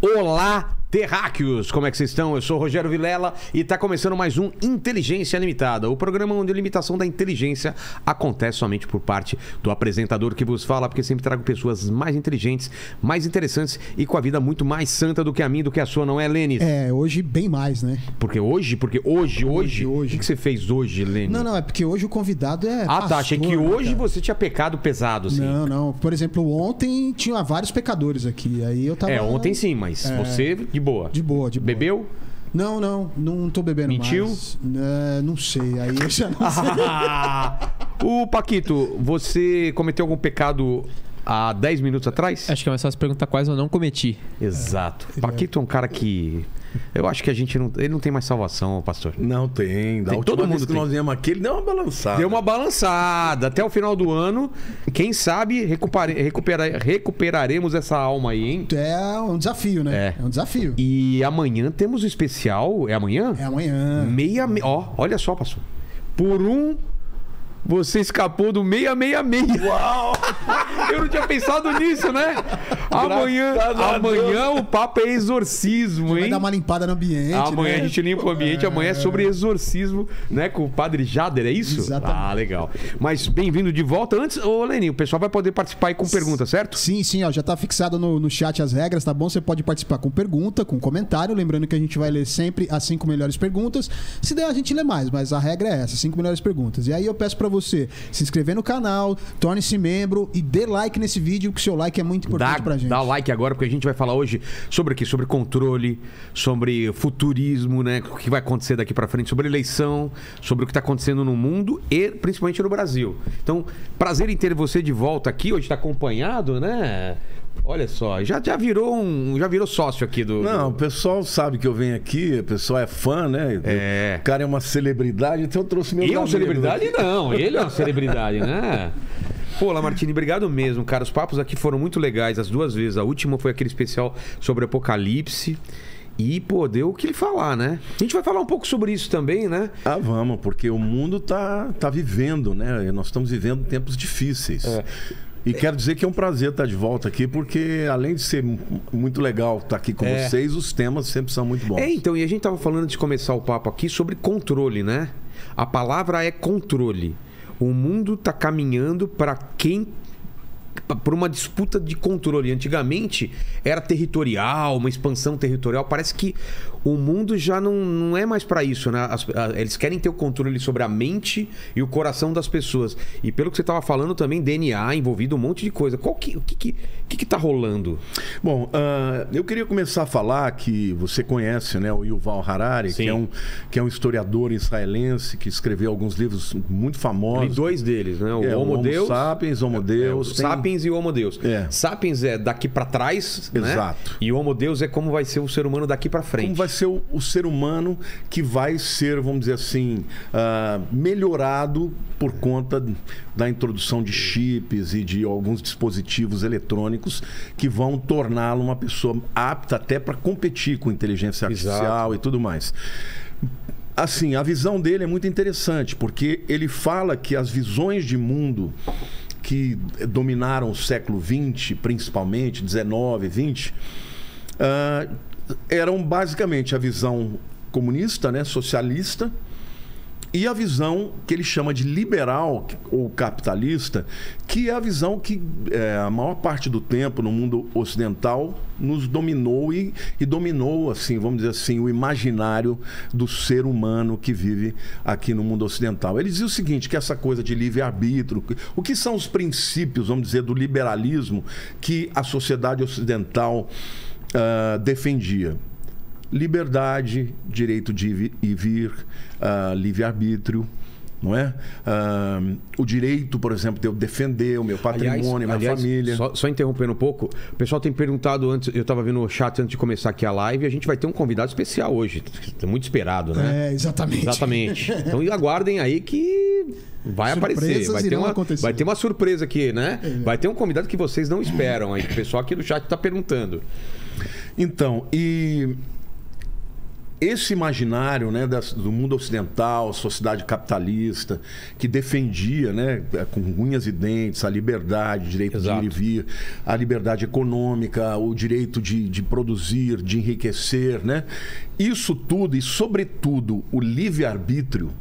Olá, terráqueos! Como é que vocês estão? Eu sou o Rogério Vilela e está começando mais um Inteligência Limitada, o programa onde a limitação da inteligência acontece somente por parte do apresentador que vos fala, porque sempre trago pessoas mais inteligentes, mais interessantes e com a vida muito mais santa do que a minha, do que a sua, não é, Lênis? É, hoje bem mais, né? Porque hoje? O que você fez hoje, Lênis? Não, é porque hoje o convidado é tá, achei que hoje cara. você tinha pecado pesado, assim. Não. Por exemplo, ontem tinha vários pecadores aqui, aí eu tava... Ontem sim, mas você de boa. De boa. Bebeu? Não tô bebendo Mentiu? mais. Não sei, aí eu já não sei. O Paquito, você cometeu algum pecado há 10 minutos atrás? Acho que é mais fácil perguntar quais eu não cometi. Exato. Paquito é um cara que... Eu acho que ele não tem mais salvação, pastor. Não tem. Da última todo mundo vez que nós viemos aqui, ele deu uma balançada. Deu uma balançada. Até o final do ano, quem sabe recuperaremos essa alma aí, hein? É um desafio, né? É um desafio. E amanhã temos o especial. É amanhã? É amanhã. Olha só, pastor. Por você escapou do 666. Uau! Eu não tinha pensado nisso, né? Amanhã o papo é exorcismo, hein? Vai dar uma limpada no ambiente. Amanhã né? a gente limpa o ambiente. Amanhã é sobre exorcismo, né? Com o padre Jader, é isso? Exatamente. Ah, legal. Mas bem-vindo de volta. Antes, Leninho, o pessoal vai poder participar aí com pergunta, certo? Sim, ó, já tá fixado no chat as regras, tá bom? Você pode participar com pergunta, com comentário. Lembrando que a gente vai ler sempre as 5 melhores perguntas. Se der, a gente lê mais, mas a regra é essa, 5 melhores perguntas. E aí eu peço pra você se inscrever no canal, torne-se membro e dê like nesse vídeo, que o seu like é muito importante pra gente. Dá like agora, porque a gente vai falar hoje sobre o quê? Sobre controle, sobre futurismo, né? O que vai acontecer daqui pra frente, sobre eleição, sobre o que tá acontecendo no mundo e principalmente no Brasil. Então, prazer em ter você de volta aqui, hoje tá acompanhado, né? Olha só, já virou sócio aqui do... Não, o pessoal sabe que eu venho aqui, o pessoal é fã, né? O cara é uma celebridade, então eu trouxe meu... Ele é uma celebridade? Não, ele é uma celebridade, né? Pô, Lamartine, obrigado mesmo, cara. Os papos aqui foram muito legais as duas vezes. A última foi aquele especial sobre Apocalipse. E, pô, deu o que ele falar, né? A gente vai falar um pouco sobre isso também, né? Vamos, porque o mundo tá vivendo, né? Nós estamos vivendo tempos difíceis. E quero dizer que é um prazer estar de volta aqui, porque além de ser muito legal estar aqui com vocês, os temas sempre são muito bons. Então, e a gente tava falando de começar o papo aqui sobre controle, né? A palavra é controle. O mundo tá caminhando para uma disputa de controle. Antigamente era territorial, uma expansão territorial. Parece que o mundo já não é mais para isso, né? Eles querem ter o controle sobre a mente e o coração das pessoas. E pelo que você estava falando também, DNA envolvido, um monte de coisa. O que tá rolando? Bom, eu queria começar a falar que você conhece, né, o Yuval Harari, que é um historiador israelense que escreveu alguns livros muito famosos. E 2 deles, né? O Homo Deus, Sapiens, Homo Deus. Sapiens e Homo Deus. Sapiens é daqui para trás, exato, né? E Homo Deus é como vai ser o ser humano daqui para frente. Como vai ser o ser humano que vai ser, vamos dizer assim, melhorado por conta da introdução de chips e de alguns dispositivos eletrônicos que vão torná-lo uma pessoa apta até para competir com inteligência artificial. Exato. E tudo mais. Assim, a visão dele é muito interessante, porque ele fala que as visões de mundo que dominaram o século XX, principalmente, 19, 20, eram basicamente a visão comunista, né, socialista, e a visão que ele chama de liberal ou capitalista, que é a visão que a maior parte do tempo no mundo ocidental nos dominou e dominou, assim, vamos dizer assim, o imaginário do ser humano que vive aqui no mundo ocidental. Ele dizia o seguinte, que essa coisa de livre-arbítrio, o que são os princípios, vamos dizer, do liberalismo que a sociedade ocidental defendia? Liberdade, direito de ir e vir, livre-arbítrio, não é? O direito, por exemplo, de eu defender o meu patrimônio, minha família. Só interrompendo um pouco, o pessoal tem perguntado antes, eu estava vendo o chat antes de começar aqui a live, a gente vai ter um convidado especial hoje, muito esperado, né? Exatamente. Então aguardem aí que vai aparecer, vai ter uma surpresa aqui, né? Vai ter um convidado que vocês não esperam aí, o pessoal aqui do chat está perguntando. Então, esse imaginário, né, do mundo ocidental, sociedade capitalista, que defendia, né, com unhas e dentes, a liberdade, o direito de ir e vir, a liberdade econômica, o direito de produzir, de enriquecer, né? Isso tudo e, sobretudo, o livre-arbítrio,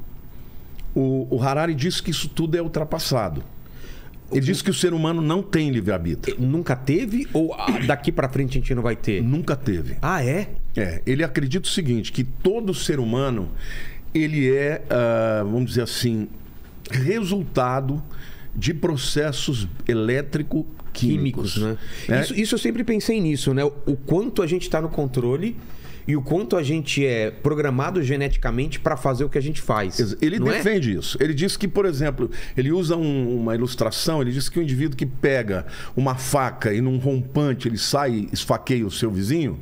o Harari disse que isso tudo é ultrapassado. Ele disse que o ser humano não tem livre-arbítrio. Nunca teve ou daqui para frente a gente não vai ter? Nunca teve. Ah, é? Ele acredita o seguinte, que todo ser humano, ele é, vamos dizer assim, resultado de processos elétrico-químicos. Né? Isso eu sempre pensei nisso, né? O quanto a gente está no controle e o quanto a gente é programado geneticamente para fazer o que a gente faz. Ele defende isso. Ele diz que, por exemplo, ele usa uma ilustração, ele diz que o indivíduo que pega uma faca e num rompante ele sai e esfaqueia o seu vizinho,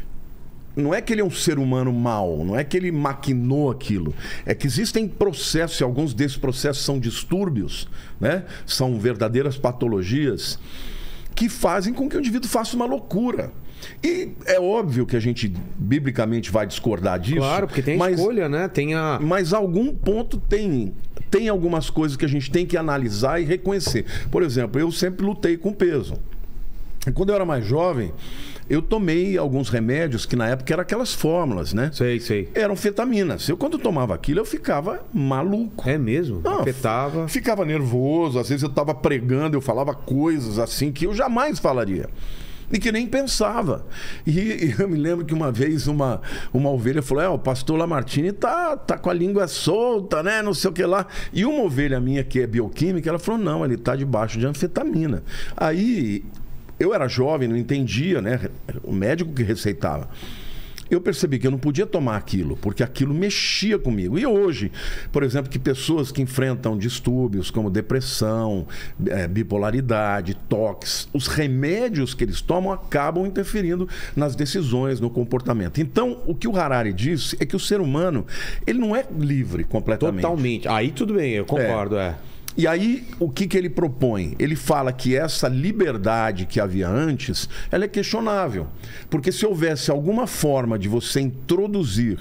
não é que ele é um ser humano mau, não é que ele maquinou aquilo. É que existem processos, e alguns desses processos são distúrbios, né? São verdadeiras patologias que fazem com que o indivíduo faça uma loucura. E é óbvio que a gente biblicamente vai discordar disso. Claro, porque tem a escolha, né? Mas algum ponto tem algumas coisas que a gente tem que analisar e reconhecer. Por exemplo, eu sempre lutei com peso. Quando eu era mais jovem, eu tomei alguns remédios que na época eram aquelas fórmulas, né? Sei. Eram anfetaminas. Eu, quando tomava aquilo, eu ficava maluco. É mesmo? Não, afetava. Ficava nervoso. Às vezes eu estava pregando, eu falava coisas assim que eu jamais falaria. E que nem pensava. E eu me lembro que uma vez uma ovelha falou: o pastor Lamartine tá com a língua solta, né? Não sei o que lá. E uma ovelha minha, que é bioquímica, ela falou: não, ele tá debaixo de anfetamina. Aí eu era jovem, não entendia, né? O médico que receitava. Eu percebi que eu não podia tomar aquilo, porque aquilo mexia comigo. E hoje, por exemplo, que pessoas que enfrentam distúrbios como depressão, bipolaridade, toques, os remédios que eles tomam acabam interferindo nas decisões, no comportamento. Então, o que o Harari disse é que o ser humano, ele não é livre completamente. Totalmente. Aí tudo bem, eu concordo, E aí, o que ele propõe? Ele fala que essa liberdade que havia antes, ela é questionável. Porque se houvesse alguma forma de você introduzir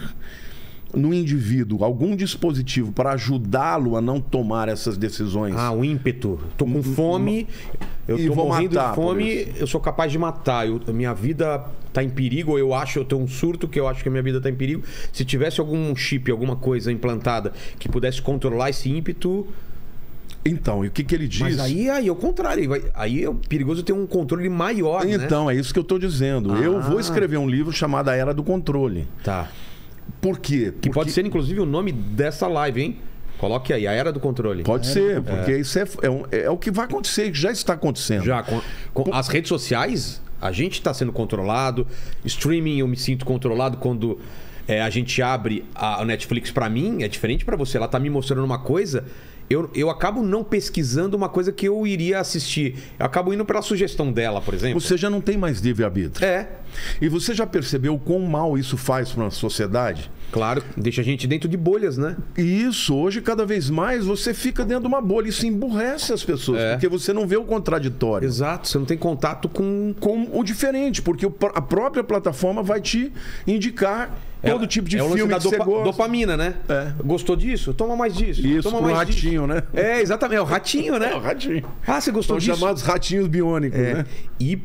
no indivíduo algum dispositivo para ajudá-lo a não tomar essas decisões... um ímpeto. Tô com fome, eu tô morrendo de fome, eu sou capaz de matar. Minha vida tá em perigo, ou eu tenho um surto que eu acho que a minha vida tá em perigo. Se tivesse algum chip, alguma coisa implantada que pudesse controlar esse ímpeto... Então, e o que ele diz... Mas aí é o contrário. Aí é perigoso ter um controle maior, né? Então, é isso que eu estou dizendo. Eu vou escrever um livro chamado A Era do Controle. Tá. Por quê? Que pode ser, inclusive, o nome dessa live, hein? Coloque aí, A Era do Controle. Pode ser, porque isso é o que vai acontecer, que já está acontecendo. Já. Com as redes sociais, a gente está sendo controlado. Streaming, eu me sinto controlado quando... a gente abre a Netflix. Para mim, é diferente para você. Ela tá me mostrando uma coisa... Eu acabo não pesquisando uma coisa que eu iria assistir. Eu acabo indo pela sugestão dela, por exemplo. Você já não tem mais livre-arbítrio. E você já percebeu o quão mal isso faz para uma sociedade? Claro, deixa a gente dentro de bolhas, né? E isso, hoje, cada vez mais, você fica dentro de uma bolha. Isso emburrece as pessoas, porque você não vê o contraditório. Exato, você não tem contato com o diferente, porque a própria plataforma vai te indicar todo tipo de filme que você gosta. Dopamina, né? Gostou disso? Toma mais disso. Isso, toma mais ratinho, disso. Né? Exatamente. É o ratinho, né? É o ratinho. Você gostou disso? São chamados ratinhos biônicos, né? E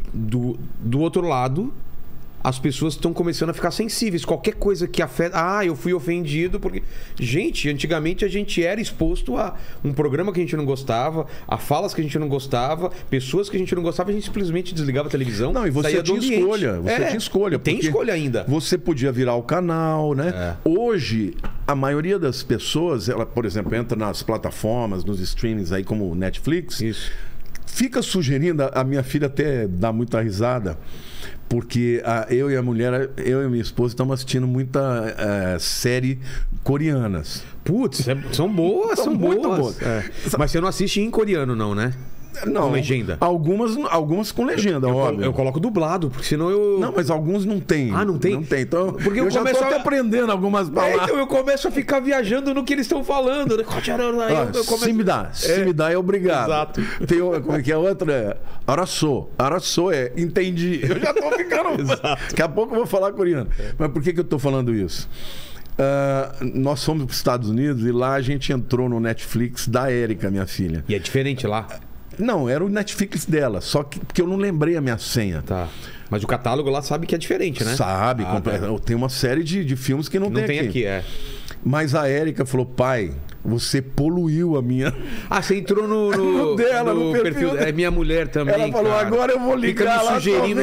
do outro lado, as pessoas estão começando a ficar sensíveis. Qualquer coisa que afeta... eu fui ofendido porque... Gente, antigamente a gente era exposto a um programa que a gente não gostava, a falas que a gente não gostava, pessoas que a gente não gostava, a gente simplesmente desligava a televisão. Não, e você tinha escolha. Tinha escolha. Tem escolha ainda. Você podia virar o canal, né? Hoje, a maioria das pessoas, ela, por exemplo, entra nas plataformas, nos streamings aí como Netflix. Isso. Fica sugerindo, a minha filha até dá muita risada, porque eu e minha esposa estamos assistindo muita série coreanas. Putz, são boas, são muito boas. Mas você não assiste em coreano, não, né? Não, Com legenda? Algumas com legenda, óbvio. Eu coloco dublado, porque senão eu... Não, mas alguns não tem. Ah, não tem? Não tem. Então, Porque eu já começo tô até a- aprendendo algumas palavras. Então eu começo a ficar viajando no que eles estão falando, né? Aí eu começo... Se me dá é obrigado. Exato. Tem, como é que é a outra? Araçô. Araçô é entendi. Eu já tô ficando... Daqui a pouco eu vou falar coreano. Mas por que eu tô falando isso? Nós fomos para os Estados Unidos e lá a gente entrou no Netflix da Érica, minha filha. E é diferente lá? Não, era o Netflix dela, só que porque eu não lembrei a minha senha. Tá. Mas o catálogo lá sabe que é diferente, né? Sabe, tá. Tem uma série de filmes que não tem aqui. Mas a Érica falou, pai, você poluiu a minha... Ah, você entrou no dela, no perfil. É minha mulher também, Ela falou, cara. agora eu vou ligar lá. Sugerindo...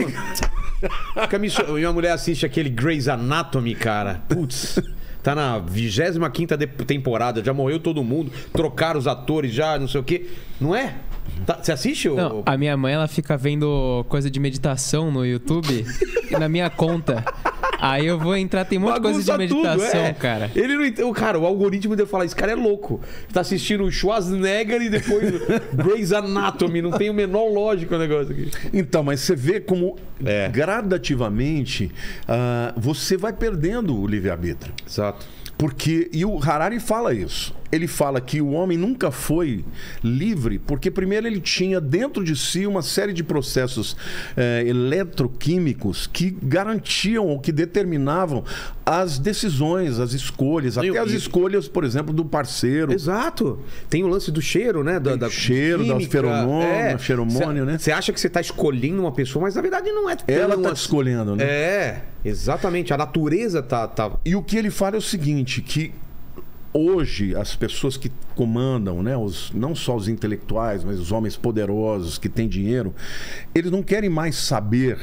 Minha mulher assiste aquele Grey's Anatomy, cara. Putz... Tá na 25ª temporada, já morreu todo mundo, trocaram os atores já, não sei o quê. Não é? Você assiste? Não, a minha mãe, ela fica vendo coisa de meditação no YouTube na minha conta. Aí eu vou entrar, tem muita coisa de meditação, cara. Ele não entende. Cara, o algoritmo deve falar, esse cara é louco. Tá assistindo o Schwarzenegger e depois Grey's Anatomy. Não tem o menor lógico o negócio aqui. Então, mas você vê como gradativamente você vai perdendo o livre-arbítrio. Exato. Porque, e o Harari fala isso. Ele fala que o homem nunca foi livre, porque primeiro ele tinha dentro de si uma série de processos eletroquímicos que garantiam ou que determinavam as decisões, as escolhas, até as escolhas, por exemplo, do parceiro. Exato. Tem o lance do cheiro, né? Da cheiro, química, da feromônio, né? Você acha que você está escolhendo uma pessoa, mas na verdade não é tão Ela está te escolhendo, né? É, exatamente. A natureza tá... E o que ele fala é o seguinte, que hoje as pessoas que comandam, né, não só os intelectuais, mas os homens poderosos que têm dinheiro, eles não querem mais saber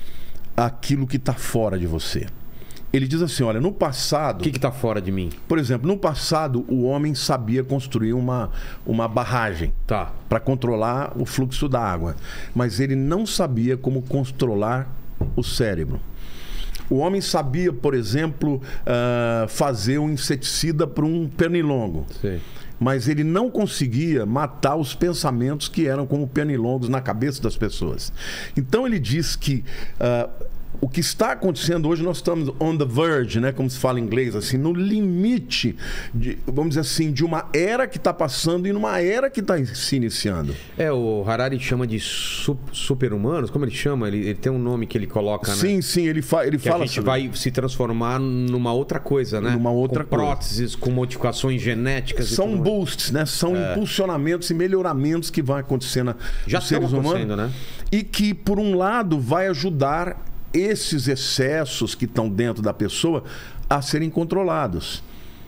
aquilo que está fora de você. Ele diz assim, olha, no passado... O que está fora de mim? Por exemplo, no passado o homem sabia construir uma barragem para controlar o fluxo da água, mas ele não sabia como controlar o cérebro. O homem sabia, por exemplo, fazer um inseticida para um pernilongo. Sim. Mas ele não conseguia matar os pensamentos que eram como pernilongos na cabeça das pessoas. Então ele diz que o que está acontecendo hoje, nós estamos on the verge, né, como se fala em inglês, assim, no limite, vamos dizer assim, de uma era que está passando e numa era que está se iniciando. O Harari chama de super-humanos, como ele chama? Ele tem um nome que ele coloca, né? Sim, ele fala a gente vai se transformar numa outra coisa, né? Numa outra com próteses, com modificações genéticas. São boosts, né? São impulsionamentos e melhoramentos que vão acontecer nos seres humanos, né? E que, por um lado, vai ajudar esses excessos que estão dentro da pessoa a serem controlados.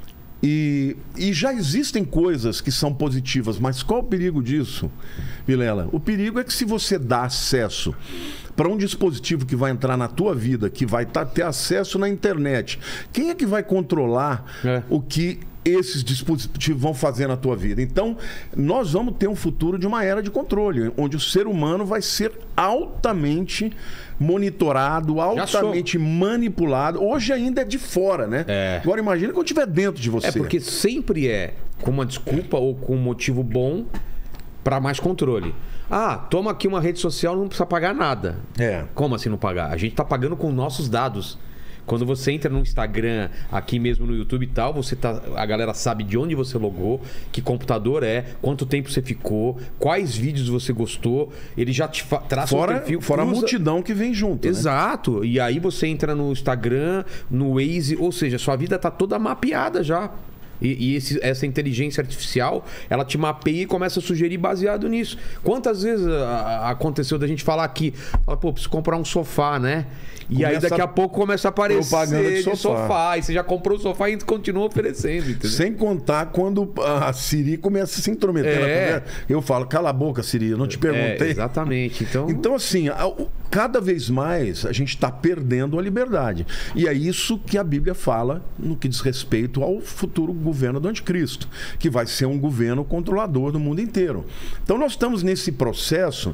E já existem coisas que são positivas, mas qual o perigo disso, Vilela? O perigo é que se você dá acesso para um dispositivo que vai entrar na tua vida, que vai ter acesso na internet, quem é que vai controlar o que esses dispositivos vão fazer na tua vida? Então, nós vamos ter um futuro de uma era de controle, onde o ser humano vai ser altamente monitorado, altamente manipulado. Hoje ainda é de fora, né? Agora imagina quando estiver dentro de você. Porque sempre com uma desculpa ou com um motivo bom para mais controle. Toma aqui uma rede social, não precisa pagar nada. Como assim não pagar? A gente está pagando com nossos dados. Quando você entra no Instagram, aqui mesmo no YouTube e tal, a galera sabe de onde você logou, que computador quanto tempo você ficou, quais vídeos você gostou, ele já te traça o perfil. Fora a multidão que vem junto. Exato. Né? E aí você entra no Instagram, no Waze, ou seja, sua vida tá toda mapeada já. E essa inteligência artificial, ela te mapeia e começa a sugerir baseado nisso. Quantas vezes aconteceu da gente falar aqui, preciso comprar um sofá, né? E aí daqui a pouco começa a aparecer de sofá. E você já comprou o sofá e continua oferecendo, entendeu? Sem contar quando a Siri começa a se intrometer na conversa. Eu falo, cala a boca, Siri, eu não te perguntei. Exatamente. Então assim, cada vez mais a gente está perdendo a liberdade. E é isso que a Bíblia fala no que diz respeito ao futuro governo do anticristo, que vai ser um governo controlador do mundo inteiro. Então nós estamos nesse processo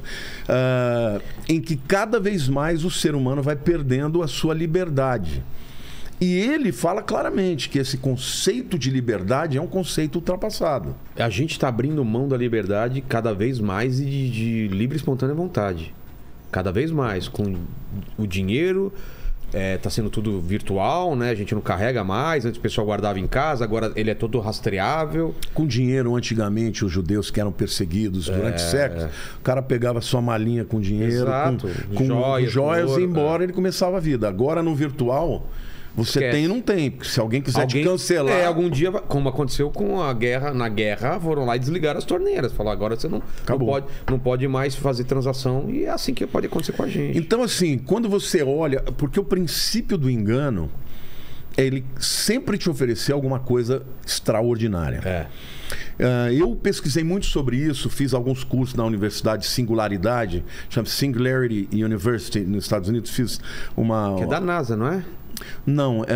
em que cada vez mais o ser humano vai perdendo a sua liberdade. E ele fala claramente que esse conceito de liberdade é um conceito ultrapassado. A gente está abrindo mão da liberdade cada vez mais e de livre e espontânea vontade. Cada vez mais. Com o dinheiro, tá sendo tudo virtual, né? A gente não carrega mais. Antes o pessoal guardava em casa, agora ele é todo rastreável. Com dinheiro, antigamente, os judeus que eram perseguidos durante séculos, o cara pegava sua malinha com dinheiro, Exato. com joias e ia embora, é. ele começava a vida. Agora, no virtual, você Esquece. tem e não tem. Porque se alguém quiser te cancelar... algum dia, como aconteceu com a guerra, na guerra, foram lá e desligaram as torneiras. Falaram, agora você não pode mais fazer transação. E é assim que pode acontecer com a gente. Então, assim, quando você olha... Porque o princípio do engano é ele sempre te oferecer alguma coisa extraordinária. Eu pesquisei muito sobre isso, fiz alguns cursos na Universidade de Singularidade, chama Singularity University, nos Estados Unidos. Fiz uma... Que é da NASA, não é? Não,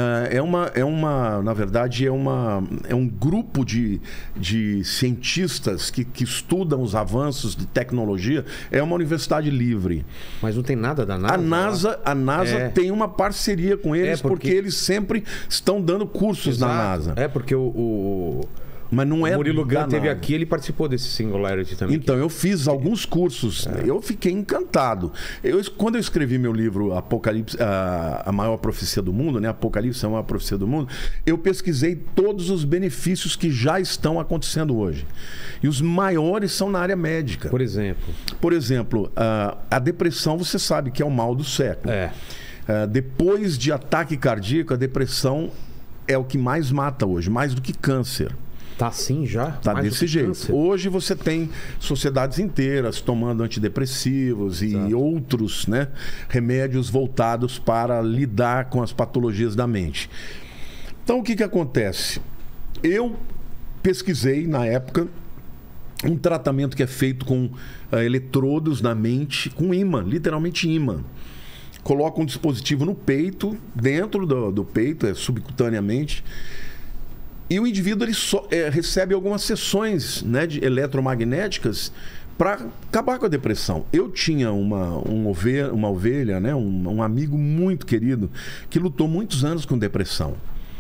na verdade, é um grupo de cientistas que estudam os avanços de tecnologia. É uma universidade livre. Mas não tem nada da NASA? A NASA tem uma parceria com eles porque eles sempre estão dando cursos na NASA. Porque Mas não é o Murilo Gun danado. teve aqui, ele participou desse Singularity também. Então, eu fiz alguns cursos. Eu fiquei encantado. Quando eu escrevi meu livro Apocalipse, a maior profecia do mundo, né? Apocalipse é a maior profecia do mundo, eu pesquisei todos os benefícios que já estão acontecendo hoje. E os maiores são na área médica. Por exemplo, a depressão, você sabe que é o mal do século. Depois de ataque cardíaco, a depressão é o que mais mata hoje, mais do que câncer. Tá assim já? Tá Mais desse jeito. câncer? Hoje você tem sociedades inteiras tomando antidepressivos e outros, né, remédios voltados para lidar com as patologias da mente. Então, o que acontece? Eu pesquisei, na época, um tratamento que é feito com eletrodos na mente, com ímã, literalmente ímã. Coloca um dispositivo no peito, dentro do peito, subcutaneamente. E o indivíduo ele recebe algumas sessões, né, eletromagnéticas para acabar com a depressão. Eu tinha uma ovelha, né, um amigo muito querido que lutou muitos anos com depressão.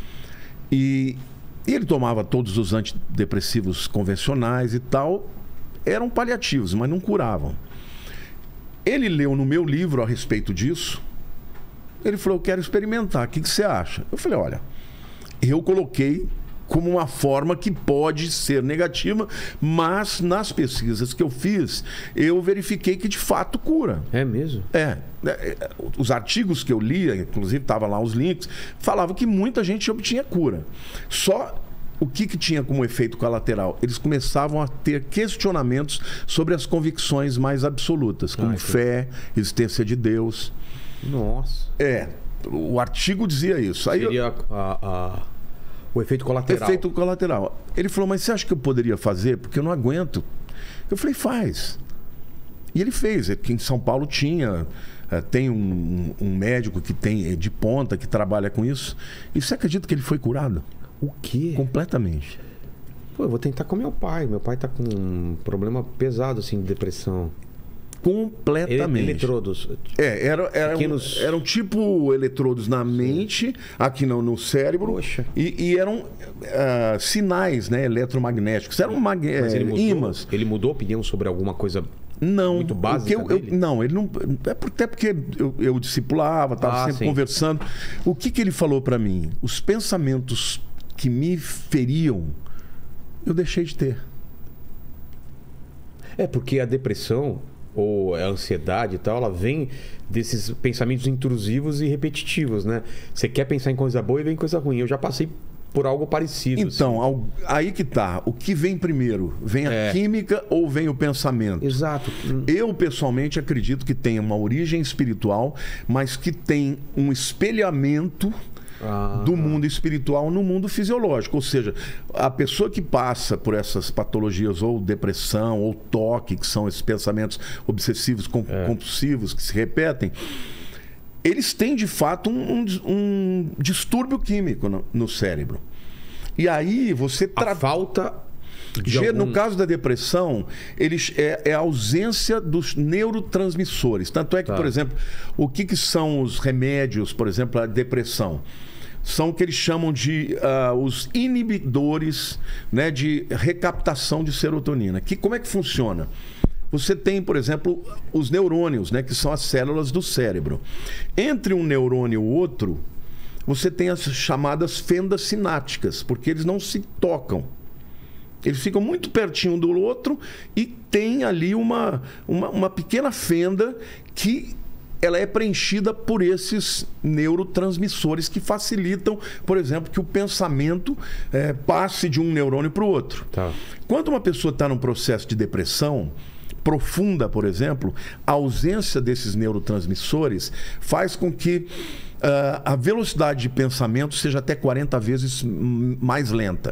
E ele tomava todos os antidepressivos convencionais e tal. Eram paliativos, mas não curavam. Ele leu no meu livro a respeito disso. Ele falou, eu quero experimentar, o que você acha? Eu falei, olha, eu coloquei como uma forma que pode ser negativa, mas nas pesquisas que eu fiz, eu verifiquei que de fato cura. É mesmo? Os artigos que eu lia, inclusive estavam lá os links, falavam que muita gente obtinha cura. Só o que tinha como efeito colateral? Eles começavam a ter questionamentos sobre as convicções mais absolutas, como fé, existência de Deus. Nossa. O artigo dizia isso. Aí seria o efeito colateral. Efeito colateral. Ele falou, mas você acha que eu poderia fazer? Porque eu não aguento. Eu falei, faz. E ele fez. Aqui em São Paulo tem um médico que tem de ponta, que trabalha com isso. E você acredita que ele foi curado? O quê? Completamente. Pô, eu vou tentar com meu pai. Meu pai tá com um problema pesado, assim, de depressão. Completamente. Eletrodos. Eram tipo eletrodos na mente, aqui no cérebro. Poxa. E eram sinais, né, eletromagnéticos. Eram ímãs. Ele mudou a opinião sobre alguma coisa muito básica dele? Não, ele não... Até porque eu discipulava, estava sempre conversando. O que ele falou para mim? Os pensamentos que me feriam, eu deixei de ter. Porque a depressão ou a ansiedade e tal, ela vem desses pensamentos intrusivos e repetitivos, né? Você quer pensar em coisa boa e vem coisa ruim. Eu já passei por algo parecido. Então, aí que tá. O que vem primeiro? Vem a química ou vem o pensamento? Exato. Eu, pessoalmente, acredito que tem uma origem espiritual, mas que tem um espelhamento do mundo espiritual no mundo fisiológico. Ou seja, a pessoa que passa por essas patologias, ou depressão, ou toque, que são esses pensamentos obsessivos, compulsivos, que se repetem, eles têm, de fato, um distúrbio químico no cérebro. E aí você... A falta... No caso da depressão, é a ausência dos neurotransmissores. Tanto é que, por exemplo, o que são os remédios, por exemplo, a depressão? são o que eles chamam de os inibidores, né, de recaptação de serotonina. Como é que funciona? Você tem, por exemplo, os neurônios, né, que são as células do cérebro. Entre um neurônio e o outro, você tem as chamadas fendas sinápticas, porque eles não se tocam. Eles ficam muito pertinho um do outro e tem ali uma pequena fenda que ela é preenchida por esses neurotransmissores que facilitam, por exemplo, que o pensamento passe de um neurônio para o outro. Tá. Quando uma pessoa está num processo de depressão profunda, por exemplo, a ausência desses neurotransmissores faz com que a velocidade de pensamento seja até 40 vezes mais lenta.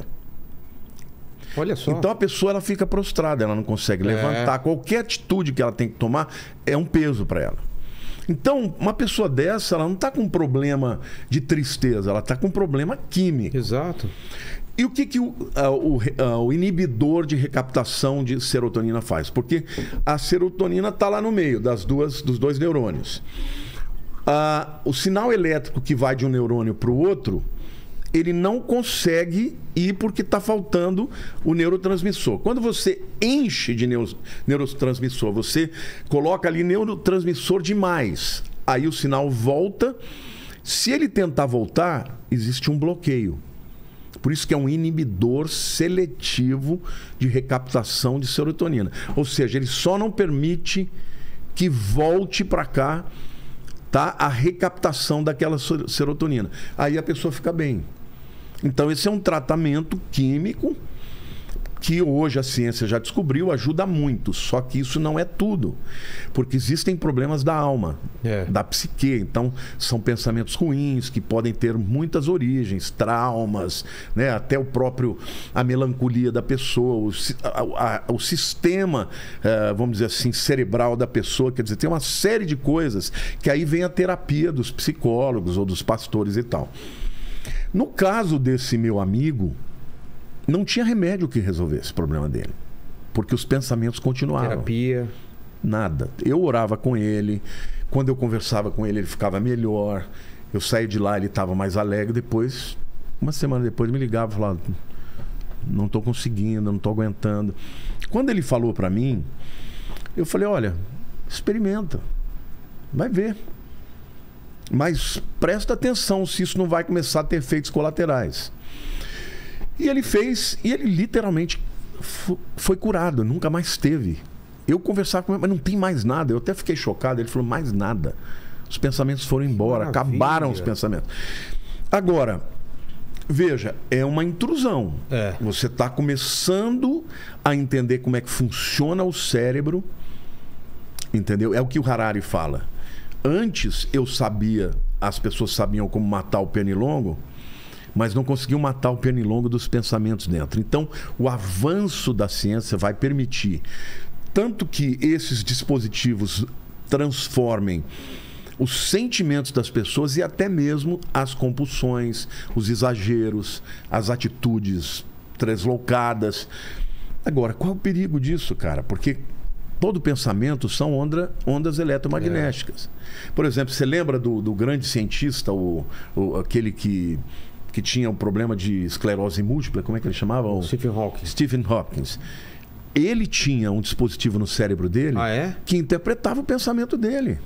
Olha só. Então a pessoa ela fica prostrada, ela não consegue levantar. Qualquer atitude que ela tem que tomar é um peso para ela. Então, uma pessoa dessa, ela não está com um problema de tristeza, ela está com um problema químico. Exato. E o que o inibidor de recaptação de serotonina faz? Porque a serotonina está lá no meio dos dois neurônios. O sinal elétrico que vai de um neurônio para o outro, ele não consegue ir porque está faltando o neurotransmissor. Quando você enche de neurotransmissor, você coloca ali neurotransmissor demais. Aí o sinal volta. Se ele tentar voltar, existe um bloqueio. Por isso que é um inibidor seletivo de recaptação de serotonina. Ou seja, ele só não permite que volte para cá, tá, a recaptação daquela serotonina. Aí a pessoa fica bem. Então esse é um tratamento químico que hoje a ciência já descobriu, ajuda muito. Só que isso não é tudo. Porque existem problemas da alma, da psique. Então são pensamentos ruins que podem ter muitas origens, traumas, né? Até a melancolia da pessoa, o sistema, vamos dizer assim, cerebral da pessoa. Quer dizer, tem uma série de coisas que aí vem a terapia dos psicólogos ou dos pastores e tal. No caso desse meu amigo, não tinha remédio que resolvesse o problema dele. Porque os pensamentos continuavam. Terapia. Nada. Eu orava com ele. Quando eu conversava com ele, ele ficava melhor. Eu saí de lá, ele estava mais alegre. Depois, uma semana depois, ele me ligava e falava: não estou conseguindo, não estou aguentando. Quando ele falou para mim, eu falei: olha, experimenta. Vai ver. Mas presta atenção se isso não vai começar a ter efeitos colaterais. E ele fez, e ele literalmente foi curado, nunca mais teve. Eu conversava com ele, mas não tem mais nada. Eu até fiquei chocado. Ele falou: mais nada. Os pensamentos foram embora, acabaram os pensamentos. Agora, veja, é uma intrusão. Você está começando a entender como é que funciona o cérebro. Entendeu? É o que o Harari fala. Antes eu sabia, as pessoas sabiam como matar o pernilongo, mas não conseguiam matar o pernilongo dos pensamentos dentro. Então, o avanço da ciência vai permitir tanto que esses dispositivos transformem os sentimentos das pessoas e até mesmo as compulsões, os exageros, as atitudes tresloucadas. Agora, qual é o perigo disso, cara? Porque todo pensamento são ondas eletromagnéticas. Por exemplo, você lembra do grande cientista, aquele que tinha um problema de esclerose múltipla, como é que ele chamava? Stephen Hawking. Stephen Hawking. Ele tinha um dispositivo no cérebro dele que interpretava o pensamento dele.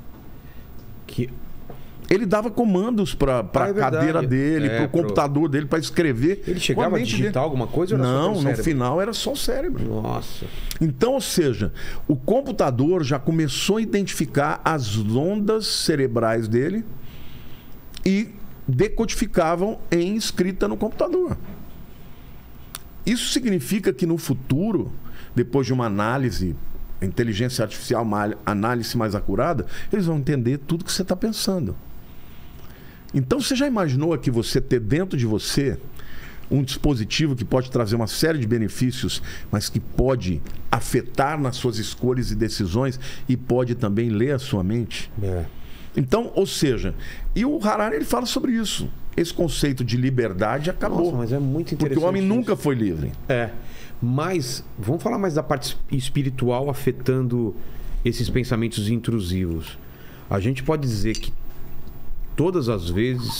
Ele dava comandos para a cadeira dele, para o computador dele, para escrever. Ele chegava a digitar alguma coisa? Ou era não, só no final era só o cérebro. Nossa. Então, ou seja, o computador já começou a identificar as ondas cerebrais dele e decodificavam em escrita no computador. Isso significa que no futuro, depois de uma análise, inteligência artificial, uma análise mais acurada, eles vão entender tudo que você está pensando. Então, você já imaginou aqui você ter dentro de você um dispositivo que pode trazer uma série de benefícios, mas que pode afetar nas suas escolhas e decisões e pode também ler a sua mente? Então, ou seja, e o Harari ele fala sobre isso. Esse conceito de liberdade acabou. Nossa, mas é muito interessante. Porque o homem nunca foi livre. Mas vamos falar mais da parte espiritual afetando esses pensamentos intrusivos. A gente pode dizer que todas as vezes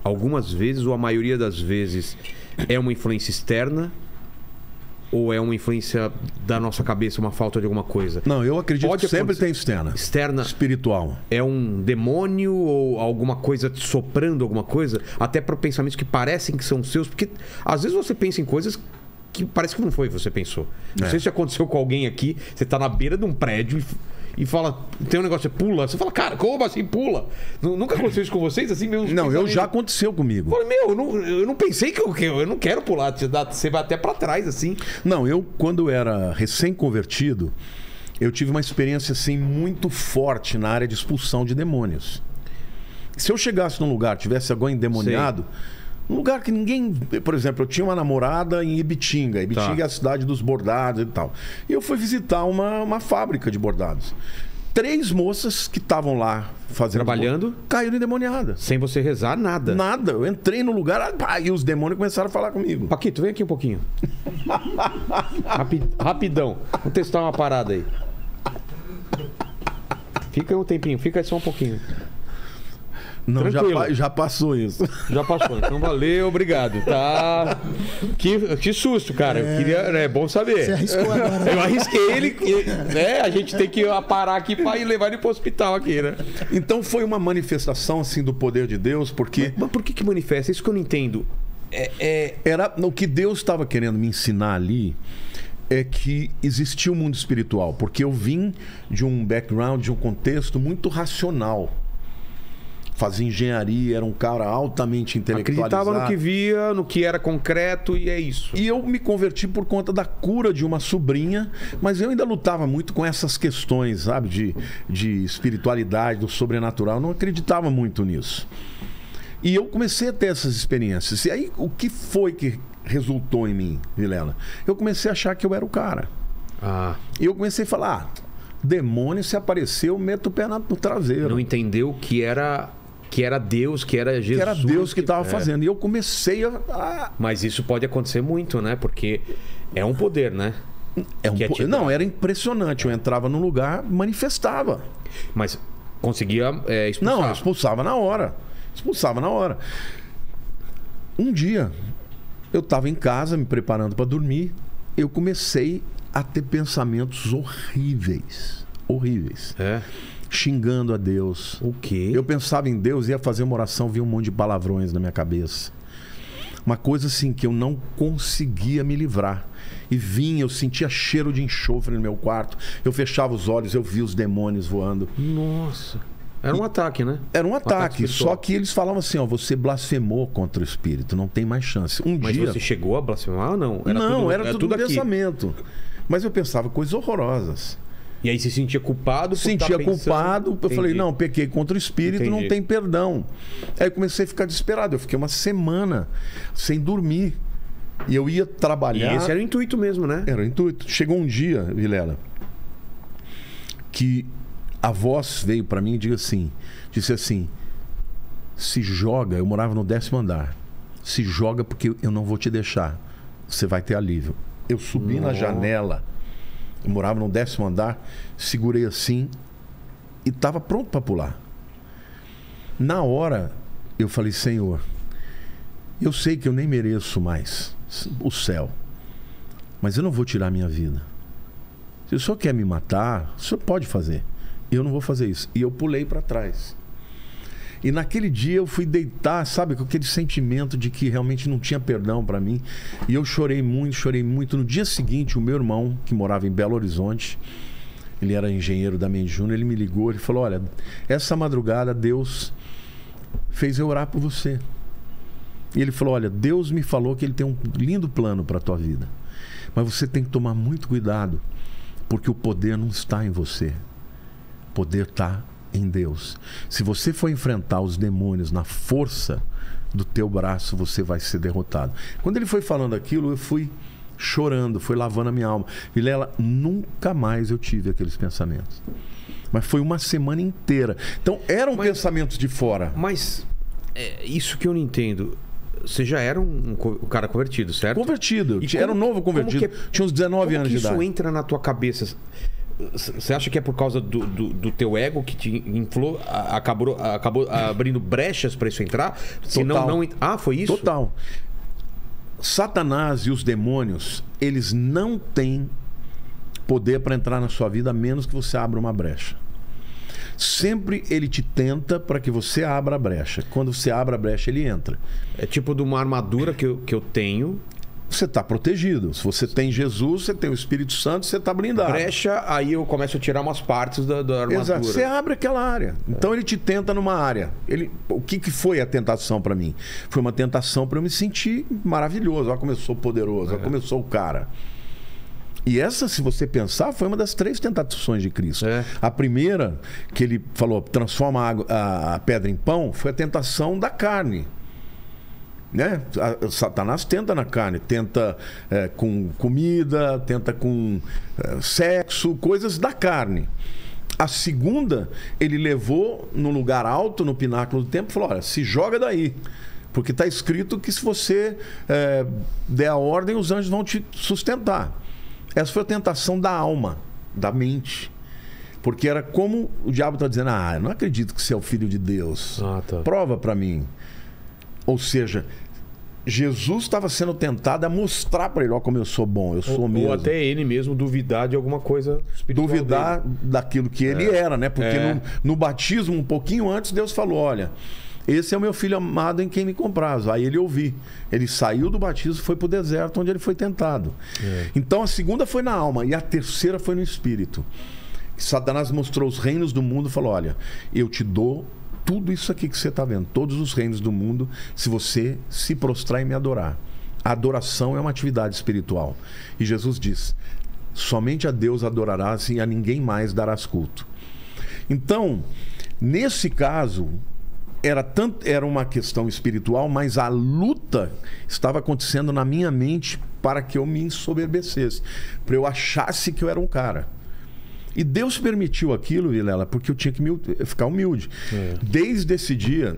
algumas vezes, ou a maioria das vezes, é uma influência externa? Ou é uma influência da nossa cabeça, uma falta de alguma coisa? Não, eu acredito que sempre tem externa. Externa. Espiritual. É um demônio ou alguma coisa te soprando alguma coisa? Até para pensamentos que parecem que são seus. Porque às vezes você pensa em coisas que parece que não foi o que você pensou. Não sei se aconteceu com alguém aqui. Você tá na beira de um prédio e fala, tem um negócio, você pula. Você fala, cara, como assim pula? Nunca aconteceu isso com vocês? Assim mesmo? Não, já aconteceu comigo. Eu falei, eu não pensei que eu não quero pular. Você vai até pra trás, assim. Não, quando era recém-convertido, eu tive uma experiência, assim, muito forte na área de expulsão de demônios. Se eu chegasse num lugar, tivesse alguém endemoniado... Um lugar que ninguém... Por exemplo, eu tinha uma namorada em Ibitinga. Ibitinga é a cidade dos bordados e tal. E eu fui visitar uma fábrica de bordados. 3 moças que estavam lá fazendo... Trabalhando? Caíram endemoniadas. Sem você rezar, nada. Nada. Eu entrei no lugar e os demônios começaram a falar comigo. Paquito, vem aqui um pouquinho. Rapidão. Vamos testar uma parada aí. Fica um tempinho. Fica aí só um pouquinho. Não, já passou isso. Já passou, então valeu, obrigado. Tá. Que susto, cara. Eu queria, é bom saber. Você arriscou agora. Eu arrisquei ele, né? A gente tem que parar aqui para ir levar ele pro hospital aqui, né? Então foi uma manifestação assim do poder de Deus, porque... Mas por que manifesta? Isso que eu não entendo. Era o que Deus estava querendo me ensinar ali. É que existia um mundo espiritual, porque eu vim de um background, de um contexto muito racional. Fazia engenharia, era um cara altamente intelectualizado. Acreditava no que via, no que era concreto, e é isso. E eu me converti por conta da cura de uma sobrinha, mas eu ainda lutava muito com essas questões, sabe? De espiritualidade, do sobrenatural. Eu não acreditava muito nisso. E eu comecei a ter essas experiências. E aí, o que foi que resultou em mim, Vilela? Eu comecei a achar que eu era o cara. E eu comecei a falar, demônio, se apareceu, eu meto o pé no traseiro. Não entendeu que era Deus, que era Jesus. Que era Deus que estava fazendo. E eu comecei a... Mas isso pode acontecer muito, né? Porque é um poder, né? Não, era impressionante. Eu entrava num lugar, manifestava. Mas conseguia expulsar? Não, eu expulsava na hora. Expulsava na hora. Um dia, eu estava em casa, me preparando para dormir. Eu comecei a ter pensamentos horríveis. Horríveis. Xingando a Deus. O quê? Eu pensava em Deus, ia fazer uma oração, via um monte de palavrões na minha cabeça. Uma coisa assim que eu não conseguia me livrar. E vinha, eu sentia cheiro de enxofre no meu quarto. Eu fechava os olhos, eu via os demônios voando. Nossa. Era um ataque, né? Era um ataque. Só que eles falavam assim, ó, você blasfemou contra o Espírito, não tem mais chance. Mas você chegou a blasfemar ou não? Era tudo pensamento. Mas eu pensava coisas horrorosas. E aí você se sentia culpado? Sentia culpado. Eu Entendi. Falei, não, pequei contra o Espírito, não tem perdão. Aí eu comecei a ficar desesperado. Eu fiquei uma semana sem dormir. E eu ia trabalhar... E esse era o intuito mesmo, né? Era o intuito. Chegou um dia, Vilela, que a voz veio para mim e disse assim, se joga, eu morava no 10º andar, se joga porque eu não vou te deixar, você vai ter alívio. Eu subi na janela, eu morava no 10º andar, segurei assim e estava pronto para pular. Na hora, eu falei, Senhor, eu sei que eu nem mereço mais o céu, mas eu não vou tirar minha vida. Se o Senhor quer me matar, o Senhor pode fazer. Eu não vou fazer isso. E eu pulei para trás. E naquele dia eu fui deitar, sabe, com aquele sentimento de que realmente não tinha perdão para mim. E eu chorei muito. No dia seguinte, o meu irmão, que morava em Belo Horizonte, ele era engenheiro da Mendes Júnior, ele me ligou, ele falou, olha, essa madrugada Deus fez eu orar por você. E ele falou, olha, Deus me falou que ele tem um lindo plano para a tua vida. Mas você tem que tomar muito cuidado, porque o poder não está em você. O poder está em Deus. Se você for enfrentar os demônios na força do teu braço, você vai ser derrotado. Quando ele foi falando aquilo, eu fui chorando, fui lavando a minha alma. Vilela, nunca mais eu tive aqueles pensamentos. Mas foi uma semana inteira. Então, eram pensamentos de fora. Mas, isso que eu não entendo. Você já era um cara convertido, certo? Convertido. Era um novo convertido. Tinha uns 19 anos de idade. Isso entra na tua cabeça? Você acha que é por causa do teu ego que te inflou, acabou abrindo brechas para isso entrar? Senão, foi isso? Total. Satanás e os demônios, eles não têm poder para entrar na sua vida a menos que você abra uma brecha. Sempre ele te tenta para que você abra a brecha. Quando você abre a brecha, ele entra. É tipo de uma armadura que eu tenho. Você está protegido. Se você tem Jesus, você tem o Espírito Santo, você está blindado. Brecha, aí eu começo a tirar umas partes da armadura. Exato. Você abre aquela área. Então ele te tenta numa área. O que foi a tentação para mim? Foi uma tentação para eu me sentir maravilhoso. Olha como eu sou poderoso, olha como eu sou o cara. E essa, se você pensar, foi uma das 3 tentações de Cristo. A primeira, que ele falou, transforma a pedra em pão, foi a tentação da carne. Né? Satanás tenta na carne, tenta com comida, tenta com sexo, coisas da carne. A segunda, ele levou no lugar alto, no pináculo do templo, e falou, olha, se joga daí. Porque está escrito que se você der a ordem, os anjos vão te sustentar. Essa foi a tentação da alma, da mente. Porque era como o diabo está dizendo, eu não acredito que você é o filho de Deus. Prova para mim. Ou seja, Jesus estava sendo tentado a mostrar para ele, como eu sou bom, eu sou mesmo. Ou até ele mesmo duvidar de alguma coisa espiritual. Duvidar daquilo que ele era, né? Porque no batismo, um pouquinho antes, Deus falou, olha, esse é o meu filho amado em quem me compraz. Aí ele ouviu. Ele saiu do batismo e foi para o deserto, onde ele foi tentado. Então a segunda foi na alma e a terceira foi no espírito. Satanás mostrou os reinos do mundo e falou, olha, eu te dou tudo isso aqui que você está vendo, todos os reinos do mundo, se você se prostrar e me adorar. A adoração é uma atividade espiritual. E Jesus diz, somente a Deus adorarás e a ninguém mais darás culto. Então, nesse caso, era uma questão espiritual, mas a luta estava acontecendo na minha mente para que eu me ensoberbecesse, para eu achasse que eu era um cara. E Deus permitiu aquilo, Vilela, porque eu tinha que ficar humilde. Desde esse dia,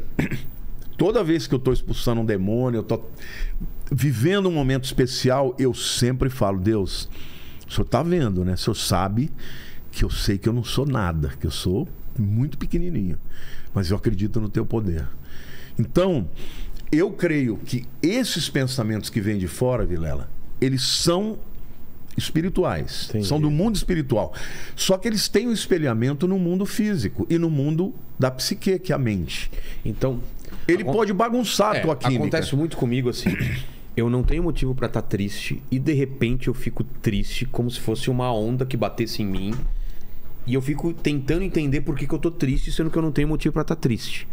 toda vez que eu estou expulsando um demônio, eu estou vivendo um momento especial, eu sempre falo, Deus, o Senhor está vendo, né? O Senhor sabe que eu sei que eu não sou nada, que eu sou muito pequenininho, mas eu acredito no teu poder. Então, eu creio que esses pensamentos que vêm de fora, Vilela, eles são espirituais. Entendi. São do mundo espiritual. Só que eles têm um espelhamento no mundo físico e no mundo da psique, que é a mente. Então, ele pode bagunçar a tua química. Acontece muito comigo assim. Eu não tenho motivo para estar triste e de repente eu fico triste como se fosse uma onda que batesse em mim. E eu fico tentando entender por que eu tô triste, sendo que eu não tenho motivo para estar triste.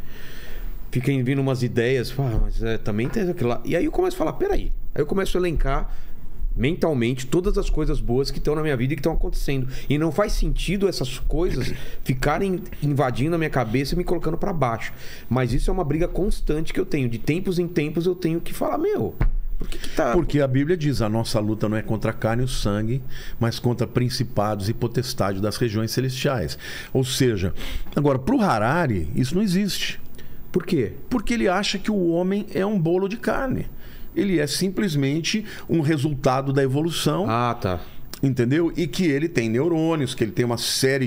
Fiquem vindo umas ideias, mas também tem aquilo lá. E aí eu começo a falar, peraí. Aí eu começo a elencar mentalmente todas as coisas boas que estão na minha vida e que estão acontecendo. E não faz sentido essas coisas ficarem invadindo a minha cabeça e me colocando para baixo. Mas isso é uma briga constante que eu tenho. De tempos em tempos eu tenho que falar, por que tá... Porque a Bíblia diz, a nossa luta não é contra a carne e o sangue, mas contra principados e potestades das regiões celestiais. Ou seja, agora, para o Harari, isso não existe. Por quê? Porque ele acha que o homem é um bolo de carne. Ele é simplesmente um resultado da evolução. Tá. Entendeu? E que ele tem neurônios, que ele tem uma série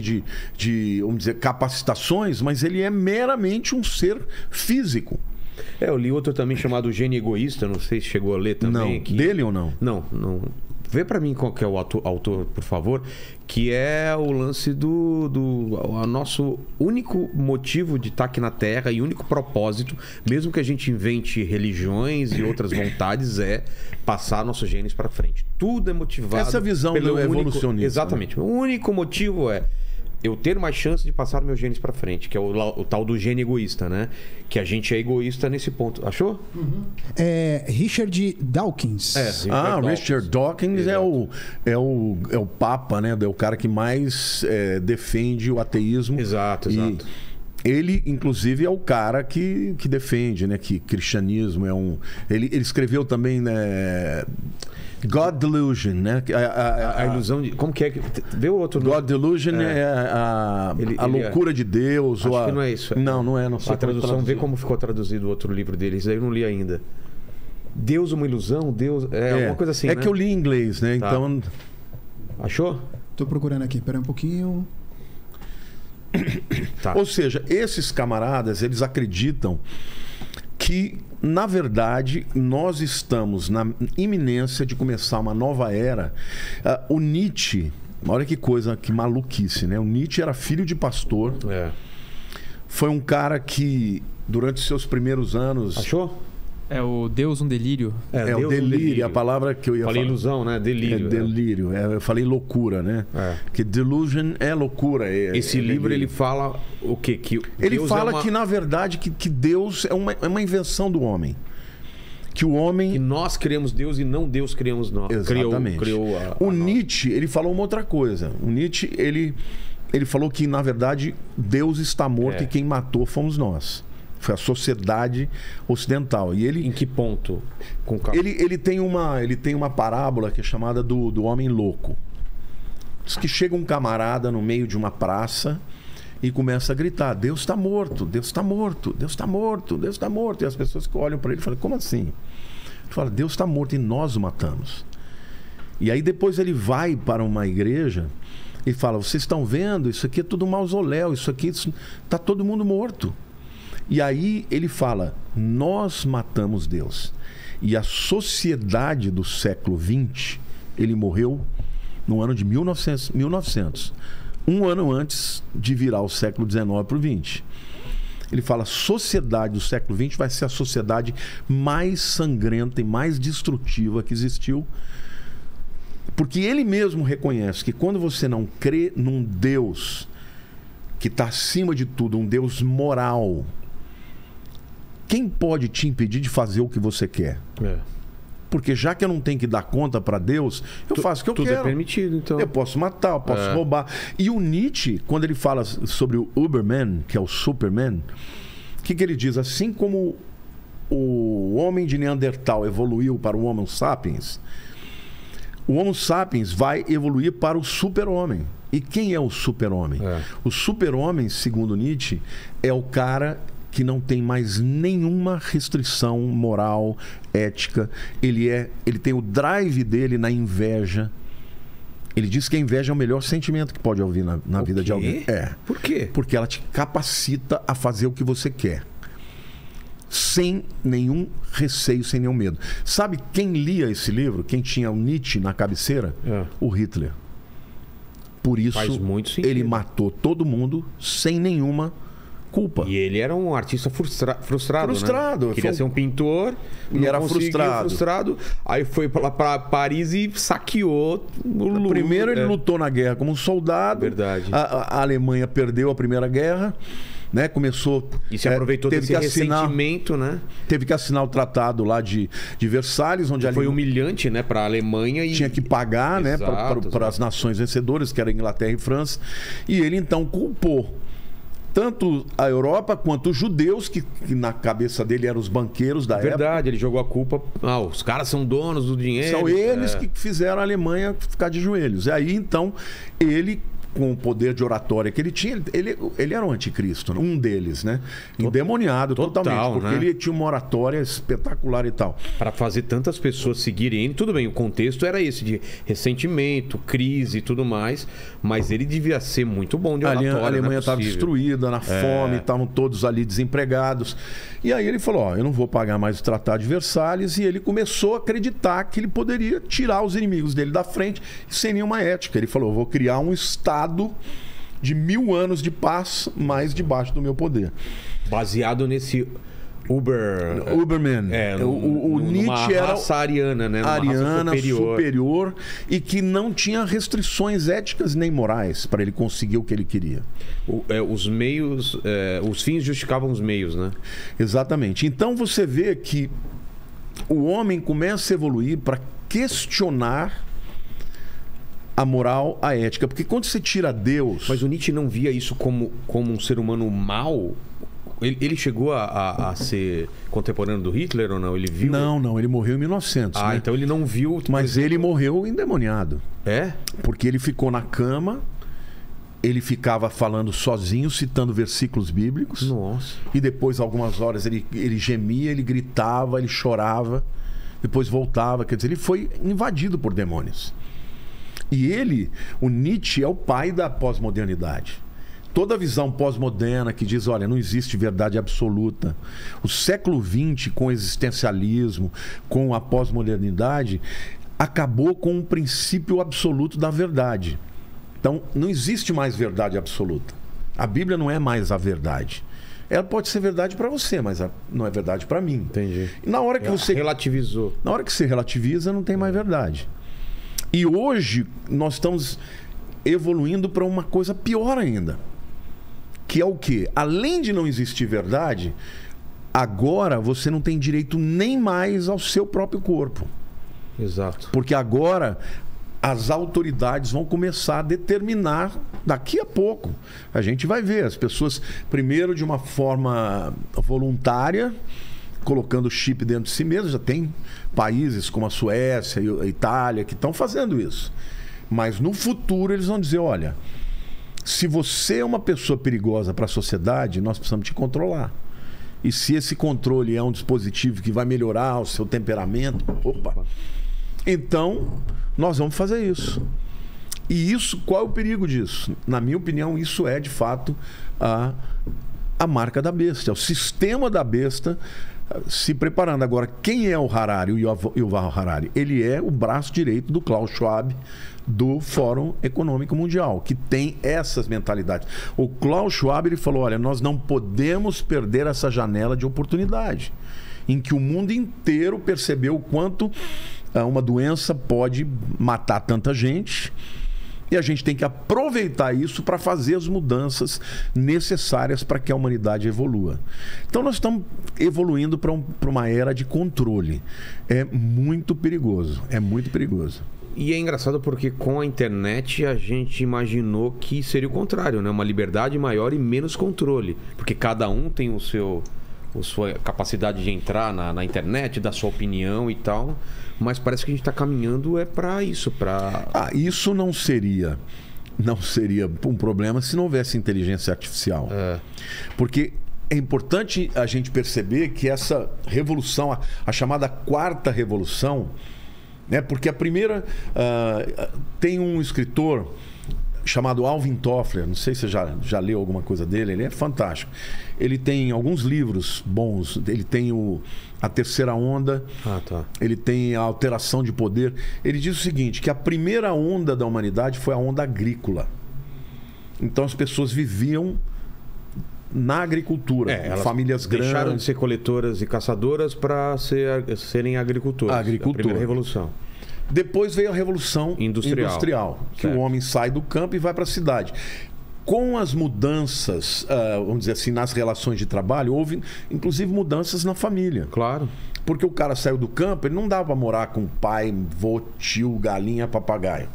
de vamos dizer, capacitações, mas ele é meramente um ser físico. Eu li outro também chamado Gênio Egoísta, não sei se chegou a ler também. Não, dele ou não? Não. Vê pra mim qual que é o autor, por favor, que é o lance do nosso único motivo de estar aqui na Terra e único propósito, mesmo que a gente invente religiões e outras vontades, é passar nossos genes para frente. Tudo é motivado. Essa visão do evolucionismo. Exatamente. O único motivo é eu ter mais chance de passar meus genes para frente, que é o tal do gene egoísta, né? Que a gente é egoísta nesse ponto. Achou? Richard Dawkins. Richard Dawkins é o papa, né? É o cara que mais defende o ateísmo. Exato. Ele, inclusive, é o cara que defende, né? Que cristianismo é um... Ele escreveu também, né? God Delusion, né? A ilusão de... Como que é? Vê o outro... God Delusion é a loucura de Deus. Acho que não é isso. Não é. Não sei a tradução, vê como ficou traduzido o outro livro dele. Isso aí eu não li ainda. Deus, uma ilusão? Deus... alguma coisa assim, né? Que eu li em inglês, né? Tá. Então... Achou? Tô procurando aqui, pera um pouquinho. Tá. Ou seja, esses camaradas, eles acreditam que, na verdade, nós estamos na iminência de começar uma nova era. O Nietzsche, olha que coisa, que maluquice, né? O Nietzsche era filho de pastor. Foi um cara que, durante seus primeiros anos... Achou? É o Deus um delírio. É Deus o delírio, a palavra que eu ia Falei falar. ilusão, né? Delírio. É delírio. Eu falei loucura, né? Que delusion é loucura. Esse livro, ele fala o quê? Que ele Deus fala é uma... que, na verdade, que Deus é uma invenção do homem. Que o homem... Que nós criamos Deus e não Deus criamos nós. Exatamente. Criou o Nietzsche, ele falou uma outra coisa. O Nietzsche, ele falou que, na verdade, Deus está morto e quem matou fomos nós. Foi a sociedade ocidental. E ele... Em que ponto? Ele tem uma parábola que é chamada do homem louco. Diz que chega um camarada no meio de uma praça e começa a gritar: Deus está morto, Deus está morto, Deus está morto, Deus está morto. E as pessoas que olham para ele falam: como assim? Ele fala: Deus está morto e nós o matamos. E aí depois ele vai para uma igreja e fala: vocês estão vendo? Isso aqui é tudo mausoléu, isso aqui está todo mundo morto. E aí ele fala: nós matamos Deus. E a sociedade do século XX, ele morreu no ano de 1900, um ano antes de virar o século XIX para o XX. Ele fala: a sociedade do século XX vai ser a sociedade mais sangrenta e mais destrutiva que existiu. Porque ele mesmo reconhece que quando você não crê num Deus que está acima de tudo, um Deus moral, quem pode te impedir de fazer o que você quer? Porque já que eu não tenho que dar conta para Deus, eu faço o que eu quero. Tudo é permitido, então. Eu posso matar, eu posso roubar. E o Nietzsche, quando ele fala sobre o Uberman, que é o Superman, o que ele diz? Assim como o homem de Neandertal evoluiu para o Homo sapiens, o Homo sapiens vai evoluir para o super-homem. E quem é o super-homem? O super-homem, segundo Nietzsche, é o cara que não tem mais nenhuma restrição moral, ética. Ele tem o drive dele na inveja. Ele diz que a inveja é o melhor sentimento que pode ouvir na vida de alguém. Por quê? Porque ela te capacita a fazer o que você quer. Sem nenhum receio, sem nenhum medo. Sabe quem lia esse livro? Quem tinha o Nietzsche na cabeceira? O Hitler. Por isso, Faz muito sentido. ele matou todo mundo sem nenhuma culpa. E ele era um artista frustrado. Né? Queria ser um pintor e era frustrado. Aí foi para Paris e saqueou o Louvre. Primeiro ele lutou na guerra como um soldado. Verdade. A Alemanha perdeu a Primeira Guerra, né? Começou... E se aproveitou desse ressentimento, né? Teve que assinar o tratado lá de Versalhes, onde foi humilhante, né, para a Alemanha. Tinha que pagar, né, para as nações vencedoras, que eram Inglaterra e França. E ele então culpou tanto a Europa quanto os judeus, que na cabeça dele eram os banqueiros da época. Verdade, ele jogou a culpa. Os caras são donos do dinheiro. São eles que fizeram a Alemanha ficar de joelhos. E aí, então, ele, com o poder de oratória que ele tinha, ele era um anticristo, né? Um deles, né? Endemoniado totalmente, porque né? ele tinha uma oratória espetacular e tal. Para fazer tantas pessoas seguirem ele, tudo bem, o contexto era esse, de ressentimento, crise e tudo mais, mas ele devia ser muito bom de oratória. A Alemanha estava destruída, na fome, estavam todos ali desempregados. E aí ele falou: eu não vou pagar mais o Tratado de Versalhes, e ele começou a acreditar que ele poderia tirar os inimigos dele da frente sem nenhuma ética. Ele falou: eu vou criar um Estado de 1000 anos de paz, mas debaixo do meu poder. Baseado nesse Uberman. O Nietzsche era raça ariana, né? Ariana, superior, e que não tinha restrições éticas nem morais para ele conseguir o que ele queria. Os meios, os fins justificavam os meios, né? Exatamente. Então você vê que o homem começa a evoluir para questionar a moral, a ética. Porque quando você tira Deus... Mas o Nietzsche não via isso como um ser humano mau? Ele chegou a ser contemporâneo do Hitler ou não? Ele viu? Não, ele morreu em 1900. Ah, né? então ele não viu... Mas ele morreu endemoniado. É? Porque ele ficou na cama, ele ficava falando sozinho, citando versículos bíblicos. Nossa. E depois, algumas horas, ele gemia, ele gritava, ele chorava. Depois voltava. Quer dizer, ele foi invadido por demônios. E ele, o Nietzsche, é o pai da pós-modernidade. Toda a visão pós-moderna que diz, olha, não existe verdade absoluta. O século XX, com o existencialismo, com a pós-modernidade, acabou com o princípio absoluto da verdade. Então, não existe mais verdade absoluta. A Bíblia não é mais a verdade. Ela pode ser verdade para você, mas não é verdade para mim. Entendi. E na hora que você relativizou. Na hora que você relativiza, não tem mais verdade. E hoje nós estamos evoluindo para uma coisa pior ainda. Que é o quê? Além de não existir verdade, agora você não tem direito nem mais ao seu próprio corpo. Exato. Porque agora as autoridades vão começar a determinar daqui a pouco. A gente vai ver as pessoas, primeiro de uma forma voluntária, colocando chip dentro de si mesmo. Já tem países como a Suécia e a Itália que estão fazendo isso. Mas no futuro eles vão dizer, olha, se você é uma pessoa perigosa para a sociedade, nós precisamos te controlar. E se esse controle é um dispositivo que vai melhorar o seu temperamento, então nós vamos fazer isso. E isso, qual é o perigo disso? Na minha opinião, isso é de fato a marca da besta, é o sistema da besta se preparando. Agora, quem é o Harari, o Yuval Harari? Ele é o braço direito do Klaus Schwab, do Fórum Econômico Mundial, que tem essas mentalidades. O Klaus Schwab, ele falou, olha, nós não podemos perder essa janela de oportunidade, em que o mundo inteiro percebeu o quanto uma doença pode matar tanta gente, e a gente tem que aproveitar isso para fazer as mudanças necessárias para que a humanidade evolua. Então nós estamos evoluindo para uma era de controle. É muito perigoso, é muito perigoso. E é engraçado porque com a internet a gente imaginou que seria o contrário, né? Uma liberdade maior e menos controle. Porque cada um tem a sua capacidade de entrar na internet, dar sua opinião e tal. Mas parece que a gente está caminhando para isso. Isso não seria um problema se não houvesse inteligência artificial. Porque é importante a gente perceber que essa revolução, a chamada quarta revolução, né? Porque a primeira tem um escritor chamado Alvin Toffler, não sei se você já leu alguma coisa dele, ele é fantástico. Ele tem alguns livros bons, ele tem A Terceira Onda, ele tem A Alteração de Poder. Ele diz o seguinte, que a primeira onda da humanidade foi a onda agrícola. Então as pessoas viviam na agricultura, famílias grandes. Deixaram de ser coletoras e caçadoras para serem agricultoras. A primeira revolução. Depois veio a Revolução Industrial, que o homem sai do campo e vai para a cidade. Com as mudanças, vamos dizer assim, nas relações de trabalho, houve inclusive mudanças na família. Claro. Porque o cara saiu do campo, ele não dava para morar com pai, vô, tio, galinha, papagaio.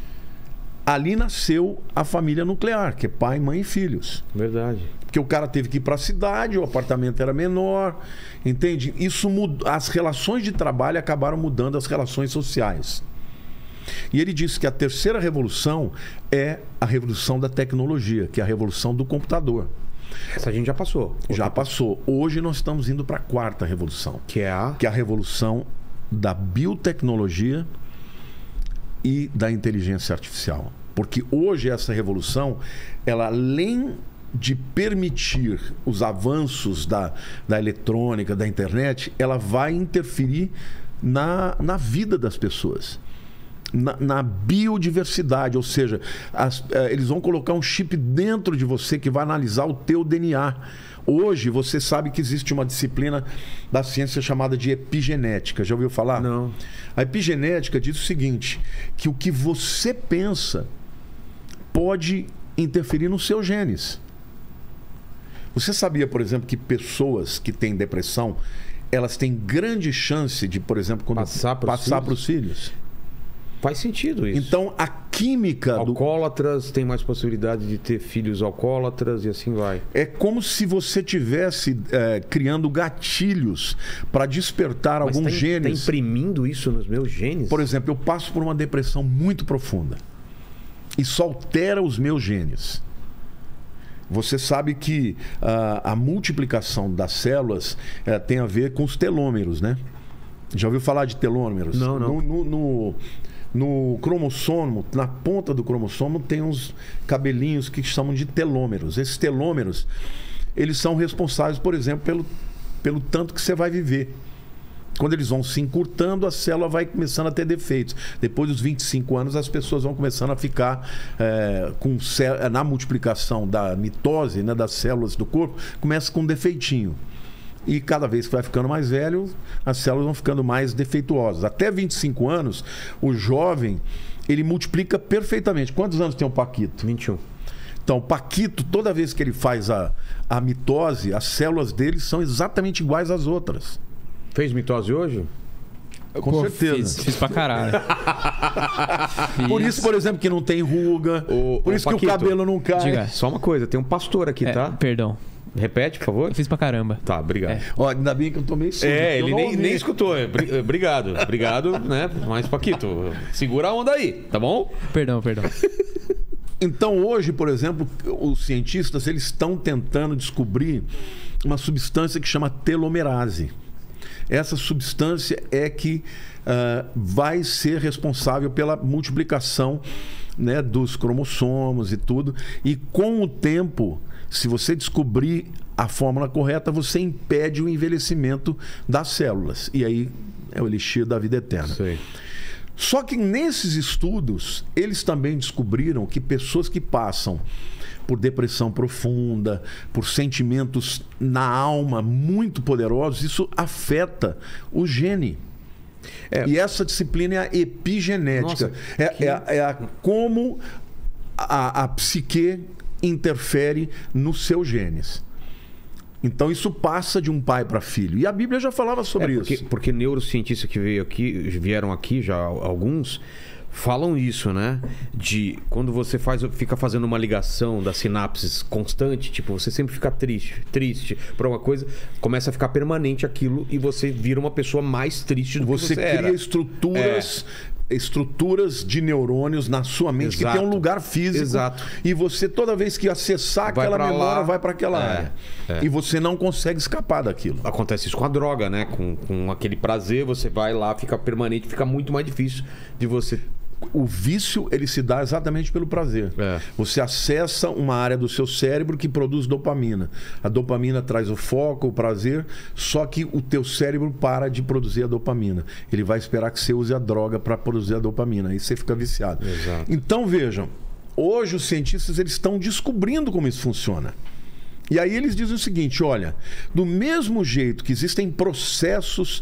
Ali nasceu a família nuclear, que é pai, mãe e filhos. Verdade. Porque o cara teve que ir para a cidade, o apartamento era menor, entende? Isso mudou, as relações de trabalho acabaram mudando as relações sociais. E ele disse que a terceira revolução é a revolução da tecnologia, que é a revolução do computador. Essa a gente já passou. Já passou. Hoje nós estamos indo para a quarta revolução. Que é a revolução da biotecnologia e da inteligência artificial. Porque hoje essa revolução, ela além de permitir os avanços da eletrônica, da internet, ela vai interferir na vida das pessoas. Na biodiversidade, ou seja, eles vão colocar um chip dentro de você que vai analisar o teu DNA. Hoje você sabe que existe uma disciplina da ciência chamada de epigenética. Já ouviu falar? Não. A epigenética diz o seguinte, que o que você pensa pode interferir nos seus genes. Você sabia, por exemplo, que pessoas que têm depressão, elas têm grande chance de, por exemplo, passar para os filhos? Faz sentido isso. Então, a química... Alcoólatras têm mais possibilidade de ter filhos alcoólatras e assim vai. É como se você estivesse criando gatilhos para despertar alguns genes. Está imprimindo isso nos meus genes? Por exemplo, eu passo por uma depressão muito profunda. Isso altera os meus genes. Você sabe que a multiplicação das células tem a ver com os telômeros, né? Já ouviu falar de telômeros? Não. no cromossomo, na ponta do cromossomo, tem uns cabelinhos que chamam de telômeros. Esses telômeros, eles são responsáveis, por exemplo, pelo tanto que você vai viver. Quando eles vão se encurtando, a célula vai começando a ter defeitos. Depois dos 25 anos, as pessoas vão começando a ficar na multiplicação da mitose, né, das células do corpo, começa com um defeitinho. E cada vez que vai ficando mais velho, as células vão ficando mais defeituosas. Até 25 anos, o jovem, ele multiplica perfeitamente. Quantos anos tem o Paquito? 21. Então, o Paquito, toda vez que ele faz a mitose, as células dele são exatamente iguais às outras. Fez mitose hoje? Com certeza. Fiz pra caralho. Por isso, por exemplo, que não tem ruga. Por isso Paquito, que o cabelo não cai. diga. Só uma coisa, tem um pastor aqui, tá? Perdão. Repete, por favor. Eu fiz pra caramba. Tá, obrigado. Ó, ainda bem que eu tomei suco. Ele nem escutou. Obrigado, né? Mas, Paquito, segura a onda aí, tá bom? Perdão. Então, hoje, por exemplo, os cientistas eles estão tentando descobrir uma substância que chama telomerase. Essa substância é que vai ser responsável pela multiplicação, né, dos cromossomos e tudo. E com o tempo, se você descobrir a fórmula correta, você impede o envelhecimento das células. E aí é o elixir da vida eterna. Sei. Só que nesses estudos, eles também descobriram que pessoas que passam por depressão profunda, por sentimentos na alma muito poderosos, isso afeta o gene. E essa disciplina é a epigenética. Nossa, como a psique interfere nos seus genes. Então isso passa de um pai para filho. E a Bíblia já falava sobre isso. Porque neurocientistas que vieram aqui, já alguns, falam isso, né? De quando você fica fazendo uma ligação das sinapses constante, tipo, você sempre fica triste por alguma coisa, começa a ficar permanente aquilo e você vira uma pessoa mais triste do que você cria era. estruturas de neurônios na sua mente. Exato. Que tem um lugar físico. Exato. E você, toda vez que acessar Vai aquela pra memória, lá. vai para aquela área. E você não consegue escapar daquilo. Acontece isso com a droga, né? Com aquele prazer, você vai lá, fica permanente, fica muito mais difícil de você... O vício, ele se dá exatamente pelo prazer. Você acessa uma área do seu cérebro que produz dopamina. A dopamina traz o foco, o prazer, só que o teu cérebro para de produzir a dopamina. Ele vai esperar que você use a droga para produzir a dopamina. Aí você fica viciado. Exato. Então, vejam, hoje os cientistas eles estão descobrindo como isso funciona. E aí eles dizem o seguinte, olha, do mesmo jeito que existem processos...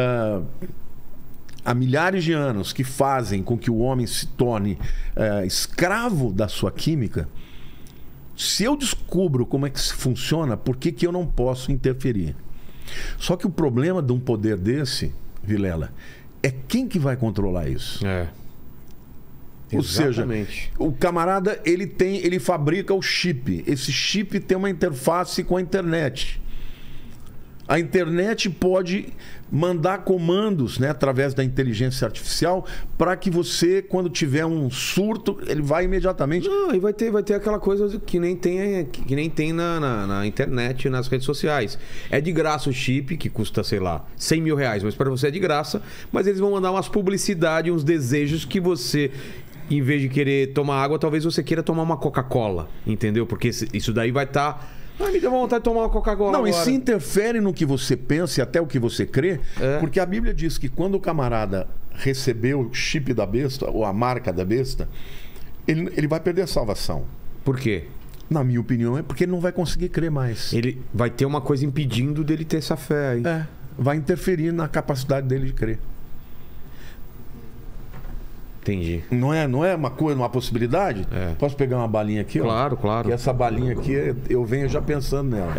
há milhares de anos que fazem com que o homem se torne escravo da sua química, se eu descubro como é que isso funciona, por que eu não posso interferir? Só que o problema de um poder desse, Vilela, é quem que vai controlar isso? Ou Exatamente. seja, o camarada ele fabrica o chip. Esse chip tem uma interface com a internet. A internet pode mandar comandos, né, através da inteligência artificial para que você, quando tiver um surto, ele vai imediatamente... Não, e vai ter aquela coisa que nem tem na internet, nas redes sociais. É de graça o chip, que custa, sei lá, 100 mil reais, mas para você é de graça, mas eles vão mandar umas publicidades, uns desejos que você... Em vez de querer tomar água, talvez você queira tomar uma Coca-Cola, entendeu? Porque isso daí vai estar... me deu vontade de tomar uma Coca-Cola Não, agora. e se interfere no que você pensa e até o que você crê, porque a Bíblia diz que quando o camarada recebeu o chip da besta, ou a marca da besta, ele vai perder a salvação. Por quê? Na minha opinião, é porque ele não vai conseguir crer mais. Ele vai ter uma coisa impedindo dele ter essa fé aí. Vai interferir na capacidade dele de crer. Entendi. Não é uma coisa, uma possibilidade? Posso pegar uma balinha aqui? Claro, claro. Que essa balinha aqui, eu venho já pensando nela.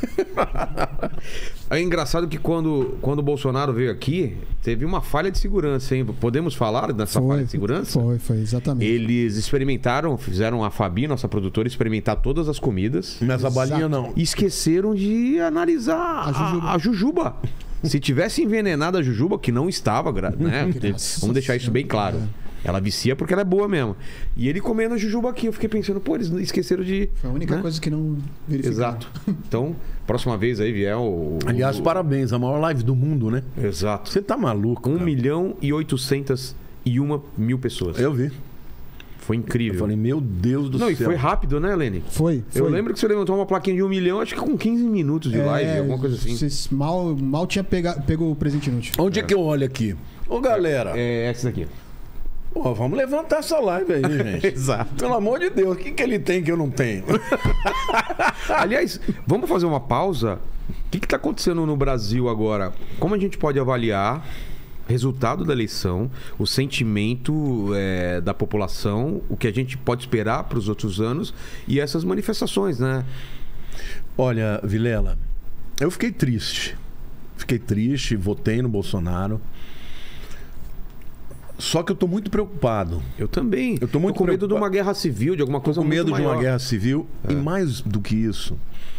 É engraçado que quando o Bolsonaro veio aqui, teve uma falha de segurança, hein? Podemos falar dessa falha de segurança? Foi, exatamente. Eles fizeram a Fabi, nossa produtora, experimentar todas as comidas. Mas a balinha não. E esqueceram de analisar a jujuba. Se tivesse envenenado a jujuba, que não estava, né? Vamos deixar isso bem claro. Ela vicia porque ela é boa mesmo. E ele comendo a jujuba aqui. Eu fiquei pensando, pô, eles esqueceram de... Foi a única coisa que não verificaram. Exato. Então, próxima vez aí vier Aliás, parabéns. A maior live do mundo, né? Exato. Você tá maluco, 1.800.000 mil pessoas. Eu vi. Foi incrível. Eu falei, meu Deus do céu. Não, e foi rápido, né, Lene? Foi. Eu lembro que você levantou uma plaquinha de 1 milhão, acho que com 15 minutos de live, alguma coisa assim. Vocês mal tinha pego o presente inútil. Onde é que eu olho aqui? Ô, galera. É essa daqui. Pô, vamos levantar essa live aí, gente. Exato. Pelo amor de Deus, o que ele tem que eu não tenho? Aliás, vamos fazer uma pausa? O que está acontecendo no Brasil agora? Como a gente pode avaliar o resultado da eleição, o sentimento da população, o que a gente pode esperar para os outros anos e essas manifestações, né? Olha, Vilela, eu fiquei triste. Votei no Bolsonaro. Só que eu tô muito preocupado. Eu também. Eu tô muito com medo de uma guerra civil, de alguma coisa com medo muito de uma maior. guerra civil. E mais do que isso,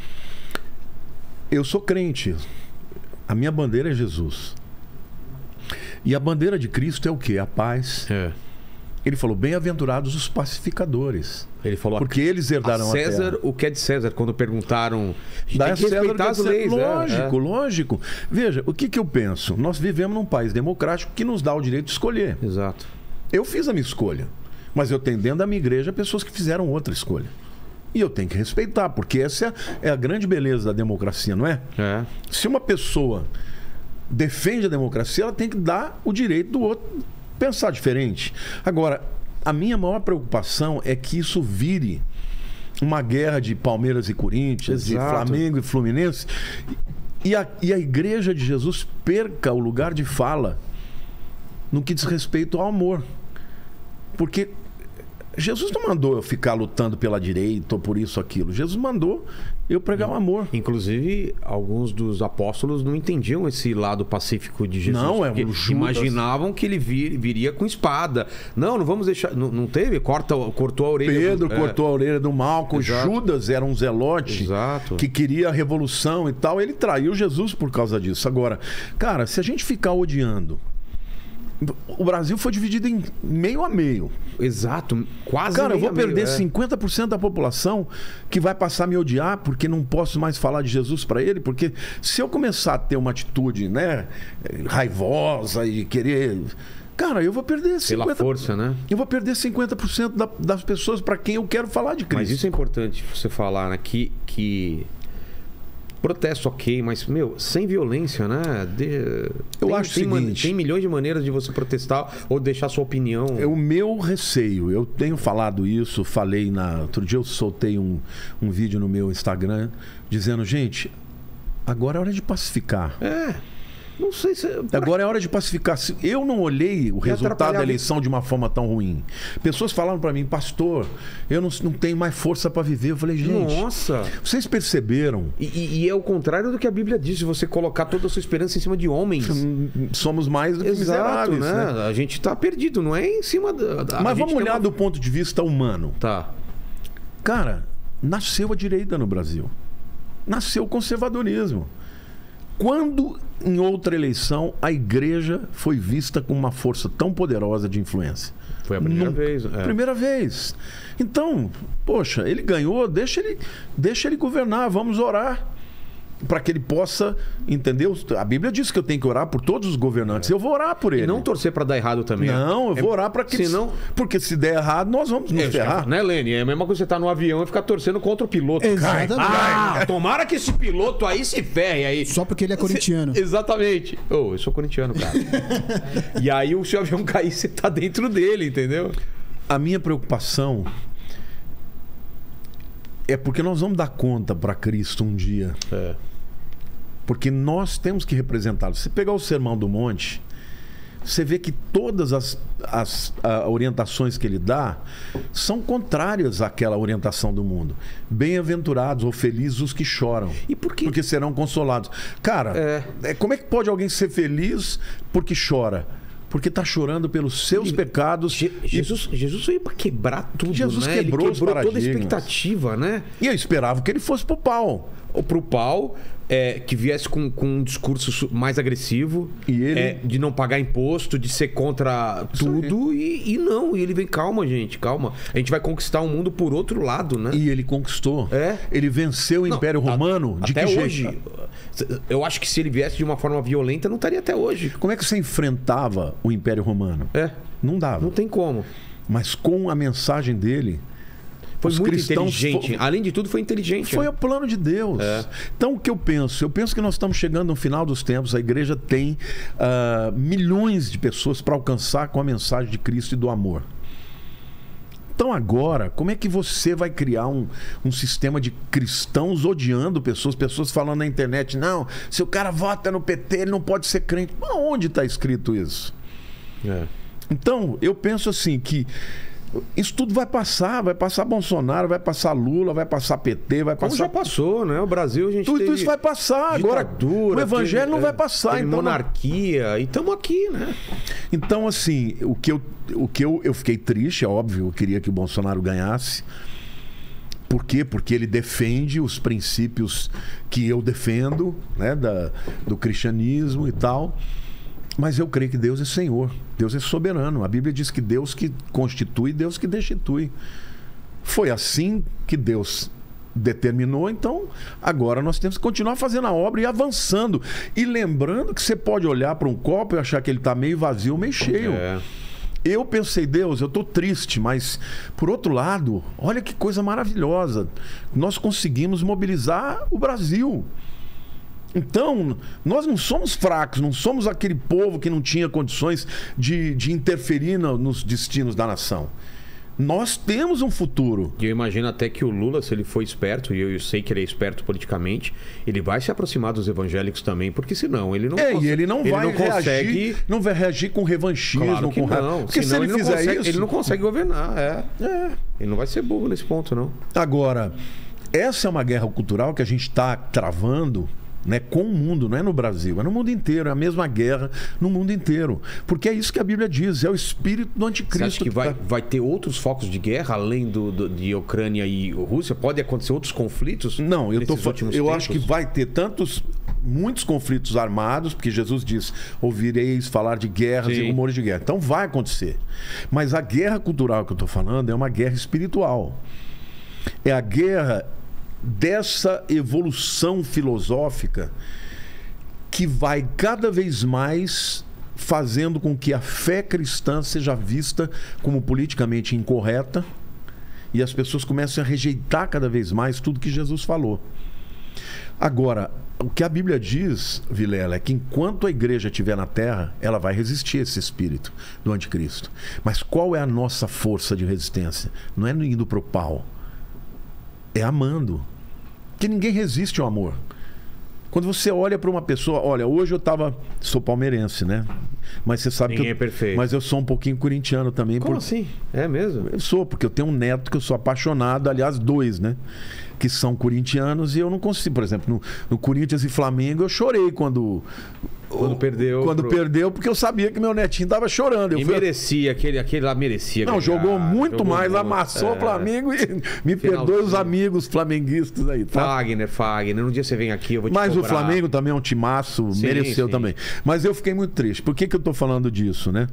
eu sou crente. A minha bandeira é Jesus. E a bandeira de Cristo é o quê? A paz. Ele falou, bem-aventurados os pacificadores. Ele falou, porque eles herdarão a César, terra. o que é de César, quando perguntaram... Dá tem que respeitar as leis. Lógico. Veja, o que eu penso? Nós vivemos num país democrático que nos dá o direito de escolher. Exato. Eu fiz a minha escolha. Mas eu tenho dentro da minha igreja pessoas que fizeram outra escolha. E eu tenho que respeitar, porque essa é a grande beleza da democracia, não é? Se uma pessoa defende a democracia, ela tem que dar o direito do outro pensar diferente. Agora, a minha maior preocupação é que isso vire uma guerra de Palmeiras e Corinthians, de Flamengo e Fluminense, e a Igreja de Jesus perca o lugar de fala no que diz respeito ao amor. Porque Jesus não mandou eu ficar lutando pela direita ou por isso ou aquilo. Jesus mandou eu pregar o amor. Inclusive, alguns dos apóstolos não entendiam esse lado pacífico de Jesus. Não, porque imaginavam que ele viria com espada. Não vamos deixar... Não teve? Cortou a orelha. Pedro cortou a orelha do Malco. Exato. Judas era um zelote. Exato. Que queria a revolução e tal. Ele traiu Jesus por causa disso. Agora, cara, se a gente ficar odiando... O Brasil foi dividido em meio a meio. Exato, quase. Cara, eu vou meio, perder 50% da população que vai passar a me odiar porque não posso mais falar de Jesus para ele. Porque se eu começar a ter uma atitude, né, raivosa e querer... Cara, eu vou perder 50%. Pela força, né? Eu vou perder 50% das pessoas para quem eu quero falar de Cristo. Mas isso é importante você falar, né? Que protesto, ok, mas, sem violência, né? Eu acho o seguinte... Tem milhões de maneiras de você protestar ou deixar sua opinião. O meu receio, eu tenho falado isso, outro dia eu soltei um vídeo no meu Instagram dizendo, gente, agora é hora de pacificar. Não sei se... Agora é hora de pacificar. Eu não olhei o resultado da eleição de uma forma tão ruim. Pessoas falaram para mim, pastor, eu não tenho mais força para viver. Eu falei, gente, nossa, vocês perceberam? E é o contrário do que a Bíblia diz, se você colocar toda a sua esperança em cima de homens. Somos mais do que miseráveis, né? A gente tá perdido, não é em cima da... Mas vamos olhar do ponto de vista humano. Tá. Cara, nasceu a direita no Brasil. Nasceu o conservadorismo. Quando, em outra eleição, a igreja foi vista com uma força tão poderosa de influência? Foi a primeira vez. Primeira vez. Então, poxa, ele ganhou, deixa ele governar, vamos orar. Para que ele possa, entendeu? A Bíblia diz que eu tenho que orar por todos os governantes. Eu vou orar por ele. E não torcer para dar errado também. Não, eu vou orar para que... Porque se der errado, nós vamos nos ferrar. Né, Lene? É a mesma coisa que você tá no avião e ficar torcendo contra o piloto. Exatamente. Tomara que esse piloto aí se ferre aí. Só porque ele é corintiano. Exatamente. Eu sou corintiano, cara. E aí, se o avião cair, você tá dentro dele, entendeu? A minha preocupação é porque nós vamos dar conta para Cristo um dia. Porque nós temos que representá-lo. Se pegar o Sermão do Monte, você vê que todas as orientações que ele dá são contrárias àquela orientação do mundo. Bem-aventurados ou felizes os que choram. E por quê? Porque serão consolados. Cara, como é que pode alguém ser feliz porque chora? Porque está chorando pelos seus pecados. Jesus veio para quebrar tudo, Jesus né? quebrou ele quebrou toda a paradigmas. expectativa, né? E eu esperava que ele fosse pro pau. Ou pro pau, que viesse com um discurso mais agressivo, E ele... de não pagar imposto, de ser contra tudo, e não. E ele vem, calma, gente, calma. A gente vai conquistar o mundo por outro lado, né? E ele conquistou. Ele venceu o Império Romano de até que hoje. jeito? Eu acho que se ele viesse de uma forma violenta, não estaria até hoje. Como é que você enfrentava o Império Romano? Não dava. Não tem como. Mas com a mensagem dele... Foi os muito cristãos inteligente. Além de tudo, foi inteligente. Foi o plano de Deus. Então, o que eu penso? Eu penso que nós estamos chegando no final dos tempos. A igreja tem milhões de pessoas para alcançar com a mensagem de Cristo e do amor. Então, agora, como é que você vai criar um sistema de cristãos odiando pessoas falando na internet, não, se o cara vota no PT, ele não pode ser crente. Onde está escrito isso? Então, eu penso assim que isso tudo vai passar Bolsonaro, vai passar Lula, vai passar PT, vai passar... Como já passou, né? O Brasil, a gente Tudo isso vai passar. Agora, o evangelho não vai passar. Então, monarquia, e estamos aqui, né? Então, assim, eu fiquei triste, é óbvio, eu queria que o Bolsonaro ganhasse. Por quê? Porque ele defende os princípios que eu defendo, né? Do cristianismo e tal. Mas eu creio que Deus é Senhor, Deus é soberano. A Bíblia diz que Deus que constitui, Deus que destitui. Foi assim que Deus determinou, então agora nós temos que continuar fazendo a obra e avançando. E lembrando que você pode olhar para um copo e achar que ele está meio vazio ou meio cheio. Eu pensei, Deus, eu estou triste, mas por outro lado, olha que coisa maravilhosa. Nós conseguimos mobilizar o Brasil. Então, nós não somos fracos, não somos aquele povo que não tinha condições de interferir nos destinos da nação. Nós temos um futuro. E eu imagino até que o Lula, se ele for esperto, e eu sei que ele é esperto politicamente, ele vai se aproximar dos evangélicos também, porque senão ele não consegue. E ele não vai reagir com revanchismo, claro que com não. Porque se ele fizer isso, ele não consegue governar. Ele não vai ser burro nesse ponto, não. Agora, essa é uma guerra cultural que a gente está travando, né, com o mundo, não é no Brasil, é no mundo inteiro, é a mesma guerra no mundo inteiro, porque é isso que a Bíblia diz, é o espírito do anticristo. Você acha que vai ter outros focos de guerra além de Ucrânia e Rússia? Pode acontecer outros conflitos? Não, eu acho que vai ter muitos conflitos armados, porque Jesus diz, ouvireis falar de guerras e rumores de guerra. Então vai acontecer, mas a guerra cultural que eu estou falando é uma guerra espiritual, é a guerra dessa evolução filosófica que vai cada vez mais fazendo com que a fé cristã seja vista como politicamente incorreta e as pessoas comecem a rejeitar cada vez mais tudo que Jesus falou. Agora, o que a Bíblia diz, Vilela, é que enquanto a igreja estiver na terra, ela vai resistir a esse espírito do anticristo. Mas qual é a nossa força de resistência? Não é indo para o pau, é amando. Porque ninguém resiste ao amor. Quando você olha para uma pessoa... Olha, hoje sou palmeirense, né? Mas você sabe ninguém é perfeito. Mas eu sou um pouquinho corintiano também. Como assim? É mesmo? Eu sou, porque eu tenho um neto que eu sou apaixonado. Aliás, 2, né? Que são corintianos e eu não consigo. Por exemplo, no Corinthians e Flamengo, eu chorei quando perdeu. Perdeu, porque eu sabia que meu netinho estava chorando. Merecia, aquele lá merecia. Não, jogou muito mais, amassou o Flamengo e me perdoe os amigos flamenguistas aí, tá? Fagner, um dia você vem aqui, eu vou te Mas cobrar. O Flamengo também é um timaço, mereceu também. Mas eu fiquei muito triste. Por que eu tô falando disso, né?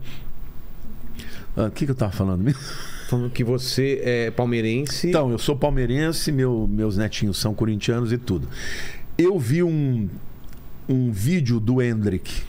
O que eu tava falando mesmo? Falando que você é palmeirense. Então, eu sou palmeirense, meus netinhos são corintianos e tudo. Eu vi um vídeo do Hendrick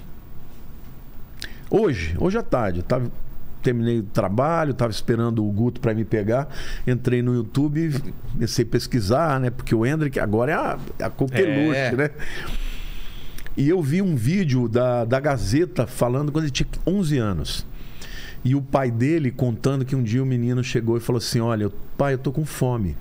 hoje à tarde. Terminei o trabalho, estava esperando o Guto para me pegar, entrei no YouTube e comecei a pesquisar, né? Porque o Hendrick agora é a coqueluche, né? E eu vi um vídeo da Gazeta falando quando ele tinha 11 anos. E o pai dele contando que um dia o menino chegou e falou assim: olha, pai, eu tô com fome.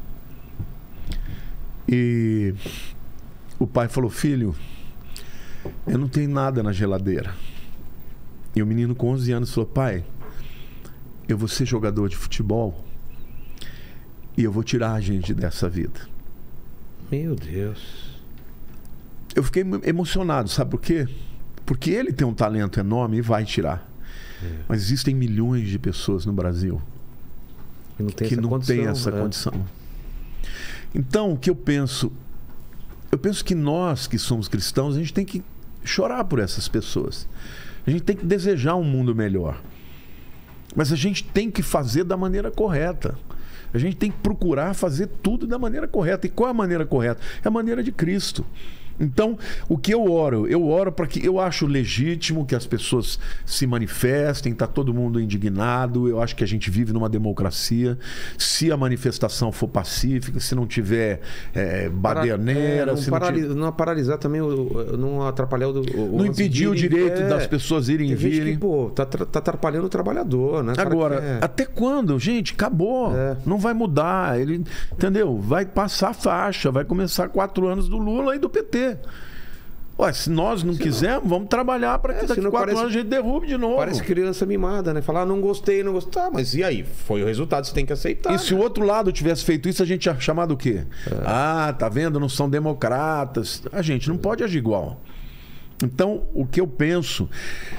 E o pai falou: filho, eu não tenho nada na geladeira. E o menino com 11 anos falou: pai, eu vou ser jogador de futebol e eu vou tirar a gente dessa vida. Meu Deus. Eu fiquei emocionado, sabe por quê? Porque ele tem um talento enorme e vai tirar. Mas existem milhões de pessoas no Brasil que não tem essa condição. Então, o que eu penso que nós que somos cristãos, a gente tem que chorar por essas pessoas. A gente tem que desejar um mundo melhor. Mas a gente tem que fazer da maneira correta. A gente tem que procurar fazer tudo da maneira correta. E qual é a maneira correta? É a maneira de Cristo. Então, o que eu oro? Eu oro para que... Eu acho legítimo que as pessoas se manifestem, tá todo mundo indignado, eu acho que a gente vive numa democracia. Se a manifestação for pacífica, se não tiver baderneira... Não paralisar também, não atrapalhar não impedir o direito das pessoas irem e virem. Que, pô, tá atrapalhando o trabalhador, né? Agora, até quando? Gente, acabou. Não vai mudar. Ele, entendeu? Vai passar a faixa, vai começar 4 anos do Lula e do PT. Ué, se nós não quisermos, vamos trabalhar para que daqui a 4 anos a gente derrube de novo. Parece criança mimada, né? Falar, não gostei, não gostei. Tá, mas e aí? Foi o resultado, você tem que aceitar. E se o outro lado tivesse feito isso, a gente ia chamar do quê? Ah, tá vendo? Não são democratas. A gente não pode agir igual. Então, o que eu penso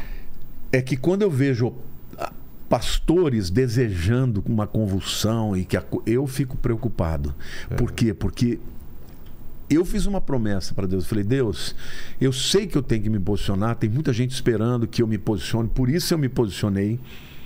é que quando eu vejo pastores desejando uma convulsão e que eu fico preocupado. Por quê? Porque eu fiz uma promessa para Deus. Eu falei, Deus, eu sei que eu tenho que me posicionar, tem muita gente esperando que eu me posicione, por isso eu me posicionei.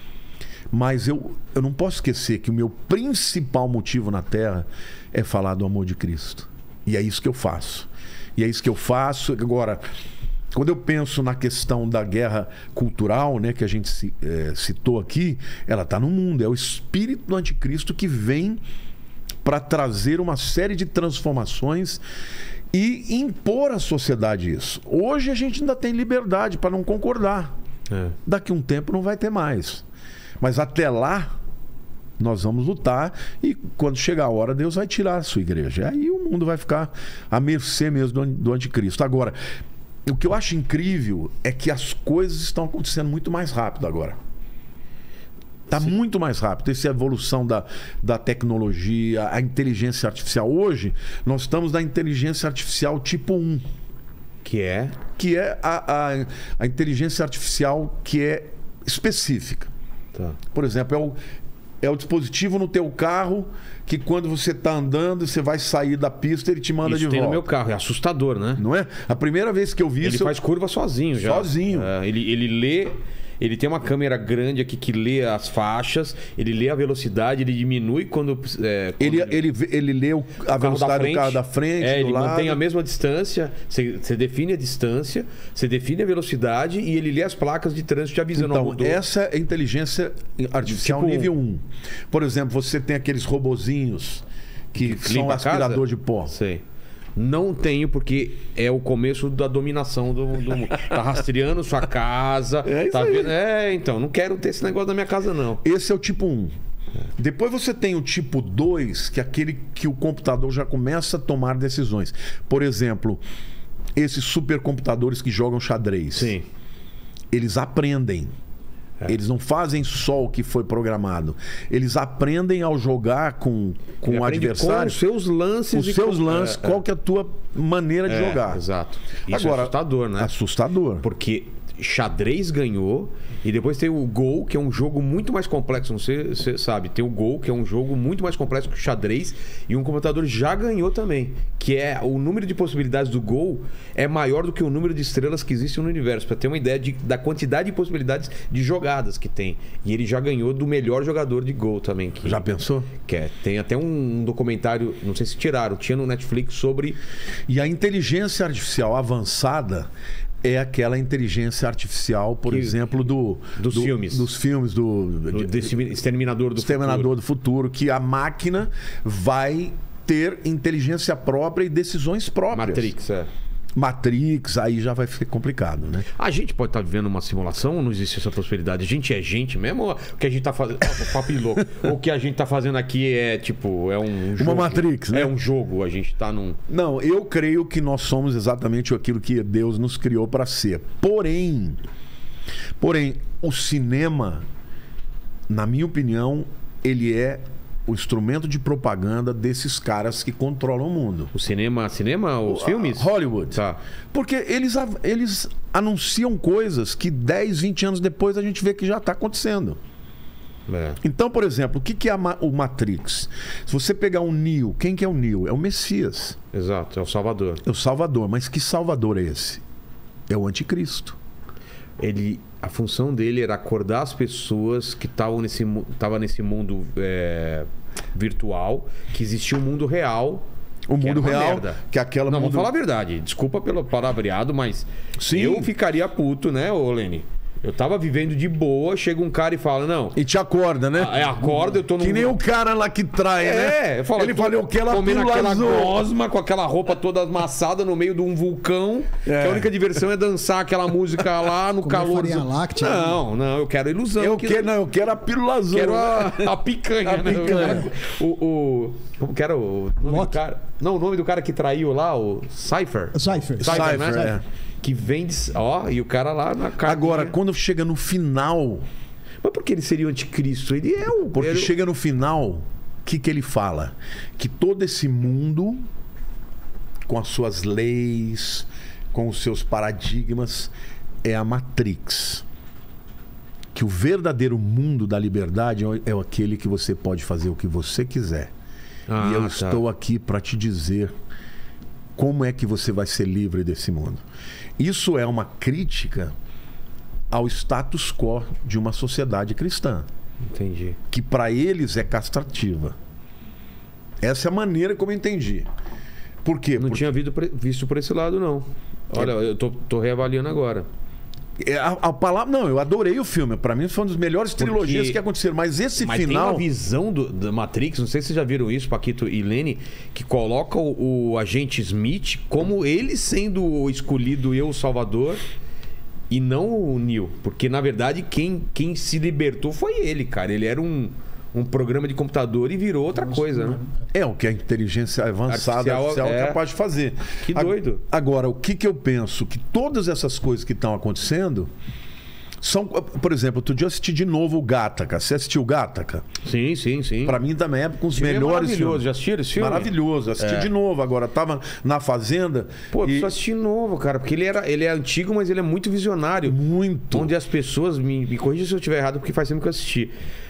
Mas eu não posso esquecer que o meu principal motivo na Terra é falar do amor de Cristo. E é isso que eu faço. E é isso que eu faço. Agora, quando eu penso na questão da guerra cultural, né, que a gente citou aqui, ela está no mundo. É o espírito do anticristo que vem para trazer uma série de transformações e impor à sociedade isso. Hoje a gente ainda tem liberdade para não concordar. Daqui a um tempo não vai ter mais. Mas até lá, nós vamos lutar e quando chegar a hora, Deus vai tirar a sua igreja. Aí o mundo vai ficar à mercê mesmo do anticristo. Agora, o que eu acho incrível é que as coisas estão acontecendo muito mais rápido agora. Está muito mais rápido. Essa é a evolução da tecnologia, a inteligência artificial. Hoje, nós estamos na inteligência artificial tipo 1. Que é a inteligência artificial que é específica. Tá. Por exemplo, é o dispositivo no teu carro que quando você está andando, você vai sair da pista, ele te manda de volta. No meu carro, é assustador, né? Não é? A primeira vez que eu vi isso... Ele faz curva sozinho já. Sozinho. Ele lê... Ele tem uma câmera grande aqui que lê as faixas, ele lê a velocidade, ele diminui quando ele lê a velocidade do carro da frente, ele mantém a mesma distância, você define a distância, você define a velocidade e ele lê as placas de trânsito te avisando. Então, essa é a inteligência artificial tipo nível 1. Por exemplo, você tem aqueles robozinhos que são aspirador de pó. Sei. Não tenho, porque é o começo da dominação do mundo. Tá rastreando sua casa. Tá vendo? Então, não quero ter esse negócio na minha casa, não. Esse é o tipo 1. Depois você tem o tipo 2, que é aquele que o computador já começa a tomar decisões. Por exemplo, esses supercomputadores que jogam xadrez. Sim. Eles aprendem. Eles não fazem só o que foi programado. Eles aprendem ao jogar com o adversário. Com os seus lances. Os seus lances, qual que é a tua maneira de jogar. Exato. Isso agora, é assustador, né? Assustador. Porque xadrez ganhou e depois tem o Go, que é um jogo muito mais complexo. Não sei se você sabe. Tem o Go, que é um jogo muito mais complexo que o xadrez. E um computador já ganhou também. Que é o número de possibilidades do Go é maior do que o número de estrelas que existem no universo. Para ter uma ideia da quantidade de possibilidades de jogadas que tem. E ele já ganhou do melhor jogador de Go também. Já pensou? Tem até um documentário, não sei se tiraram, tinha no Netflix sobre... E a inteligência artificial avançada é aquela inteligência artificial, por exemplo, dos filmes. Dos filmes Exterminador do Futuro, que a máquina vai ter inteligência própria e decisões próprias. Matrix, aí já vai ficar complicado, né? A gente pode estar vivendo uma simulação ou não existe essa possibilidade? A gente é gente mesmo? Ou o que a gente está fazendo... Papo louco. O que a gente está fazendo aqui é tipo... É um jogo. Uma Matrix, né? É um jogo, a gente está num... Não, eu creio que nós somos exatamente aquilo que Deus nos criou para ser. Porém, o cinema, na minha opinião, ele é o instrumento de propaganda desses caras que controlam o mundo. O cinema, os filmes? Hollywood. Tá. Porque eles anunciam coisas que 10, 20 anos depois a gente vê que já está acontecendo. Então, por exemplo, o que é o Matrix? Se você pegar o Neo, quem que é o Neo? É o Messias. Exato, é o Salvador. É o Salvador, mas que Salvador é esse? É o anticristo. A função dele era acordar as pessoas que estavam nesse mundo virtual, que existia um mundo real O que era mundo uma real, merda. que é aquela Não, mundo... vamos falar a verdade. Desculpa pelo palavreado, mas Sim. eu ficaria puto, né, ô Lene? Eu tava vivendo de boa, chega um cara e fala, não... E te acorda, né? Acorda, eu tô no... Que nem o cara lá que trai, né? Eu falo, Ele falou, eu quero a comendo pílula aquela azul. gosma com aquela roupa toda amassada no meio de um vulcão, que a única diversão é dançar aquela música lá no Comer calor. farinha láctea. Não, eu quero a ilusão. Eu quero a pílula azul. Quero a picanha, A né? picanha. Como que era o nome do Loki. cara? Não, o nome do cara que traiu lá, o Cypher. Cypher. Cypher, né? Que vende. Ó, e o cara lá na cara. Agora, quando chega no final... Mas por que ele seria o anticristo? Ele é o. Porque chega no final, o que ele fala? Que todo esse mundo, com as suas leis, com os seus paradigmas, é a Matrix. Que o verdadeiro mundo da liberdade é aquele que você pode fazer o que você quiser. E eu estou aqui para te dizer como é que você vai ser livre desse mundo. Isso é uma crítica ao status quo de uma sociedade cristã. Entendi. Que para eles é castrativa. Essa é a maneira como eu entendi. Por quê? Não tinha visto por esse lado, não. Olha, eu tô reavaliando agora. A palavra, não, eu adorei o filme. Para mim foi uma das melhores trilogias que aconteceram. Mas esse Mas final... tem uma visão da Matrix, não sei se vocês já viram isso, Paquito e Lene, que coloca o agente Smith como ele sendo o escolhido e o salvador e não o Neo. Porque, na verdade, quem se libertou foi ele, cara. Ele era um programa de computador e virou outra coisa, né? É o que a inteligência avançada artificial é capaz de fazer. Que doido. Agora, o que eu penso? Que todas essas coisas que estão acontecendo são... Por exemplo, outro dia eu assisti de novo o Gattaca. Você assistiu o Gattaca? Sim. Pra mim também é com os Esse filme melhores é maravilhoso. Já assistiram esse filme? Maravilhoso. Assisti de novo agora. Tava na Fazenda. Pô, eu preciso assistir de novo, cara. Porque ele é antigo, mas ele é muito visionário. Muito. Onde as pessoas... Me corrija se eu estiver errado, porque faz tempo que eu assisti.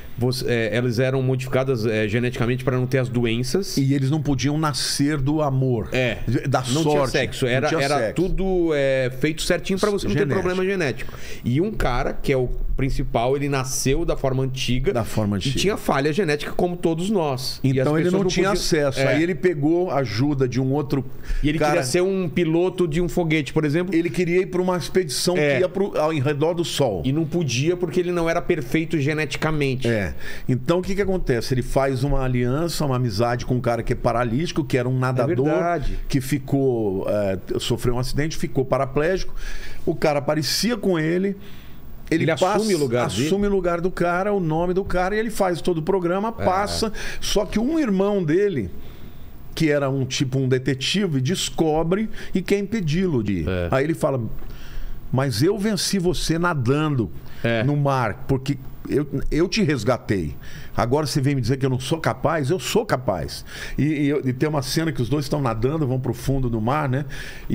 Elas eram modificadas geneticamente para não ter as doenças. E eles não podiam nascer do amor. Da não sorte. Tinha sexo. Era sexo. tudo feito certinho para você não ter problema genético. E um cara, que é o principal, ele nasceu da forma antiga. E tinha falha genética como todos nós. Então ele não tinha acesso. Aí ele pegou ajuda de um outro... E ele queria ser um piloto de um foguete, por exemplo. Ele queria ir para uma expedição que ia ao redor do Sol. E não podia porque ele não era perfeito geneticamente. Então o que acontece? Ele faz uma aliança, uma amizade com um cara que é paralítico, que era um nadador, que ficou... sofreu um acidente, ficou paraplégico. O cara parecia com ele... Ele assume o lugar do cara, o nome do cara, e ele faz todo o programa, passa. Só que um irmão dele, que era um detetive, descobre e quer impedi-lo de ir. Aí ele fala: mas eu venci você nadando no mar, porque eu te resgatei. Agora você vem me dizer que eu não sou capaz? Eu sou capaz. E tem uma cena que os dois estão nadando, vão pro fundo do mar, né?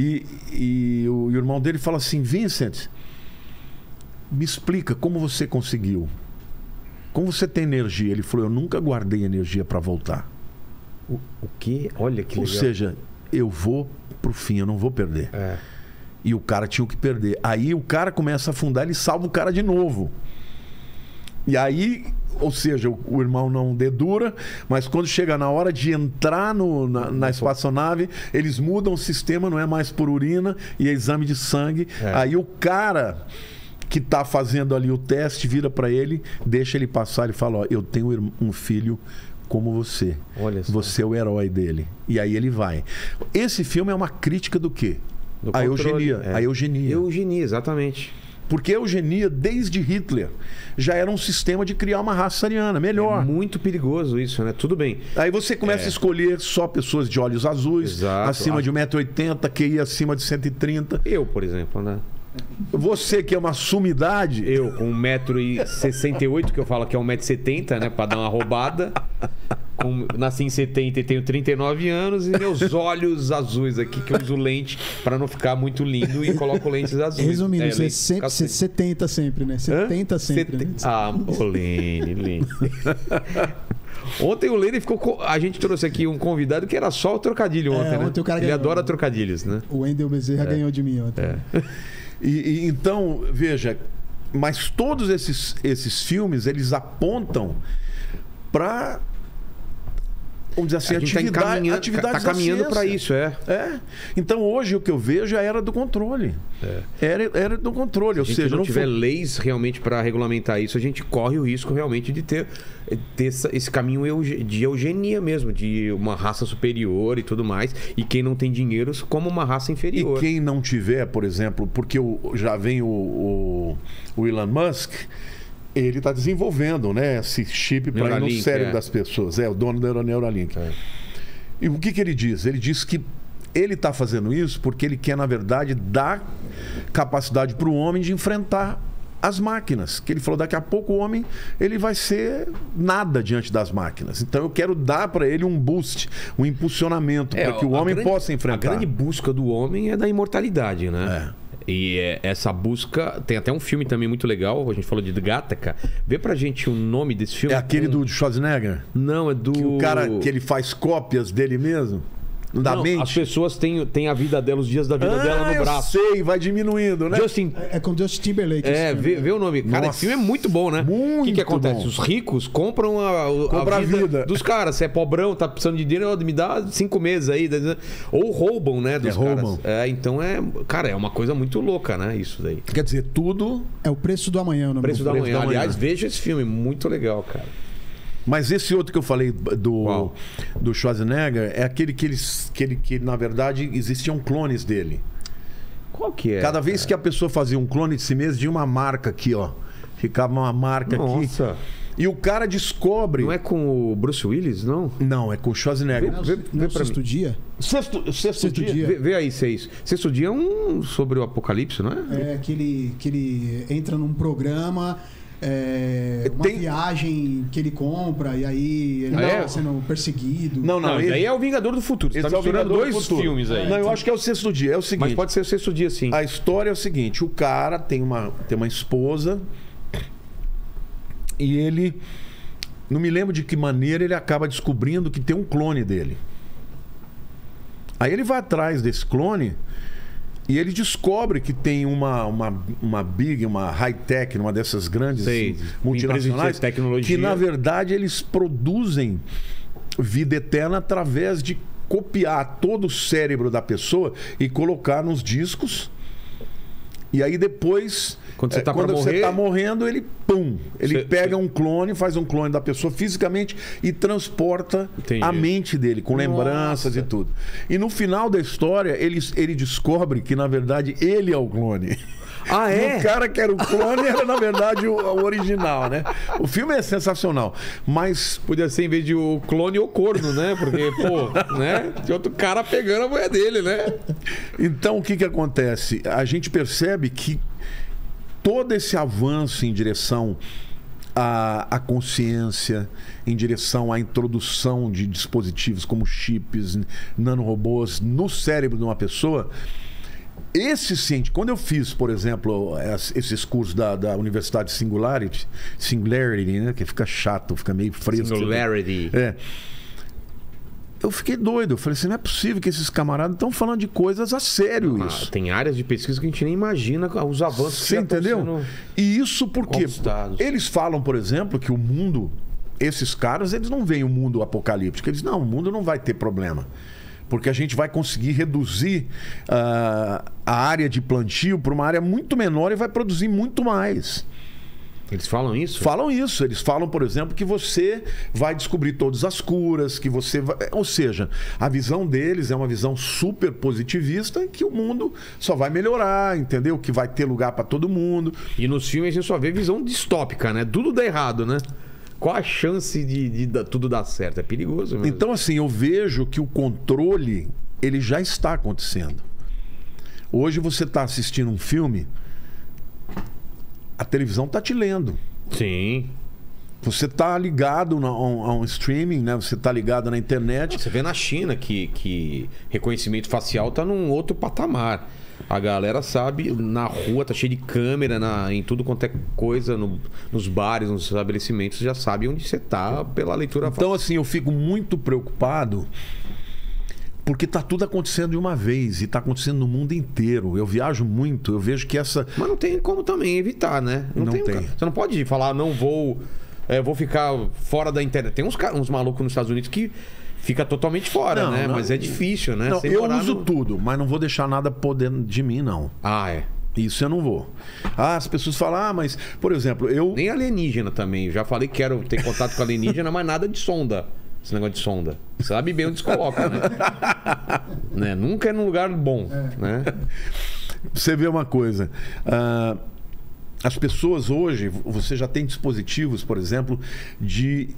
E o irmão dele fala assim: Vincent, me explica como você conseguiu. Como você tem energia? Ele falou: eu nunca guardei energia para voltar. O quê? Olha que legal. Ou seja, eu vou pro fim, eu não vou perder. E o cara tinha que perder. Aí o cara começa a afundar, ele salva o cara de novo. E aí, ou seja, o irmão não dedura, mas quando chega na hora de entrar na espaçonave, eles mudam o sistema, não é mais por urina e é exame de sangue. Aí o cara que tá fazendo ali o teste vira para ele, deixa ele passar, ele fala: ó, eu tenho um filho como você. Olha só. Você é o herói dele. E aí ele vai. Esse filme é uma crítica do quê? A eugenia. A eugenia. Eugenia, exatamente. Porque a eugenia, desde Hitler, já era um sistema de criar uma raça ariana, melhor. É muito perigoso isso, né? Tudo bem. Aí você começa a escolher só pessoas de olhos azuis, acima de 1,80 m, QI acima de 130. Eu, por exemplo, né? Você que é uma sumidade. Eu, com 1,68 m, que eu falo que é 1,70 m, né? Pra dar uma roubada. Nasci em 70 e tenho 39 anos. E meus olhos azuis aqui, que eu uso lente pra não ficar muito lindo e coloco lentes azuis. Resumindo, você 70 sempre, né? 70 sempre. Né? Lene. Ontem o Lene ficou... A gente trouxe aqui um convidado que era só o trocadilho ontem, né? Ontem o cara Ele ganhou, adora trocadilhos, né? O Wendel Bezerra ganhou de mim ontem. E então, veja, mas todos esses filmes, eles apontam para vamos dizer assim, A gente atividades tá caminhando da para ciência. isso, É. Então hoje o que eu vejo é a era do controle. Era do controle, ou Se a gente seja, não tiver leis realmente para regulamentar isso, a gente corre o risco realmente de ter esse caminho de eugenia mesmo, de uma raça superior e tudo mais, e quem não tem dinheiro como uma raça inferior. E quem não tiver, por exemplo, porque já vem o Elon Musk, ele está desenvolvendo, né, esse chip para ir no cérebro das pessoas. É o dono da Neuralink. E o que ele diz? Ele diz que ele está fazendo isso porque ele quer, na verdade, dar capacidade para o homem de enfrentar as máquinas. Que ele falou, daqui a pouco o homem ele vai ser nada diante das máquinas. Então eu quero dar para ele um boost, um impulsionamento, para que o homem possa enfrentar. A grande busca do homem é da imortalidade, né? E essa busca... Tem até um filme também muito legal, a gente falou de Gattaca. Vê pra gente o nome desse filme. É aquele do Schwarzenegger? Não, é do... Que o cara que ele faz cópias dele mesmo? Da mente? As pessoas têm a vida dela, os dias da vida dela no braço. Eu sei, vai diminuindo, né? É com Justin Timberlake. Vê o nome. Cara, esse filme é muito bom, né? O que acontece? Bom. Os ricos compram a vida dos caras. Se é pobrão, tá precisando de dinheiro, me dá 5 meses aí. Ou roubam, né? Dos caras. Roubam. Então cara, é uma coisa muito louca, né? Isso daí. Quer dizer, tudo... É o Preço do Amanhã. O Preço do Amanhã. Aliás, veja esse filme, muito legal, cara. Mas esse outro que eu falei do Schwarzenegger é aquele que na verdade existiam clones dele. Qual que é? Cada vez que a pessoa fazia um clone de si mesmo, tinha uma marca aqui, ó. Ficava uma marca aqui. E o cara descobre... Não é com o Bruce Willis, não? Não, é com o Schwarzenegger. Vê pra Sexto Dia? Sexto Dia? Vê aí se é isso. Sexto Dia é um sobre o apocalipse, não é? É que ele entra num programa... uma viagem que ele compra e aí ele tá sendo perseguido. Não, aí é o Vingador do Futuro. Você tá misturando dois filmes aí. Não, eu acho que é o Sexto Dia. É o seguinte. Mas pode ser o Sexto Dia, sim. A história é o seguinte: o cara tem uma esposa e ele, não me lembro de que maneira, ele acaba descobrindo que tem um clone dele. Aí ele vai atrás desse clone. E ele descobre que tem uma high-tech, uma dessas grandes multinacionais, tecnologia, que na verdade eles produzem vida eterna através de copiar todo o cérebro da pessoa e colocar nos discos. E aí depois, quando você está morrendo, ele pega um clone, faz um clone da pessoa fisicamente e transporta a mente dele, com lembranças e tudo. E no final da história, ele descobre que, na verdade, ele é o clone. Ah, é? E o cara que era o clone era, na verdade, o original, né? O filme é sensacional, mas... Podia ser, em vez de o clone, o corno, né? Porque, né? Tinha outro cara pegando a mulher dele, né? Então, o que acontece? A gente percebe que todo esse avanço em direção à consciência, em direção à introdução de dispositivos como chips, nanorobôs no cérebro de uma pessoa... Quando eu fiz, por exemplo, esses cursos da Universidade Singularity, né? Que fica chato, fica meio fresco. Singularity. Eu fiquei doido. Eu falei assim, não é possível que esses camaradas estão falando de coisas a sério isso. Tem áreas de pesquisa que a gente nem imagina os avanços. Você entendeu? E isso porque eles falam, por exemplo, que o mundo, esses caras, eles não veem o mundo apocalíptico. Eles dizem, não, o mundo não vai ter problema. Porque a gente vai conseguir reduzir a área de plantio para uma área muito menor e vai produzir muito mais. Eles falam isso? Falam isso. Eles falam, por exemplo, que você vai descobrir todas as curas, que você vai... Ou seja, a visão deles é uma visão super positivista, que o mundo só vai melhorar, entendeu? Que vai ter lugar para todo mundo. E nos filmes a gente só vê visão distópica, né? Tudo dá errado, né? Qual a chance de tudo dar certo? É perigoso mesmo. Então, assim, eu vejo que o controle, ele já está acontecendo. Hoje você está assistindo um filme, a televisão está te lendo. Sim. Você está ligado a um streaming, né? Você está ligado na internet. Você vê na China que reconhecimento facial está num outro patamar. A galera sabe, na rua tá cheio de câmera, em tudo quanto é coisa, nos bares, nos estabelecimentos, já sabe onde você tá pela leitura. Então, assim, eu fico muito preocupado porque tá tudo acontecendo de uma vez e tá acontecendo no mundo inteiro. Eu viajo muito, eu vejo que essa... Mas não tem como também evitar, né? Não tem. Você não pode falar, não vou ficar fora da internet. Tem uns malucos nos Estados Unidos que fica totalmente fora, Não, né? não. Mas é difícil, né? Não, Sem eu morar uso no- tudo, mas não vou deixar nada poder de mim, não. Ah, é. Isso eu não vou. Ah, as pessoas falam, ah, mas, por exemplo, eu. Nem alienígena também. Eu já falei que quero ter contato com alienígena, mas nada de sonda. Esse negócio de sonda. Sabe bem onde se coloca, né? Nunca é num lugar bom, né? Você vê uma coisa. As pessoas hoje, você já tem dispositivos, por exemplo, de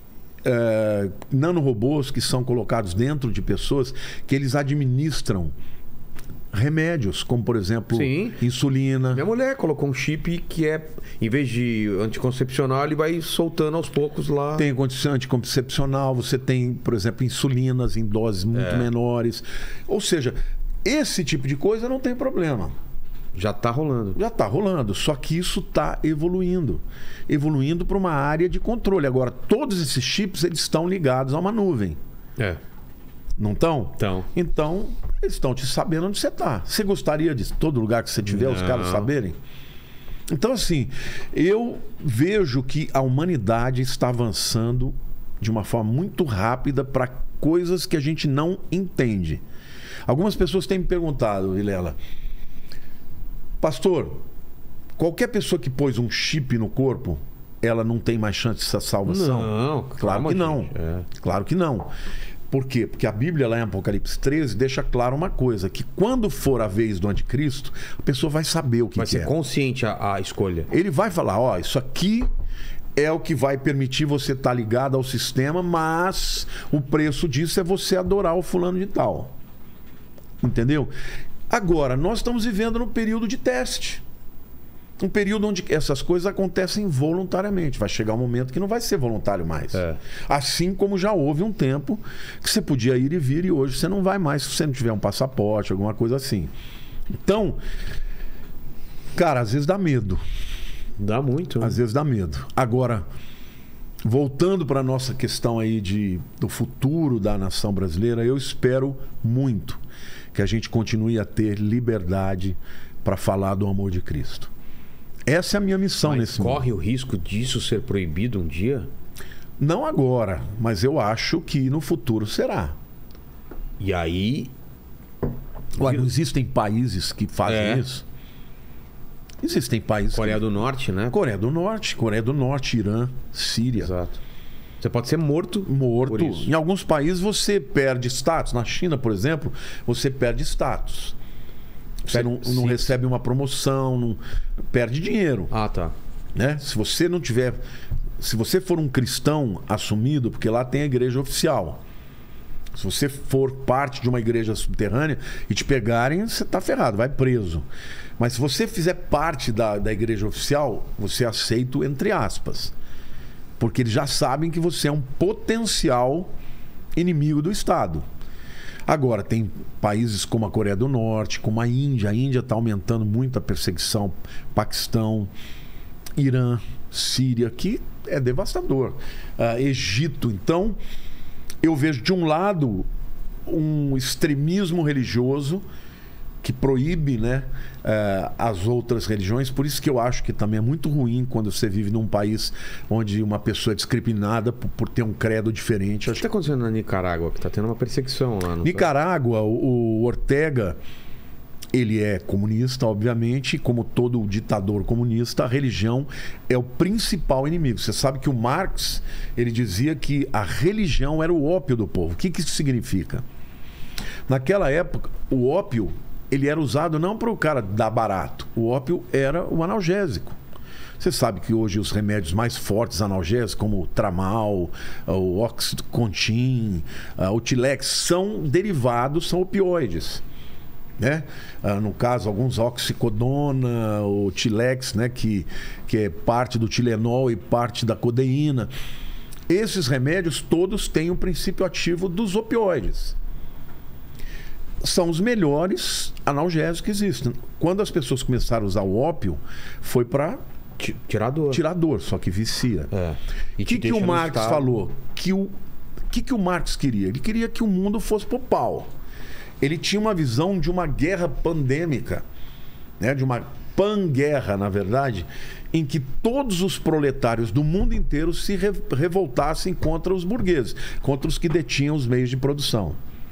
nanorobôs que são colocados dentro de pessoas que eles administram remédios, como por exemplo, Sim. insulina. Minha mulher colocou um chip que é, em vez de anticoncepcional, ele vai soltando aos poucos lá. Tem condição anticoncepcional, você tem, por exemplo, insulinas em doses muito menores. Ou seja, esse tipo de coisa não tem problema. Já tá rolando. Já está rolando, só que isso está evoluindo. Evoluindo para uma área de controle. Agora, todos esses chips eles estão ligados a uma nuvem. É. Não estão? Então. Então, eles estão te sabendo onde você está. Você gostaria de todo lugar que você tiver, os Não. caras saberem? Então, assim, eu vejo que a humanidade está avançando de uma forma muito rápida para coisas que a gente não entende. Algumas pessoas têm me perguntado, Vilela, pastor, qualquer pessoa que pôs um chip no corpo, ela não tem mais chance de salvação? Não, Claro calma, que não. gente. É. Claro que não. Por quê? Porque a Bíblia, lá em Apocalipse 13, deixa claro uma coisa: que quando for a vez do anticristo, a pessoa vai saber o que Vai que ser é. consciente a escolha. Ele vai falar: ó, isso aqui é o que vai permitir você estar ligado ao sistema, mas o preço disso é você adorar o fulano de tal. Entendeu? Agora, nós estamos vivendo num período de teste. Um período onde essas coisas acontecem voluntariamente. Vai chegar um momento que não vai ser voluntário mais. É. Assim como já houve um tempo que você podia ir e vir e hoje você não vai mais se você não tiver um passaporte, alguma coisa assim. Então, cara, às vezes dá medo. Dá muito. Às vezes dá medo. Agora, voltando para a nossa questão aí do futuro da nação brasileira, eu espero muito que a gente continue a ter liberdade para falar do amor de Cristo. Essa é a minha missão Mas nesse momento. corre o risco disso ser proibido um dia? Não agora, mas eu acho que no futuro será. E aí... Ué, não existem países que fazem É. isso? Existem países. Coreia do Norte, né? Coreia do Norte, Irã, Síria. Exato. Você pode ser morto. Morto. por isso. Em alguns países você perde status. Na China, por exemplo, você perde status. Você não Sim. recebe uma promoção, não perde dinheiro. Ah, tá. Né? Se você não tiver. Se você for um cristão assumido, porque lá tem a igreja oficial. Se você for parte de uma igreja subterrânea e te pegarem, você está ferrado, vai preso. Mas se você fizer parte da igreja oficial, você é aceito entre aspas. Porque eles já sabem que você é um potencial inimigo do Estado. Agora, tem países como a Coreia do Norte, como a Índia. A Índia está aumentando muito a perseguição. Paquistão, Irã, Síria, que é devastador. Egito. Então, eu vejo, de um lado, um extremismo religioso que proíbe, né, as outras religiões. Por isso que eu acho que também é muito ruim quando você vive num país onde uma pessoa é discriminada por ter um credo diferente. O que está acontecendo na Nicarágua? Que está tendo uma perseguição lá. Nicarágua, o Ortega, ele é comunista, obviamente, e como todo ditador comunista, a religião é o principal inimigo. Você sabe que o Marx, ele dizia que a religião era o ópio do povo. O que isso significa? Naquela época, o ópio, ele era usado não para o cara dar barato. O ópio era o analgésico. Você sabe que hoje os remédios mais fortes analgésicos, como o Tramal, o Oxycontin, o Tilex, são derivados, são opioides. Né? No caso, alguns oxicodona, o Tilex, né? que é parte do Tilenol e parte da codeína. Esses remédios todos têm o princípio ativo dos opioides. São os melhores analgésicos que existem. Quando as pessoas começaram a usar o ópio, foi para tirar dor. Tirar dor, só que vicia. E O que o Marx falou? Que o Marx queria? Ele queria que o mundo fosse pro pau. Ele tinha uma visão de uma guerra pandêmica, né? De uma pan-guerra, na verdade, em que todos os proletários do mundo inteiro se revoltassem contra os burgueses, contra os que detinham os meios de produção.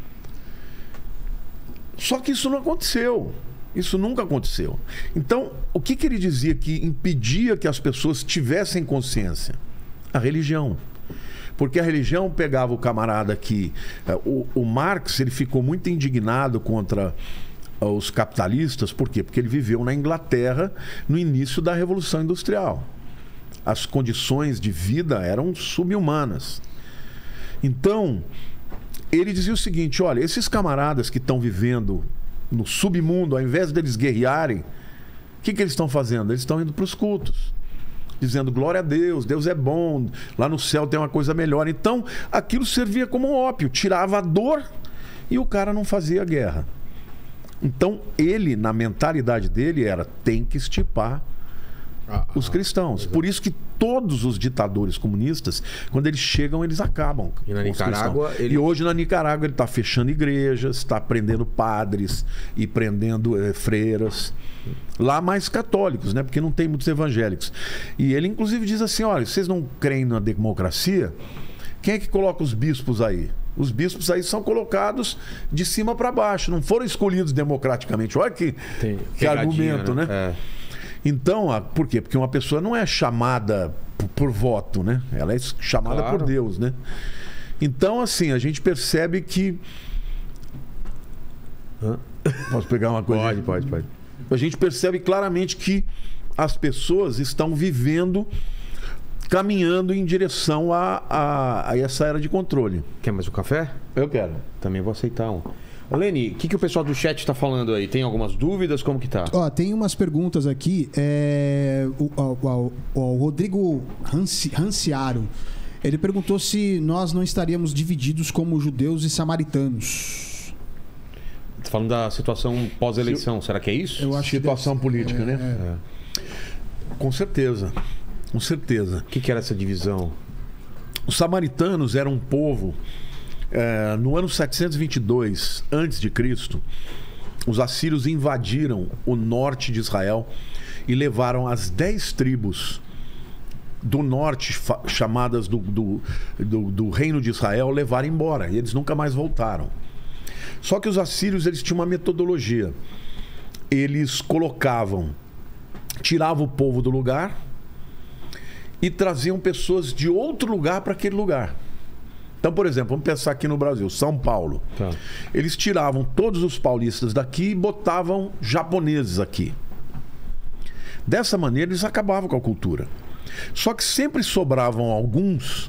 Só que isso não aconteceu. Isso nunca aconteceu. Então, o que ele dizia que impedia que as pessoas tivessem consciência? A religião. Porque a religião pegava o camarada que... O Marx, ele ficou muito indignado contra os capitalistas. Por quê? Porque ele viveu na Inglaterra no início da Revolução Industrial. As condições de vida eram subhumanas. Então, ele dizia o seguinte: olha, esses camaradas que estão vivendo no submundo, ao invés deles guerrearem, o que eles estão fazendo? Eles estão indo para os cultos, dizendo glória a Deus, Deus é bom, lá no céu tem uma coisa melhor. Então, aquilo servia como um ópio, tirava a dor e o cara não fazia guerra. Então, ele, na mentalidade dele, era: tem que extirpar os cristãos. Por isso que todos os ditadores comunistas, quando eles chegam, eles acabam e na com os Nicarágua, cristãos. E hoje na Nicarágua ele está fechando igrejas, está prendendo padres e prendendo freiras. Lá mais católicos, né? Porque não tem muitos evangélicos. E ele inclusive diz assim: olha, vocês não creem na democracia? Quem é que coloca os bispos aí? Os bispos aí são colocados de cima para baixo, não foram escolhidos democraticamente. Olha que argumento, né? Então, por quê? Porque uma pessoa não é chamada por voto, né? Ela é chamada por Deus, né? Então, assim, a gente percebe que... Posso pegar uma coisa? Pode. A gente percebe claramente que as pessoas estão vivendo, caminhando em direção a essa era de controle. Quer mais um café? Eu quero. Também vou aceitar um. Leni, o que o pessoal do chat está falando aí? Tem algumas dúvidas? Como que tá? Ó, tem umas perguntas aqui. O Rodrigo Ranciaro, ele perguntou se nós não estaríamos divididos como judeus e samaritanos. Tá falando da situação pós-eleição, será que é isso? Eu acho situação política, né? Com certeza. Com certeza. O que era essa divisão? Os samaritanos eram um povo... no ano 722 a.C., os assírios invadiram o norte de Israel e levaram as 10 tribos do norte, chamadas do reino de Israel, levaram embora. E eles nunca mais voltaram. Só que os assírios, eles tinham uma metodologia. Eles tiravam o povo do lugar e traziam pessoas de outro lugar para aquele lugar. Então, por exemplo, vamos pensar aqui no Brasil, São Paulo. Tá. Eles tiravam todos os paulistas daqui e botavam japoneses aqui. Dessa maneira, eles acabavam com a cultura. Só que sempre sobravam alguns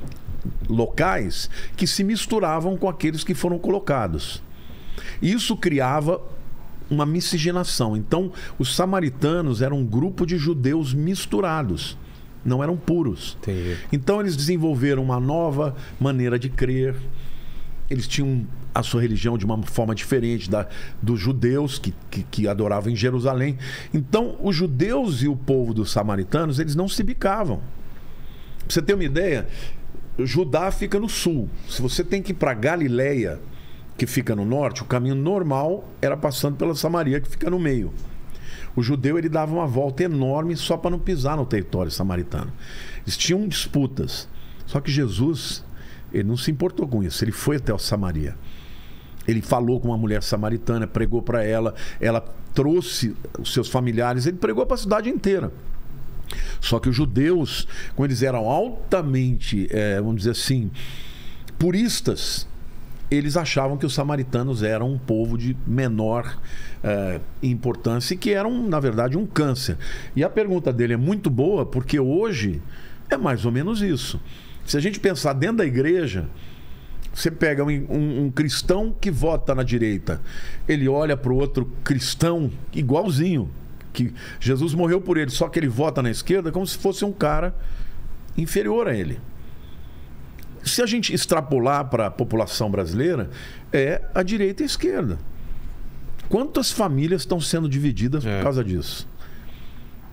locais que se misturavam com aqueles que foram colocados. Isso criava uma miscigenação. Então, os samaritanos eram um grupo de judeus misturados. Não eram puros. Entendi. Então eles desenvolveram uma nova maneira de crer. Eles tinham a sua religião de uma forma diferente dos judeus que adoravam em Jerusalém. Então os judeus e o povo dos samaritanos, eles não se bicavam. Pra você ter uma ideia, Judá fica no sul. Se você tem que ir para Galileia, que fica no norte, o caminho normal era passando pela Samaria, que fica no meio. O judeu, ele dava uma volta enorme só para não pisar no território samaritano. Eles tinham disputas. Só que Jesus, ele não se importou com isso. Ele foi até a Samaria. Ele falou com uma mulher samaritana, pregou para ela. Ela trouxe os seus familiares. Ele pregou para a cidade inteira. Só que os judeus, como eles eram altamente, vamos dizer assim, puristas, eles achavam que os samaritanos eram um povo de menor importância e que eram, na verdade, um câncer. E a pergunta dele é muito boa, porque hoje é mais ou menos isso. Se a gente pensar dentro da igreja, você pega um cristão que vota na direita, ele olha para o outro cristão igualzinho, que Jesus morreu por ele, só que ele vota na esquerda como se fosse um cara inferior a ele. Se a gente extrapolar para a população brasileira, é a direita e a esquerda. Quantas famílias estão sendo divididas por causa disso?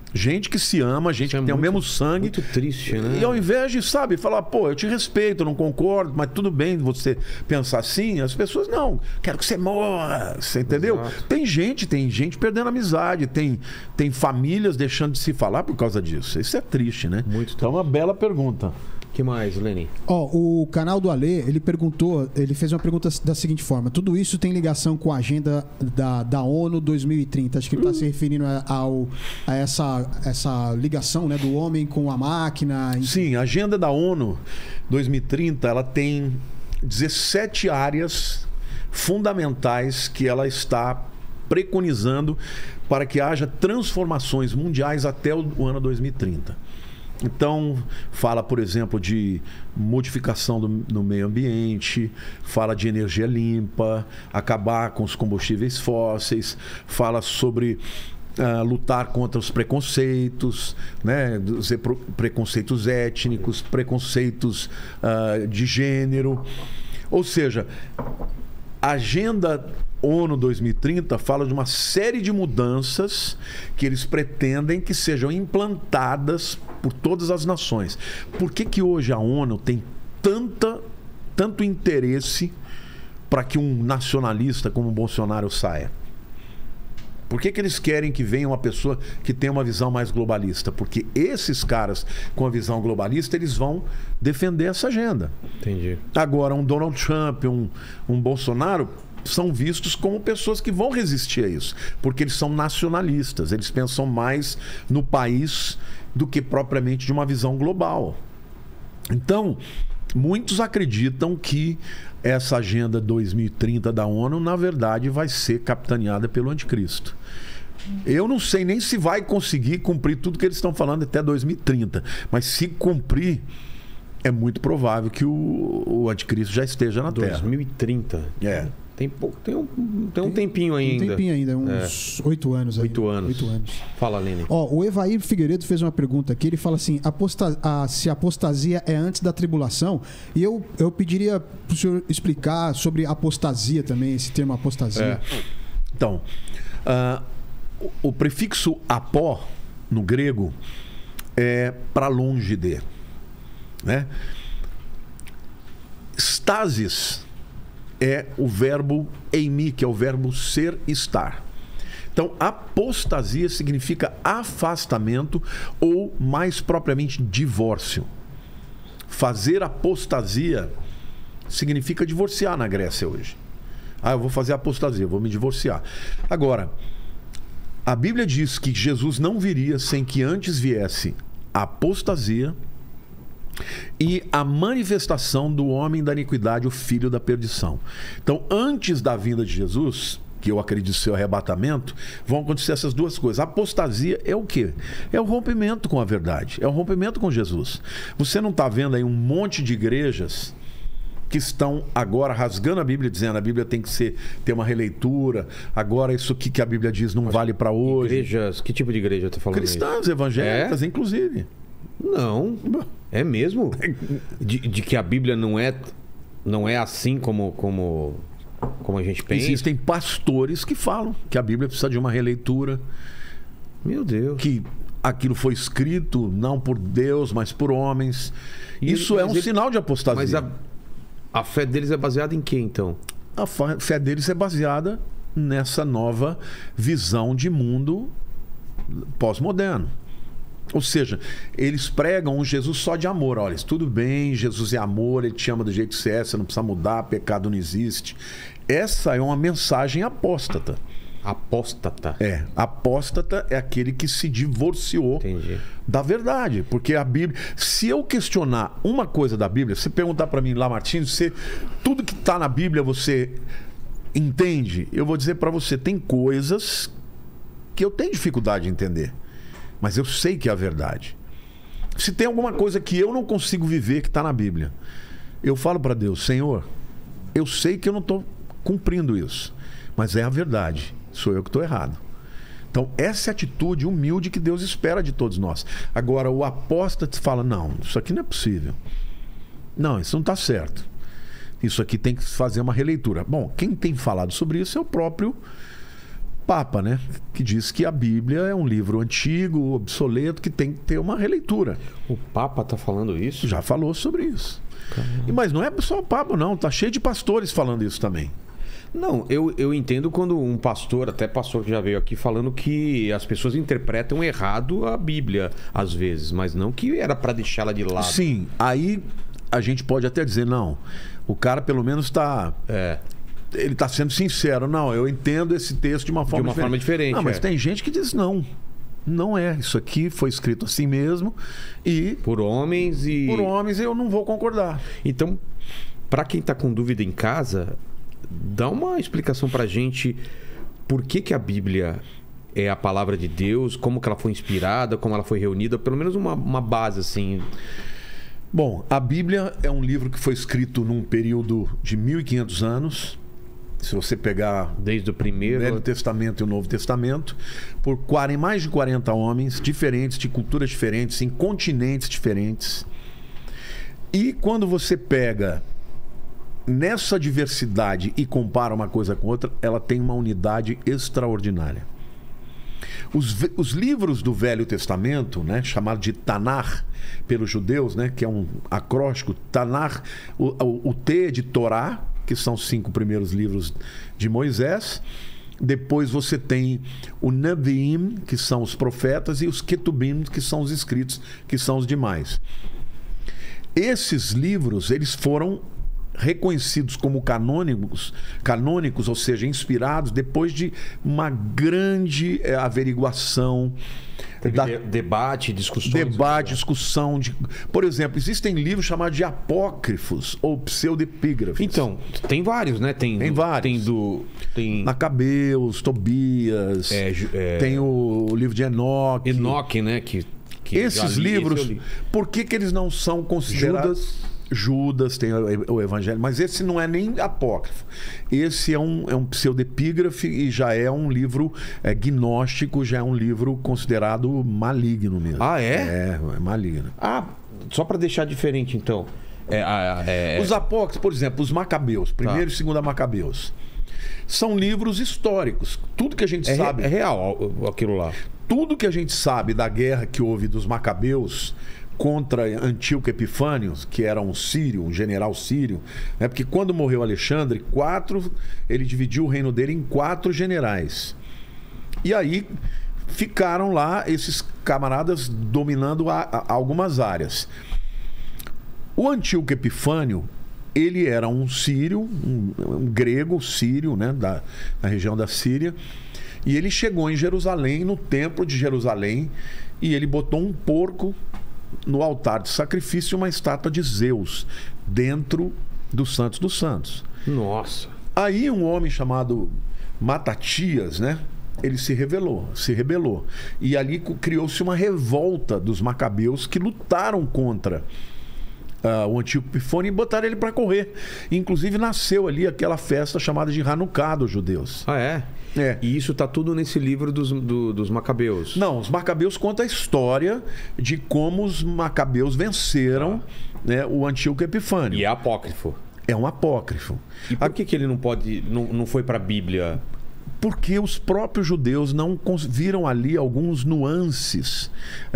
Gente que se ama, gente que tem o mesmo sangue. Muito triste, né? E ao invés de, sabe, falar, pô, eu te respeito, eu não concordo, mas tudo bem você pensar assim, as pessoas, não, quero que você morra, você entendeu? Exato. Tem gente perdendo amizade, tem famílias deixando de se falar por causa disso. Isso é triste, né? Muito Então é uma bela pergunta. O que mais, Lenny? Ó, o canal do Alê, ele fez uma pergunta da seguinte forma: tudo isso tem ligação com a agenda da ONU 2030? Acho que ele está se referindo a essa ligação, né, do homem com a máquina. Sim, a agenda da ONU 2030, ela tem 17 áreas fundamentais que ela está preconizando para que haja transformações mundiais até o ano 2030. Então, fala, por exemplo, de modificação do meio ambiente, fala de energia limpa, acabar com os combustíveis fósseis, fala sobre lutar contra os preconceitos, né? Preconceitos étnicos, preconceitos de gênero. Ou seja, a Agenda ONU 2030 fala de uma série de mudanças que eles pretendem que sejam implantadas por todas as nações. Por que hoje a ONU tem tanto interesse para que um nacionalista como o Bolsonaro saia? Por que eles querem que venha uma pessoa que tenha uma visão mais globalista? Porque esses caras com a visão globalista, eles vão defender essa agenda. Entendi. Agora, um Donald Trump, um Bolsonaro, são vistos como pessoas que vão resistir a isso, porque eles são nacionalistas, eles pensam mais no país do que propriamente de uma visão global. Então, muitos acreditam que essa agenda 2030 da ONU, na verdade, vai ser capitaneada pelo anticristo. Eu não sei nem se vai conseguir cumprir tudo que eles estão falando até 2030, mas se cumprir, é muito provável que o anticristo já esteja na Terra. 2030. É. Tem um tempinho ainda. Um tempinho ainda, uns 8 anos. 8 anos. 8 anos. Fala, Lene. Ó, o Evair Figueiredo fez uma pergunta aqui. Ele fala assim: se a apostasia é antes da tribulação. E eu pediria para o senhor explicar sobre apostasia também, esse termo apostasia. Então, o prefixo apó, no grego, é para longe de. Né? Stasis é o verbo eimi, que é o verbo ser, estar. Então, apostasia significa afastamento ou, mais propriamente, divórcio. Fazer apostasia significa divorciar na Grécia hoje. Eu vou fazer apostasia, vou me divorciar. Agora, a Bíblia diz que Jesus não viria sem que antes viesse a apostasia e a manifestação do homem da iniquidade, o filho da perdição. Então, antes da vinda de Jesus, que eu acredito ser o arrebatamento, vão acontecer essas duas coisas. A apostasia é o quê? É o rompimento com a verdade, é o rompimento com Jesus. Você não está vendo aí um monte de igrejas que estão agora rasgando a Bíblia, dizendo a Bíblia tem que ter uma releitura, agora isso aqui que a Bíblia diz não vale para hoje. Igrejas, que tipo de igreja eu tô falando? Cristãs, evangélicas, inclusive. Não. É mesmo? De que a Bíblia não é assim como a gente pensa? Existem pastores que falam que a Bíblia precisa de uma releitura. Meu Deus. Que aquilo foi escrito não por Deus, mas por homens. Isso é um sinal de apostasia. Mas a fé deles é baseada em quê, então? A fé deles é baseada nessa nova visão de mundo pós-moderno. Ou seja, eles pregam um Jesus só de amor. Olha, tudo bem, Jesus é amor, ele te ama do jeito que você é, você não precisa mudar, pecado não existe. Essa é uma mensagem apóstata. Apóstata. Apóstata é aquele que se divorciou da verdade. Porque a Bíblia, se eu questionar uma coisa da Bíblia, se perguntar para mim lá, Martins, tudo que está na Bíblia você entende? Eu vou dizer para você, tem coisas que eu tenho dificuldade de entender. Mas eu sei que é a verdade. Se tem alguma coisa que eu não consigo viver que está na Bíblia, eu falo para Deus: Senhor, eu sei que eu não estou cumprindo isso, mas é a verdade, sou eu que estou errado. Então essa é a atitude humilde que Deus espera de todos nós. Agora o apóstata fala: não, isso aqui não é possível, não, isso não está certo, isso aqui tem que fazer uma releitura. Bom, quem tem falado sobre isso é o próprio Papa, né? Que diz que a Bíblia é um livro antigo, obsoleto, que tem que ter uma releitura. O Papa tá falando isso? Já falou sobre isso. Mas não é só o Papa, não. Tá cheio de pastores falando isso também. Não, eu entendo quando um pastor, até pastor que já veio aqui, falando que as pessoas interpretam errado a Bíblia, às vezes, mas não que era para deixá-la de lado. Sim, aí a gente pode até dizer, não, o cara pelo menos está... Ele está sendo sincero. Não, eu entendo esse texto de uma forma diferente. Não, mas tem gente que diz não. Não é. Isso aqui foi escrito assim mesmo e... Por homens eu não vou concordar. Então, para quem está com dúvida em casa, dá uma explicação para a gente por que a Bíblia é a palavra de Deus, como que ela foi inspirada, como ela foi reunida, pelo menos uma base assim. Bom, a Bíblia é um livro que foi escrito num período de 1500 anos. Se você pegar desde o primeiro Velho Testamento e o Novo Testamento, por mais de 40 homens diferentes, de culturas diferentes, em continentes diferentes. E quando você pega nessa diversidade e compara uma coisa com outra, ela tem uma unidade extraordinária. Os livros do Velho Testamento, né, chamado de Tanar pelos judeus, né, que é um acróstico, Tanar, o T é de Torá, que são os 5 primeiros livros de Moisés. Depois você tem o Neviim, que são os profetas, e os Ketubim, que são os escritos, que são os demais. Esses livros, eles foram reconhecidos como canônicos, ou seja, inspirados depois de uma grande averiguação. Debate, discussão. Por exemplo, existem livros chamados de apócrifos ou pseudepígrafes. Então, tem vários, né? Tem vários. Tem Macabeus, Tobias, tem o livro de Enoque. Enoque, né? Que esses livros, por que eles não são considerados... Judas tem o Evangelho, mas esse não é nem apócrifo. Esse é um pseudepígrafe e já é um livro gnóstico, já é um livro considerado maligno mesmo. Ah, é? É maligno. Ah, só para deixar diferente, então. Os apócrifos, por exemplo, os Macabeus, primeiro e segundo Macabeus, são livros históricos. Tudo que a gente sabe... É real aquilo lá. Tudo que a gente sabe da guerra que houve dos Macabeus contra Antíoco Epifânio, que era um sírio, um general sírio, né? Porque quando morreu Alexandre, ele dividiu o reino dele em 4 generais. E aí ficaram lá esses camaradas dominando algumas áreas. O Antíoco Epifânio, ele era um sírio, um grego sírio, né? Da região da Síria, e ele chegou em Jerusalém, no templo de Jerusalém, e ele botou um porco no altar de sacrifício, uma estátua de Zeus dentro do Santos dos Santos. Nossa. Aí um homem chamado Matatias, né? Ele se rebelou. E ali criou-se uma revolta dos macabeus que lutaram contra o Antíoco Epifânio e botaram ele para correr. Inclusive nasceu ali aquela festa chamada de Hanukkah dos judeus. Ah, é? É. E isso tá tudo nesse livro dos Macabeus? Não, os Macabeus contam a história de como os Macabeus venceram né, o Antíoco Epifânio. E é apócrifo? É um apócrifo. E por que ele não foi para a Bíblia? Porque os próprios judeus não viram ali alguns nuances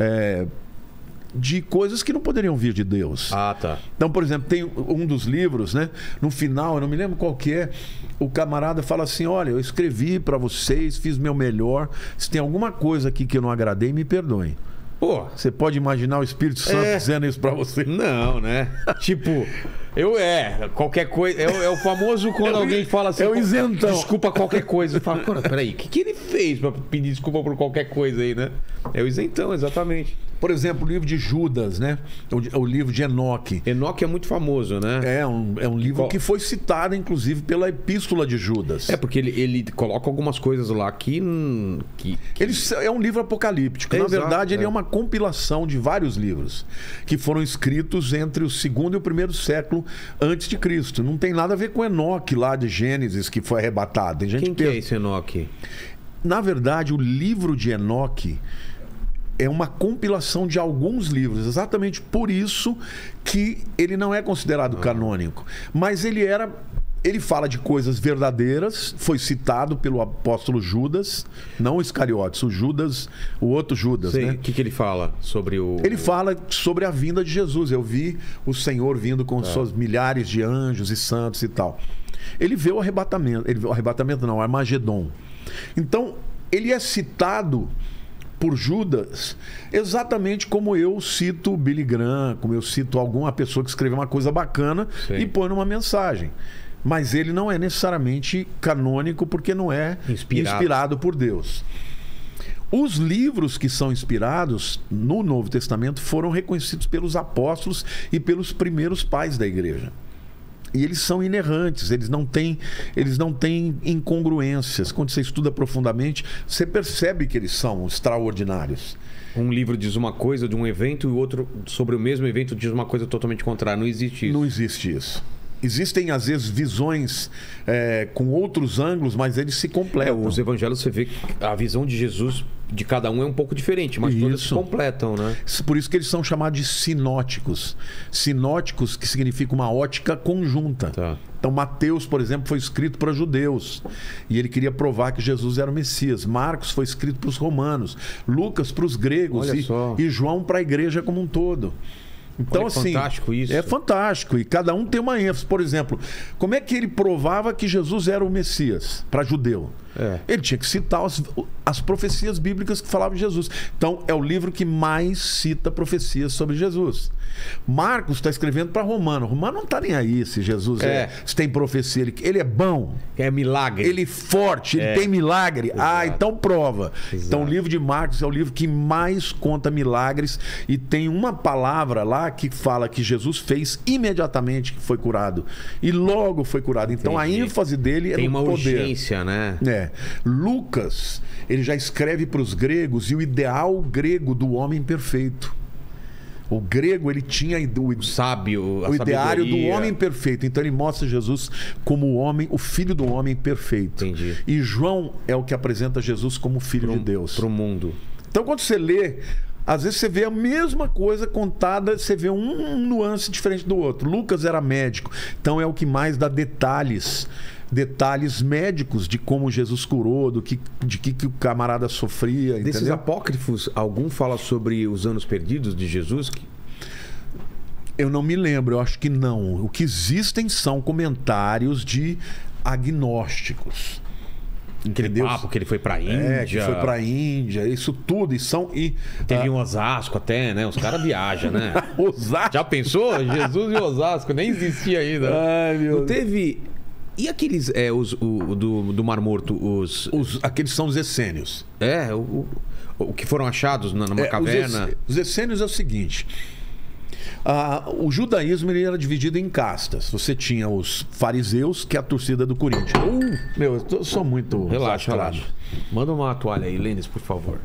de coisas que não poderiam vir de Deus. Ah, tá. Então, por exemplo, tem um dos livros, né? No final, eu não me lembro qual que é, o camarada fala assim, olha, eu escrevi para vocês, fiz meu melhor, se tem alguma coisa aqui que eu não agradei, me perdoem. Pô, você pode imaginar o Espírito Santo dizendo isso para você? Não, né? Tipo, qualquer coisa. É o famoso quando alguém fala assim. É o isentão. Desculpa qualquer coisa. Você fala, peraí, o que ele fez para pedir desculpa por qualquer coisa aí, né? É o isentão, exatamente. Por exemplo, o livro de Judas, né? O livro de Enoque. Enoque é muito famoso, né? É um livro que foi citado, inclusive, pela Epístola de Judas. É, porque ele coloca algumas coisas lá que Ele é um livro apocalíptico. Na verdade, ele é uma compilação de vários livros que foram escritos entre o 2º e o 1º século antes de Cristo. Não tem nada a ver com Enoque lá de Gênesis, que foi arrebatado. Tem gente que é esse Enoque? Na verdade, o livro de Enoque é uma compilação de alguns livros, exatamente por isso que ele não é considerado canônico. Mas ele era Ele fala de coisas verdadeiras, foi citado pelo apóstolo Judas, não o Iscariotes, o Judas, o outro Judas, Sei. né? O que ele fala sobre o... Ele fala sobre a vinda de Jesus. Eu vi o Senhor vindo com seus milhares de anjos e santos e tal. Ele vê o arrebatamento. Ele vê o arrebatamento não, o Armagedon. Então, ele é citado por Judas exatamente como eu cito o Billy Graham, como eu cito alguma pessoa que escreveu uma coisa bacana Sim. e põe numa mensagem. Mas ele não é necessariamente canônico porque não é inspirado por Deus. Os livros que são inspirados no Novo Testamento foram reconhecidos pelos apóstolos e pelos primeiros pais da igreja. E eles são inerrantes, eles não têm incongruências. Quando você estuda profundamente, você percebe que eles são extraordinários. Um livro diz uma coisa de um evento e o outro sobre o mesmo evento diz uma coisa totalmente contrária. Não existe isso. Não existe isso. Existem, às vezes, visões com outros ângulos, mas eles se completam. Os evangelhos, você vê que a visão de Jesus de cada um é um pouco diferente, mas todas se completam, né? Por isso que eles são chamados de sinóticos. Sinóticos, que significa uma ótica conjunta. Tá. Então, Mateus, por exemplo, foi escrito para judeus. E ele queria provar que Jesus era o Messias. Marcos foi escrito para os romanos. Lucas para os gregos. E João para a igreja como um todo. Então, assim, fantástico isso. É fantástico. E cada um tem uma ênfase. Por exemplo, como é que ele provava que Jesus era o Messias para judeu? Ele tinha que citar as profecias bíblicas que falavam de Jesus. Então, é o livro que mais cita profecias sobre Jesus. Marcos está escrevendo para Romano. Romano não está nem aí se Jesus se tem profecia. Ele é bom. É milagre. Ele é forte, ele tem milagre. Exato. Então prova. Exato. Então o livro de Marcos é o livro que mais conta milagres e tem uma palavra lá que fala que Jesus fez imediatamente que foi curado. E logo foi curado. Então a ênfase dele é tem no uma poder. urgência, né? Lucas, ele já escreve para os gregos e o ideal grego do homem perfeito. O grego, ele tinha o ideário do homem perfeito. Então ele mostra Jesus como o homem, o filho do homem perfeito. Entendi. E João é o que apresenta Jesus como filho de Deus. Para o mundo. Então quando você lê, às vezes você vê a mesma coisa contada, você vê um nuance diferente do outro. Lucas era médico, então é o que mais dá detalhes médicos de como Jesus curou, de que o camarada sofria. Desses entendeu? apócrifos, algum fala sobre os anos perdidos de Jesus? Eu não me lembro, eu acho que não. O que existem são comentários de agnósticos. Entendeu? Papo que ele foi pra Índia. Que foi pra Índia, isso tudo. Teve um Osasco até, né? Os caras viajam, né? Osasco. Já pensou? Jesus e Osasco, nem existia ainda. Ai, meu Não teve... E aqueles, do Mar Morto, aqueles são os essênios. O que foram achados numa caverna? Os essênios é o seguinte... o judaísmo ele era dividido em castas. Você tinha os fariseus, que é a torcida do Corinthians. Eu sou muito... Relaxa. Manda uma toalha aí, Lênis, por favor.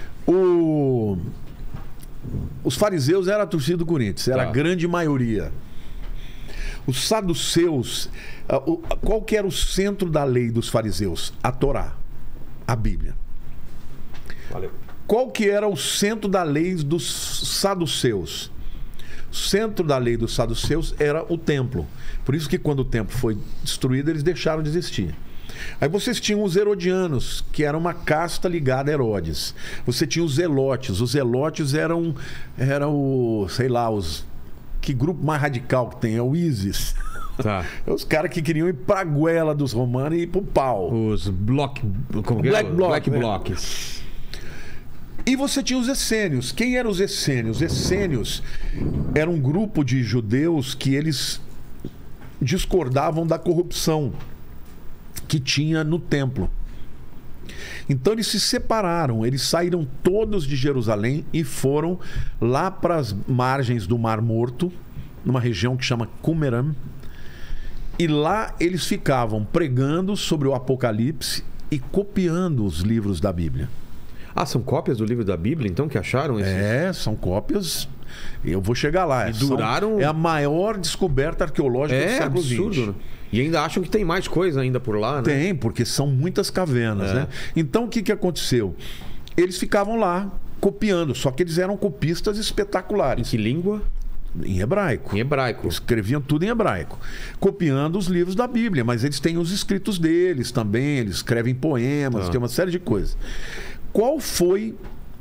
Os fariseus eram a torcida do Corinthians. Era a grande maioria. Os saduceus... Qual que era o centro da lei dos fariseus? A Torá. A Bíblia. Valeu. Qual que era o centro da lei dos saduceus? O centro da lei dos saduceus era o templo. Por isso que quando o templo foi destruído, eles deixaram de existir. Aí vocês tinham os herodianos, que era uma casta ligada a Herodes. Você tinha os zelotes. Os zelotes eram sei lá, que grupo mais radical que tem? É o ISIS. Tá. É os caras que queriam ir pra goela dos romanos e ir pro pau. Os Black Blocs. E você tinha os essênios. Quem eram os essênios? Os essênios eram um grupo de judeus que eles discordavam da corrupção que tinha no templo. Então eles se separaram, eles saíram todos de Jerusalém e foram lá para as margens do Mar Morto, numa região que chama Qumran. E lá eles ficavam pregando sobre o Apocalipse e copiando os livros da Bíblia. São cópias do livro da Bíblia, então, que acharam? São cópias. Eu vou chegar lá. E duraram... É a maior descoberta arqueológica do século XX. Absurdo, né? E ainda acham que tem mais coisa ainda por lá, né? Tem, porque são muitas cavernas, né? Então, o que aconteceu? Eles ficavam lá copiando, só que eles eram copistas espetaculares. Em que língua? Em hebraico. Em hebraico. Escreviam tudo em hebraico, copiando os livros da Bíblia, mas eles têm os escritos deles também, eles escrevem poemas, tem uma série de coisas. Qual foi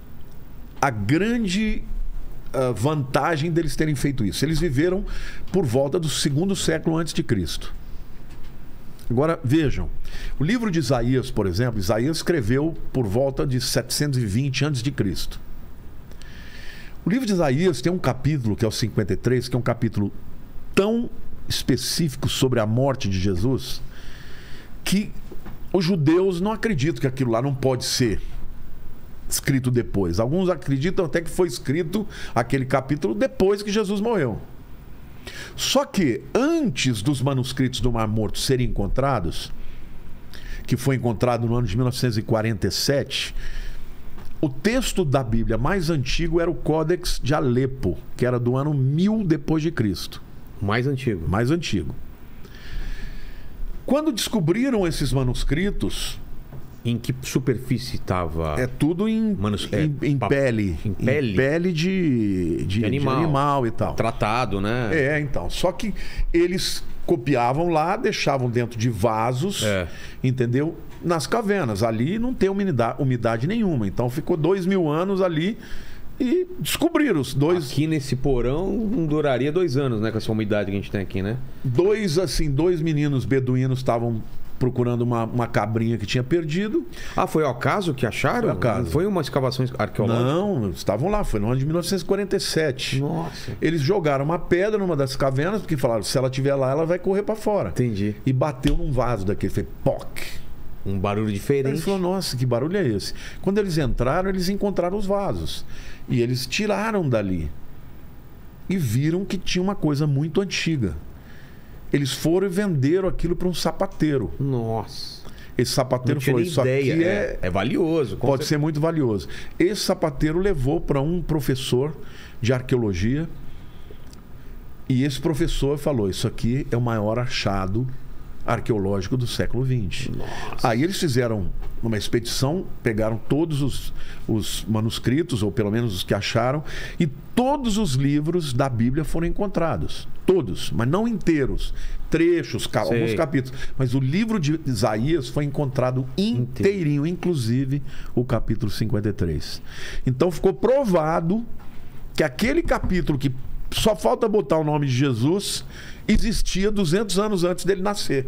a grande vantagem deles terem feito isso? Eles viveram por volta do 2º século antes de Cristo. Agora, vejam, o livro de Isaías, por exemplo, Isaías escreveu por volta de 720 antes de Cristo. O livro de Isaías tem um capítulo, que é o 53, que é um capítulo tão específico sobre a morte de Jesus, que os judeus não acreditam que aquilo lá não pode ser escrito depois. Alguns acreditam até que foi escrito aquele capítulo depois que Jesus morreu. Só que antes dos manuscritos do Mar Morto serem encontrados, que foi encontrado no ano de 1947, o texto da Bíblia mais antigo era o Códex de Alepo, que era do ano 1000 depois de Cristo. Mais antigo. Mais antigo. Quando descobriram esses manuscritos, Em que superfície estava? é tudo em pele. Em pele? Em pele de animal e tal. Tratado, né? Então. Só que eles copiavam lá, deixavam dentro de vasos, entendeu? Nas cavernas. Ali não tem umidade nenhuma. Então ficou 2000 anos ali e descobriram os dois. Aqui nesse porão não duraria 2 anos, né? Com essa umidade que a gente tem aqui, né? Dois meninos beduínos estavam procurando uma cabrinha que tinha perdido. Ah, foi ao acaso que acharam? Foi ao acaso. Não foi uma escavação arqueológica? Não, estavam lá. Foi no ano de 1947. Nossa. Eles jogaram uma pedra numa das cavernas, porque falaram, se ela estiver lá, ela vai correr para fora. Entendi. E bateu num vaso daquele. Fez POC. Um barulho diferente. Eles falaram, nossa, que barulho é esse? Quando eles entraram, eles encontraram os vasos. E eles tiraram dali. E viram que tinha uma coisa muito antiga. Eles foram e venderam aquilo para um sapateiro. Nossa. Esse sapateiro Não tinha falou, nem isso ideia. aqui É valioso. pode ser muito valioso. Esse sapateiro levou para um professor de arqueologia. E esse professor falou, isso aqui é o maior achado arqueológico do século XX. Nossa. Aí eles fizeram uma expedição, pegaram todos os manuscritos, ou pelo menos os que acharam, e todos os livros da Bíblia foram encontrados. Todos, mas não inteiros. Trechos, alguns capítulos. Mas o livro de Isaías foi encontrado inteirinho, inclusive o capítulo 53. Então ficou provado que aquele capítulo que só falta botar o nome de Jesus existia 200 anos antes dele nascer.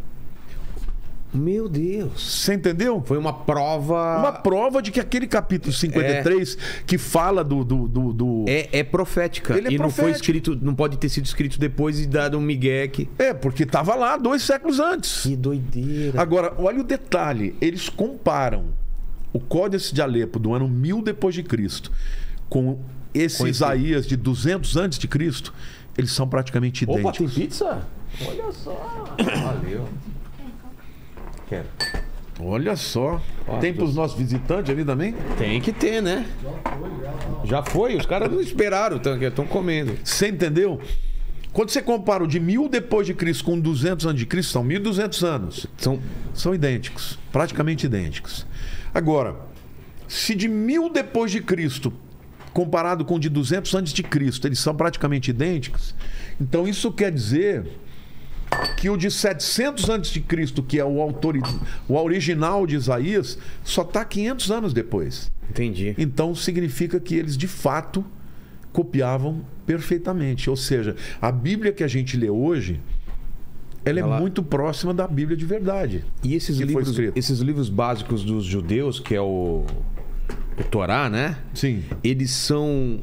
Meu Deus. Você entendeu? Foi uma prova... Uma prova de que aquele capítulo 53 que fala do... É profética. Ele é e não foi profético. escrito, não pode ter sido escrito depois e dado um migué aqui. porque estava lá 2 séculos antes. Que doideira. Agora, olha o detalhe. Eles comparam o Códex de Alepo do ano 1000 depois de Cristo com esse Isaías de 200 antes de Cristo. Eles são praticamente idênticos. Opa, tem pizza? Olha só. Valeu. Quero. Olha só. Tem para os nossos visitantes ali também? Tem que ter, né? Já foi. Os caras não esperaram. Estão comendo. Você entendeu? Quando você compara o de 1000 depois de Cristo com 200 antes de Cristo, são 1200 anos. São idênticos. Praticamente idênticos. Agora, se de 1000 depois de Cristo comparado com o de 200 antes de Cristo, eles são praticamente idênticos. Então isso quer dizer que o de 700 antes de Cristo, que é o original de Isaías, só está 500 anos depois. Entendi. Então significa que eles de fato copiavam perfeitamente. Ou seja, a Bíblia que a gente lê hoje, ela é muito próxima da Bíblia de verdade. E esses livros básicos dos judeus, que é o Torá, né? Sim. Eles são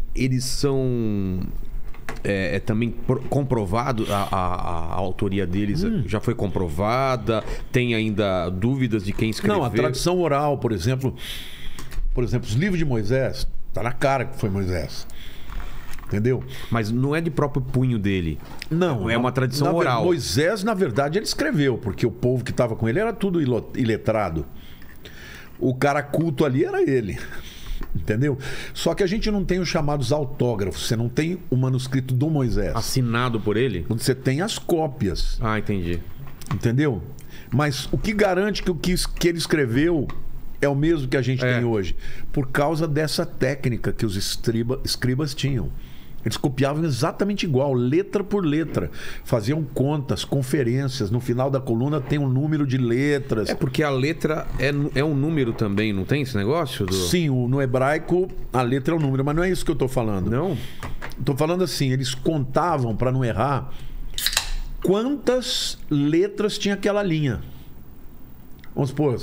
também comprovado a autoria deles já foi comprovada? Tem ainda dúvidas de quem escreveu? Não, a tradição oral, por exemplo, os livros de Moisés, tá na cara que foi Moisés. Entendeu? Mas não é de próprio punho dele. Não. É uma tradição oral. Moisés, na verdade, ele escreveu, porque o povo que estava com ele era tudo iletrado. O cara culto ali era ele. Entendeu? Só que a gente não tem os chamados autógrafos. Você não tem o manuscrito do Moisés. Assinado por ele? Você tem as cópias. Ah, entendi. Entendeu? Mas o que garante que o que ele escreveu é o mesmo que a gente tem hoje? Por causa dessa técnica que os escribas tinham. Eles copiavam exatamente igual, letra por letra. Faziam contas, conferências. No final da coluna tem um número de letras. É porque a letra é um número também, não tem esse negócio? Sim, no hebraico a letra é um número, mas não é isso que eu estou falando. Não? Estou falando assim, eles contavam, para não errar, quantas letras tinha aquela linha. Vamos supor...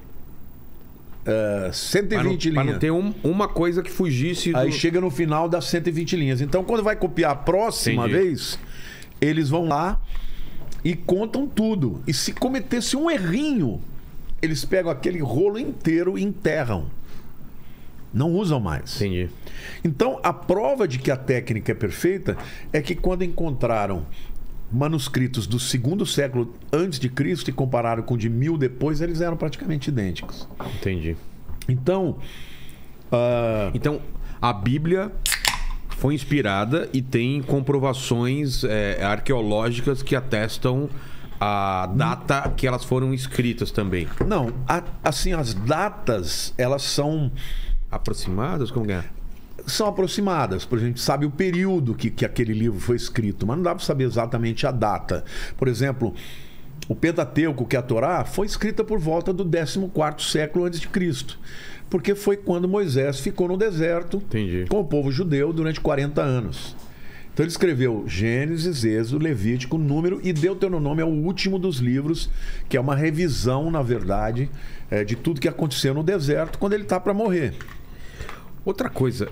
120 linhas. Para não ter uma coisa que fugisse Aí chega no final das 120 linhas. Então, quando vai copiar a próxima vez, eles vão lá e contam tudo. E se cometesse um errinho, eles pegam aquele rolo inteiro e enterram. Não usam mais. Entendi. Então, a prova de que a técnica é perfeita é que quando encontraram manuscritos do 2º século antes de Cristo e compararam com o de 1000 depois, eles eram praticamente idênticos. Entendi. Então, então a Bíblia foi inspirada e tem comprovações arqueológicas que atestam a data que elas foram escritas também. Não, assim, as datas, elas são aproximadas? Como é? São aproximadas. Por exemplo, a gente sabe o período que aquele livro foi escrito, mas não dá para saber exatamente a data. Por exemplo, o Pentateuco, que é a Torá, foi escrita por volta do 14º século antes de Cristo, porque foi quando Moisés ficou no deserto com o povo judeu durante 40 anos. Então ele escreveu Gênesis, Êxodo, Levítico, Número e Deuteronômio é o último dos livros, que é uma revisão, na verdade, de tudo que aconteceu no deserto quando ele está para morrer. Outra coisa,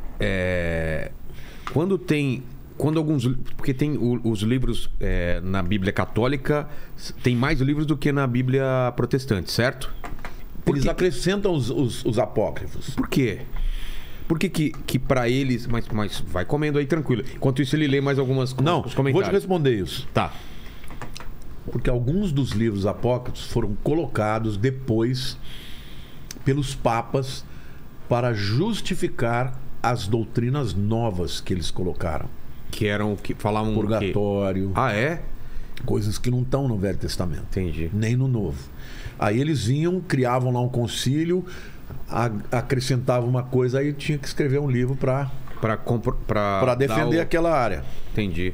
quando alguns... Porque tem os livros na Bíblia católica, tem mais livros do que na Bíblia protestante, certo? Eles acrescentam os apócrifos. Por quê? Por que para eles... Mas vai comendo aí tranquilo. Enquanto isso ele lê mais algumas comentários. Vou te responder isso. Tá. Porque alguns dos livros apócrifos foram colocados depois pelos papas para justificar as doutrinas novas que eles colocaram. Que falavam purgatório. Ah, é? Coisas que não estão no Velho Testamento. Entendi. Nem no Novo. Aí eles vinham, criavam lá um concílio, acrescentavam uma coisa, aí tinha que escrever um livro para defender aquela área. Entendi.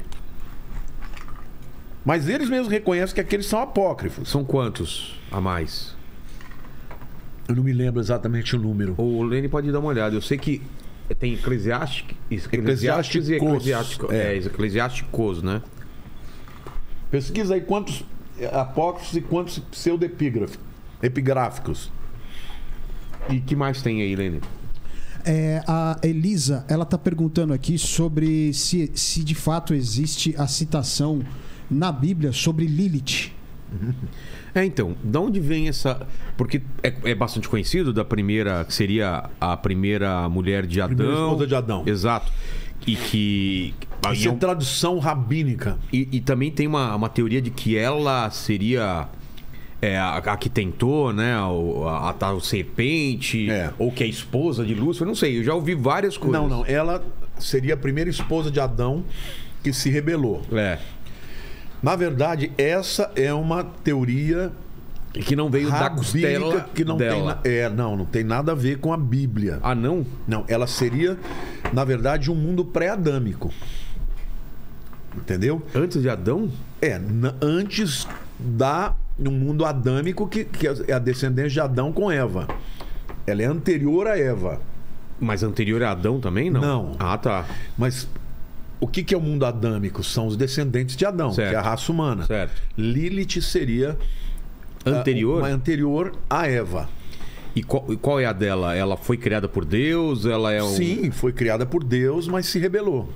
Mas eles mesmos reconhecem que aqueles são apócrifos. São quantos a mais? Eu não me lembro exatamente o número. O Lene pode dar uma olhada. Eu sei que tem eclesiásticos e eclesiásticos, né? Pesquisa aí quantos apócrifos e quantos pseudo-epigráficos. E que mais tem aí, Lene? A Elisa, ela está perguntando aqui sobre se de fato existe a citação na Bíblia sobre Lilith. Então, de onde vem essa... Porque é bastante conhecido da primeira... Que seria a primeira mulher de Adão. Primeira esposa de Adão. Exato. E que... Isso é tradução rabínica. E também tem uma teoria de que ela seria... a que tentou, né? A tal serpente. Ou que é esposa de Lúcifer. Não sei, eu já ouvi várias coisas. Não. Ela seria a primeira esposa de Adão que se rebelou. Na verdade, essa é uma teoria que não veio da costela que não dela. Não tem nada a ver com a Bíblia. Ah, não? Não, ela seria, na verdade, um mundo pré-adâmico. Entendeu? Antes de Adão? Antes um mundo adâmico que é a descendência de Adão com Eva. Ela é anterior a Eva. Mas anterior a Adão também, não? Não. Ah, tá. Mas... O que é o mundo adâmico? São os descendentes de Adão, certo, que é a raça humana. Certo. Lilith seria anterior? Anterior a Eva. E qual é a dela? Ela foi criada por Deus? Sim, foi criada por Deus, mas se rebelou.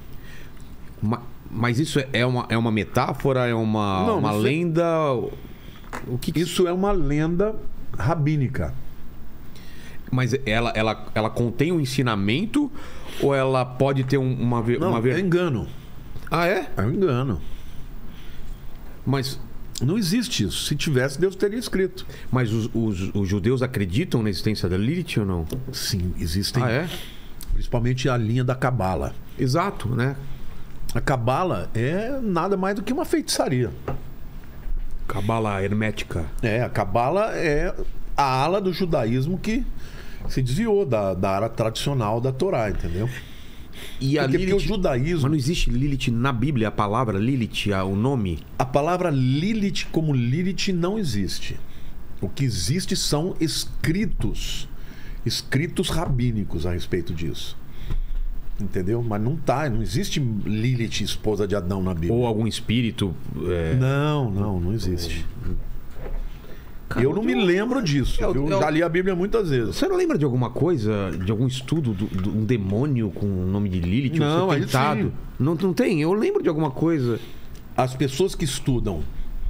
Mas isso é uma metáfora? É uma lenda? Isso é uma lenda rabínica. Mas ela contém um ensinamento ou ela pode ter uma é engano. Ah, é? É um engano. Mas não existe isso. Se tivesse, Deus teria escrito. Mas os judeus acreditam na existência da Lilith ou não? Sim, existem. Ah, é? Principalmente a linha da Cabala. Exato, né? A Cabala é nada mais do que uma feitiçaria. Cabala hermética. A Cabala é a ala do judaísmo que se desviou da área tradicional da Torá, entendeu? E a Porque Lilith... o judaísmo... Mas não existe Lilith na Bíblia, a palavra Lilith, o nome? A palavra Lilith como Lilith não existe. O que existe são escritos rabínicos a respeito disso. Entendeu? Mas não existe Lilith, esposa de Adão, na Bíblia. Ou algum espírito... Não existe. Cara, eu não me lembro disso. Eu já li a Bíblia muitas vezes. Você não lembra de alguma coisa, de algum estudo de um demônio com o nome de Lilith? Não, aí tentado? sim. Não tem? Eu lembro de alguma coisa. As pessoas que estudam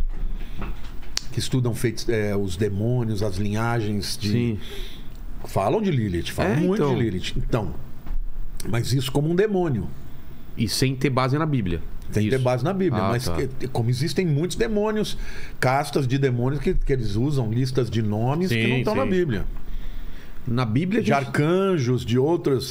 os demônios, as linhagens de... Sim. Falam de Lilith, falam muito então. de Lilith. Então, mas isso como um demônio. E sem ter base na Bíblia. Tem que ter base na Bíblia. Ah, mas tá. como existem muitos demônios, castas de demônios que eles usam listas de nomes que não estão na Bíblia. Na Bíblia, De arcanjos, de outras...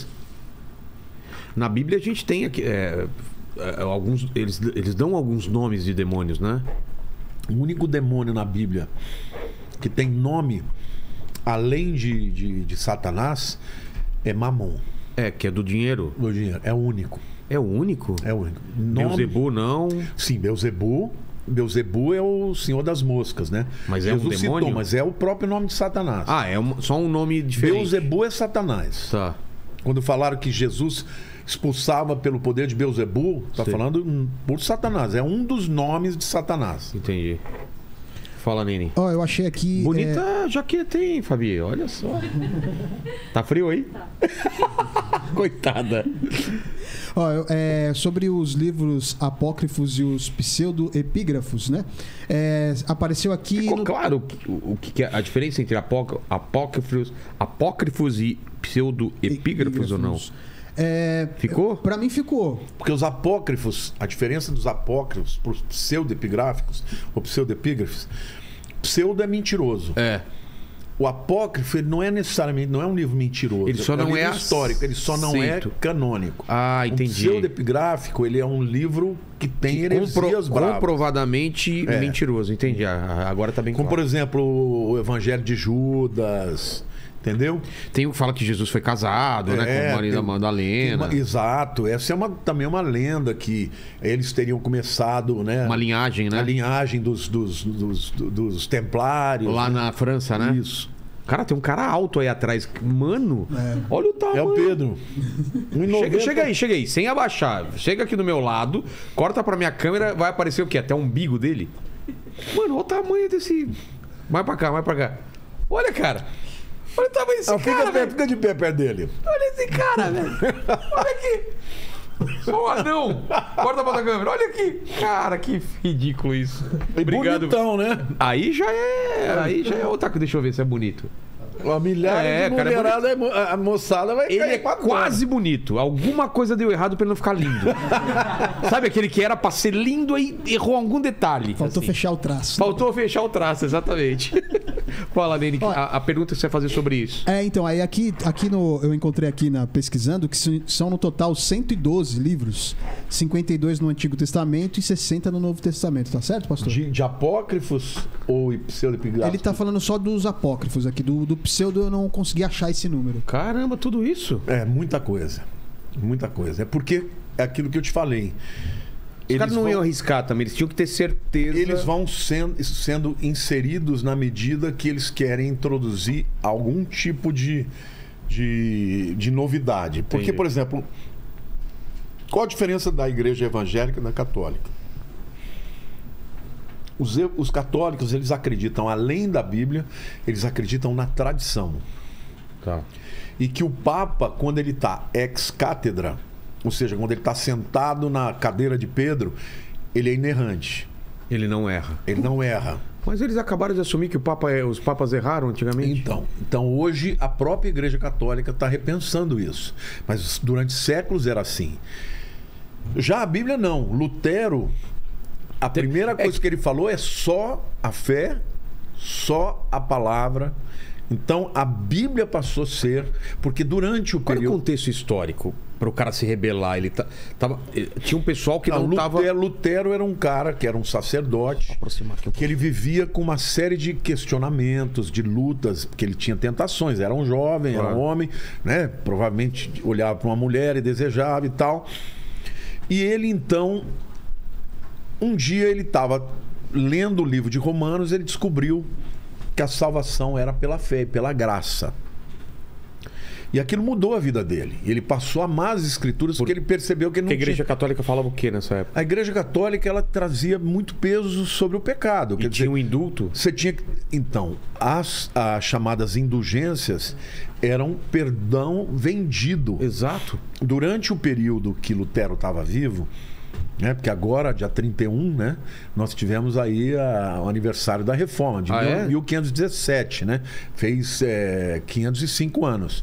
Na Bíblia a gente tem aqui... alguns, eles dão alguns nomes de demônios, né? O único demônio na Bíblia que tem nome, além de Satanás, é Mamon. Que é do dinheiro. Do dinheiro. É o único. É o único? É o único. Beelzebub não. Sim, Beelzebub. Beelzebub é o senhor das moscas, né? Mas é Jesus um demônio? citou, mas é o próprio nome de Satanás. Só um nome diferente. Beelzebub é Satanás. Tá. Quando falaram que Jesus expulsava pelo poder de Beelzebub, tá Sim. falando por Satanás. É um dos nomes de Satanás. Entendi. Fala, Nini. Ó, eu achei aqui... Bonita jaqueta, hein, Fabi? Olha só. Tá frio aí? Coitada. Ó, sobre os livros apócrifos e os pseudo-epígrafos, né? Apareceu aqui... Ficou claro o que é a diferença entre apócrifos e pseudo-epígrafos ou não? Ficou? Pra mim ficou. Porque os apócrifos, a diferença dos apócrifos para os pseudo-epigráficos ou pseudo-epígrafos, pseudo é mentiroso. O apócrifo, ele não é necessariamente, não é um livro mentiroso. Ele só não um livro histórico, ele só não é canônico. Ah, entendi. O pseudo-epigráfico, ele é um livro que tem heresias bravas. Comprovadamente mentiroso, entendi. Agora tá bem Como, claro. por exemplo, o Evangelho de Judas, entendeu? Tem um que fala que Jesus foi casado, né? Com Maria da Madalena. Exato. Essa é também uma lenda que eles teriam começado, né? Uma linhagem, né? A linhagem dos templários. Lá na França, né? Isso. Cara, tem um cara alto aí atrás. Mano, olha o tamanho. É o Pedro. Chega aí, sem abaixar. Chega aqui do meu lado, corta pra minha câmera, vai aparecer o quê? Até o umbigo dele? Mano, olha o tamanho desse... Vai pra cá. Olha, cara. Olha o tamanho desse cara, velho. Fica de pé perto dele. Olha esse cara, velho. Olha aqui. Só um anão. Corta pra câmera. Olha aqui. Cara, que ridículo isso. Obrigado. Bonitão, né? Aí já é outra coisa. Deixa eu ver se é bonito. Uma milhar de mulherada, a moçada vai Ele é quase bonito. Alguma coisa deu errado pra ele não ficar lindo. Sabe aquele que era pra ser lindo, aí errou algum detalhe. Faltou assim. fechar o traço. Faltou fechar o traço, exatamente. Fala, Nene, a pergunta que você vai fazer sobre isso. Então, aí eu encontrei aqui pesquisando que são no total 112 livros, 52 no Antigo Testamento e 60 no Novo Testamento, tá certo, pastor? De apócrifos ou pseudo-epigráficos? Ele tá falando só dos apócrifos aqui, do pseudo eu não consegui achar esse número. Caramba, tudo isso? É, muita coisa. Muita coisa. É porque é aquilo que eu te falei. Os caras não iam arriscar também, eles tinham que ter certeza. Eles vão sendo inseridos na medida que eles querem introduzir algum tipo de novidade. Porque, Entendi. por exemplo, qual a diferença da igreja evangélica e da católica? Os católicos, eles acreditam, além da Bíblia, eles acreditam na tradição. Tá. E que o Papa, quando ele está ex-cátedra, ou seja, quando ele está sentado na cadeira de Pedro, ele é inerrante. Ele não erra. Ele não erra. Mas eles acabaram de assumir que os papas erraram antigamente? Então hoje a própria Igreja Católica está repensando isso. Mas durante séculos era assim. Já a Bíblia não. Lutero, a primeira coisa que ele falou é só a fé, só a palavra Então, a Bíblia passou a ser... Porque durante o Qual é o período... contexto histórico para o cara se rebelar? Tinha um pessoal que não estava... Lutero era um cara que era um sacerdote, Aproximar aqui um que ele vivia com uma série de questionamentos, de lutas, porque ele tinha tentações. Era um jovem, era um homem, né? Provavelmente olhava para uma mulher e desejava e tal. E ele, então... Um dia ele estava lendo o livro de Romanos, ele descobriu que a salvação era pela fé e pela graça. E aquilo mudou a vida dele. Ele passou a amar as escrituras porque ele percebeu que ele não Porque a Igreja tinha... Católica falava o quê nessa época? A Igreja Católica, ela trazia muito peso sobre o pecado. E Quer tinha dizer, um indulto? você tinha que... Então, as chamadas indulgências eram perdão vendido. Exato. Durante o período que Lutero estava vivo, né, porque agora, dia 31, né, nós tivemos aí o aniversário da Reforma, de 1517, né? Fez 505 anos.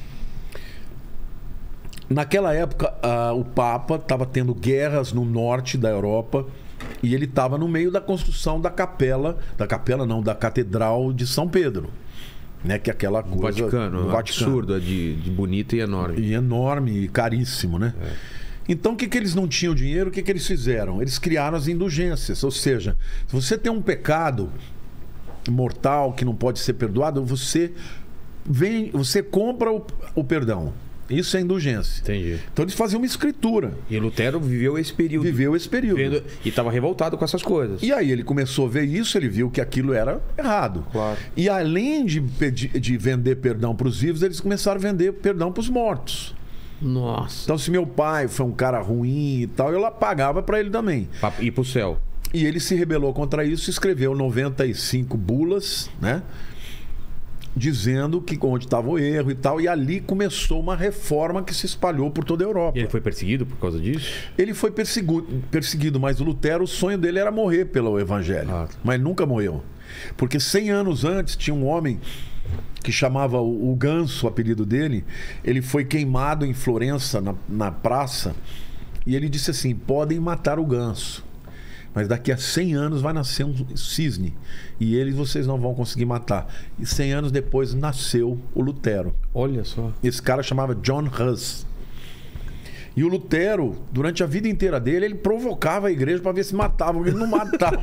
Naquela época, o Papa estava tendo guerras no norte da Europa e ele estava no meio da construção da Catedral de São Pedro. Né, que é aquela coisa... Vaticano, absurda de bonita e enorme. E enorme e caríssimo, né? Então, o que eles não tinham dinheiro, o que eles fizeram? Eles criaram as indulgências. Ou seja, se você tem um pecado mortal que não pode ser perdoado, você compra o perdão. Isso é indulgência. Entendi. Então, eles faziam uma escritura. E Lutero viveu esse período. E estava revoltado com essas coisas. E aí ele começou a ver isso, ele viu que aquilo era errado. Claro. E além de vender perdão para os vivos, eles começaram a vender perdão para os mortos. Nossa. Então, se meu pai foi um cara ruim e tal, eu pagava para ele também. Pra ir pro céu. E ele se rebelou contra isso, escreveu 95 bulas, né? Dizendo que onde estava o erro e tal. E ali começou uma reforma que se espalhou por toda a Europa. E ele foi perseguido por causa disso? Ele foi perseguido, mas o Lutero, o sonho dele era morrer pelo Evangelho. Mas nunca morreu. Porque 100 anos antes tinha um homem que chamava o Ganso, o apelido dele. Ele foi queimado em Florença, na praça. E ele disse assim: podem matar o ganso, mas daqui a 100 anos vai nascer um cisne. E vocês não vão conseguir matar. E 100 anos depois nasceu o Lutero. Olha só. Esse cara chamava John Huss. E o Lutero, durante a vida inteira dele, ele provocava a igreja para ver se matava, porque ele não matava.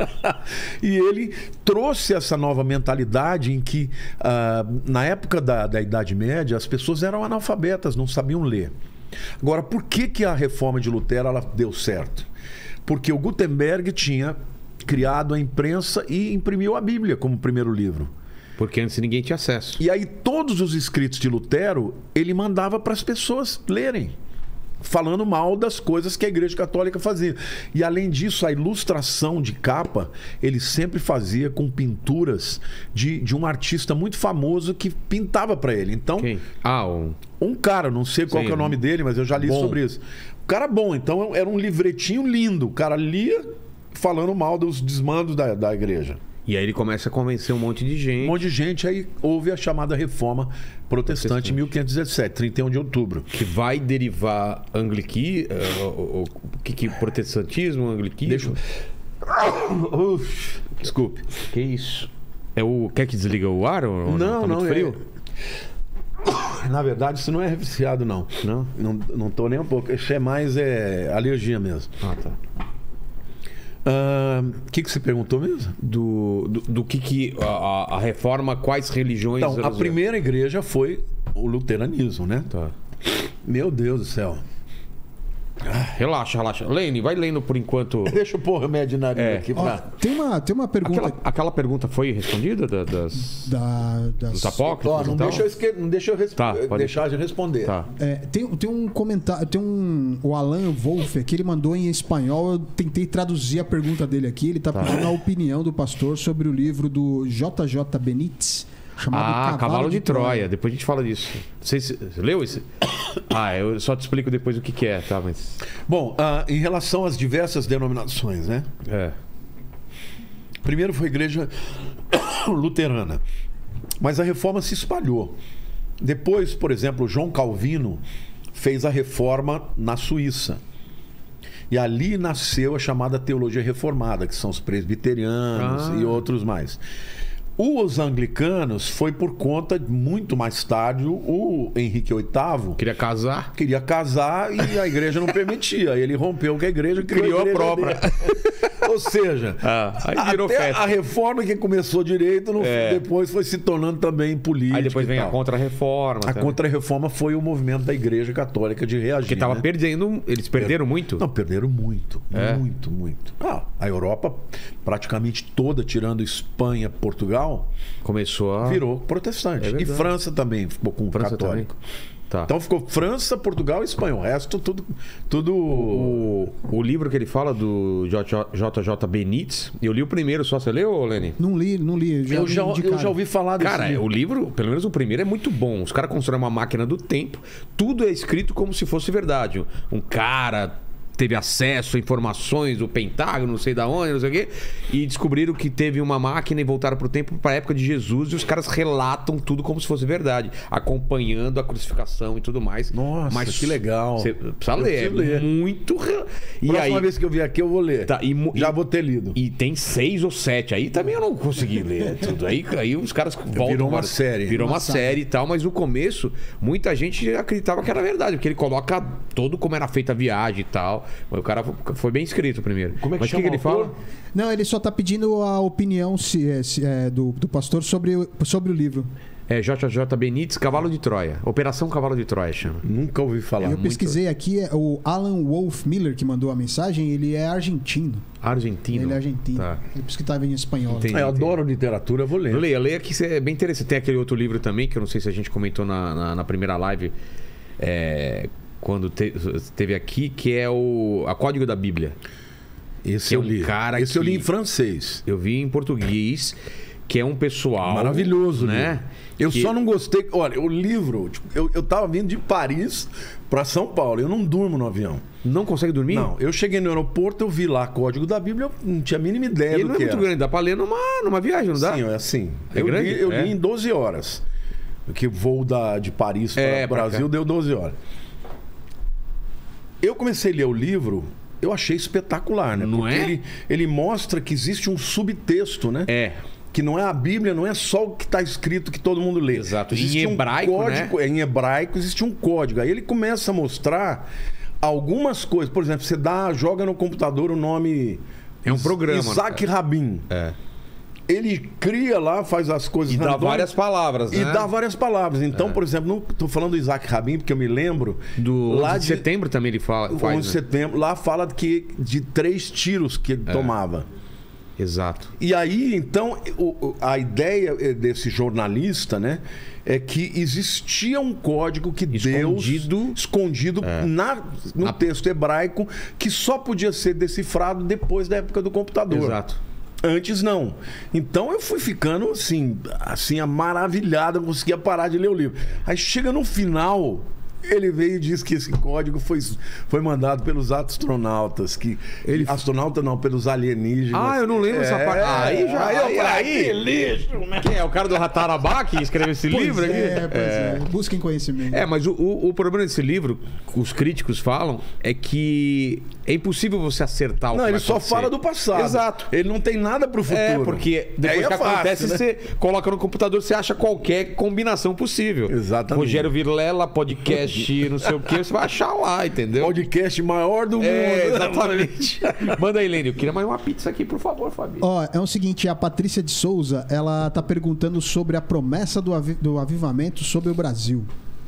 E ele trouxe essa nova mentalidade em que, na época da Idade Média, as pessoas eram analfabetas, não sabiam ler. Agora, por que a reforma de Lutero ela deu certo? Porque o Gutenberg tinha criado a imprensa e imprimiu a Bíblia como primeiro livro. Porque antes ninguém tinha acesso. E aí todos os escritos de Lutero, ele mandava para as pessoas lerem, falando mal das coisas que a Igreja Católica fazia. E além disso, a ilustração de capa, ele sempre fazia com pinturas de um artista muito famoso que pintava para ele. Então, quem? Um cara, não sei qual que é o nome dele, mas eu já li sobre isso. O cara bom, então era um livretinho lindo. O cara lia falando mal dos desmandos da igreja. E aí ele começa a convencer um monte de gente. Um monte de gente, aí houve a chamada Reforma Protestante em 1517, 31 de outubro. Que vai derivar o protestantismo, anglicismo? Desculpe. Que isso? Quer que desliga o ar? Ou não, tá muito frio? Na verdade, isso não é resfriado, não. Não tô nem um pouco. Isso é mais alergia mesmo. Ah, tá. O que você perguntou mesmo? Do que a reforma, quais religiões... Então, a primeira igreja foi o luteranismo, né? Tá. Meu Deus do céu. Relaxa. Lene, vai lendo por enquanto. Deixa eu pôr o remédio na nariz aqui. Tem uma pergunta... Aquela pergunta foi respondida dos apócrifos? Não deixa eu deixar de responder. Tá. Tem um comentário, o Alan Wolff que ele mandou em espanhol. Eu tentei traduzir a pergunta dele aqui. Ele está pedindo a opinião do pastor sobre o livro do JJ Benítez, chamado Cavalo de Troia. Depois a gente fala disso. Você leu isso? Eu só te explico depois o que é, tá? Mas... Bom, em relação às diversas denominações, né? Primeiro foi a igreja luterana. Mas a reforma se espalhou. Depois, por exemplo, João Calvino fez a reforma na Suíça. E ali nasceu a chamada teologia reformada, que são os presbiterianos e outros mais. Os anglicanos foi por conta, muito mais tarde, o Henrique VIII Queria casar. queria casar e a igreja não permitia. Ele rompeu com a igreja e criou a igreja própria. dele. Ou seja, Aí virou até festa. a reforma que começou direito, depois foi se tornando também política. Aí depois e vem a tal. Contra-Reforma. A também. Contra-reforma foi o movimento da Igreja Católica de reagir. Que tava né? perdendo. Eles perderam muito? Não, perderam muito. É? Muito. A Europa, praticamente toda, tirando Espanha, Portugal, Começou a. virou protestante. É e verdade. França também ficou com França católico. Tá. Então ficou França, Portugal e Espanha. O resto, tudo... O livro que ele fala do JJ Benítez, eu li o primeiro só. Você leu, Leni? Não li. Eu já ouvi falar desse Cara, livro. o livro, pelo menos o primeiro, é muito bom. Os caras constroem uma máquina do tempo, tudo é escrito como se fosse verdade. Um cara teve acesso a informações do Pentágono, não sei da onde, não sei o quê, e descobriram que teve uma máquina e voltaram pro tempo, pra época de Jesus, e os caras relatam tudo como se fosse verdade, acompanhando a crucificação e tudo mais. Nossa, Mas que legal. Você precisa Eu ler, preciso ler. muito... E Próxima aí... vez que eu vier aqui, eu vou ler. Tá, Já vou ter lido. E tem 6 ou 7. Aí também eu não consegui ler tudo. Aí os caras voltam. Virou uma agora. série. Virou uma Uma saga. série e tal. Mas no começo, muita gente acreditava que era verdade. Porque ele coloca todo como era feita a viagem e tal. Mas o cara foi bem escrito primeiro. Como é que mas o chama que ele o autor? fala? Não, ele só tá pedindo a opinião do pastor sobre o livro. É JJ Benítez, Cavalo de Troia. Operação Cavalo de Troia chama. Nunca ouvi falar. Eu pesquisei aqui, o Alan Wolf Miller, que mandou a mensagem, ele é argentino. Argentino. Ele é argentino. Tá. Ele disse que estava em espanhol. Entendi. Eu adoro literatura, eu vou ler. Leia que isso é bem interessante. Tem aquele outro livro também, que eu não sei se a gente comentou na primeira live, quando teve aqui, que é a Código da Bíblia. Esse Que é eu um li. cara Esse eu li que- em francês. Eu vi em português, que é um pessoal... Maravilhoso, né? livro. Eu Que- só não gostei. Olha, o livro, tipo, eu tava vindo de Paris para São Paulo. Eu não durmo no avião. Não consegue dormir? Não, eu cheguei no aeroporto, eu vi lá Código da Bíblia, eu não tinha a mínima ideia Ele do não é que muito era. grande, dá pra ler numa viagem, não dá? Sim, é assim. É grande? Eu É. li em 12 horas. Porque o voo de Paris para É, o pra Brasil cá. deu 12 horas. Eu comecei a ler o livro, eu achei espetacular, né? Não Porque é? ele mostra que existe um subtexto, né? É. Que não é a Bíblia, não é só o que está escrito que todo mundo lê. Exato. Existe Em um hebraico, código, né? Em hebraico existe um código. Aí ele começa a mostrar algumas coisas. Por exemplo, você joga no computador o nome... É um programa, Isaac né? Rabin. É. Ele cria lá, faz as coisas... E dá randômicas várias palavras, né? E dá várias palavras. Então, por exemplo, não tô falando do Isaac Rabin, porque eu me lembro... Do lá 11 de setembro também ele faz, 11 de né? setembro, lá fala de 3 tiros que ele tomava. Exato. E aí, então, a ideia desse jornalista, né, é que existia um código que Deus escondido no texto hebraico que só podia ser decifrado depois da época do computador. Exato. Antes não. Então eu fui ficando assim maravilhado, não conseguia parar de ler o livro. Aí chega no final, ele veio e diz que esse código foi mandado pelos astronautas, astronauta não, pelos alienígenas. Ah, eu não lembro essa parte. Aí já. Aí, que lixo, né? Quem é? O cara do Ratarabá que escreveu esse livro aqui? Pois é. Busquem conhecimento. Mas o problema desse livro, os críticos falam, é que é impossível você acertar o que Não, vai ele só acontecer. fala do passado. Exato. Ele não tem nada pro futuro. É, porque depois Aí que é fácil, acontece, né? você coloca no computador, você acha qualquer combinação possível. Exatamente. Rogério Vilela, podcast, não sei o que, você vai achar lá, entendeu? Podcast maior do mundo. Exatamente. Manda aí, Lênio. Eu queria mais uma pizza aqui, por favor, Fabio. Ó, é o seguinte, a Patrícia de Souza, ela tá perguntando sobre a promessa do avivamento sobre o Brasil.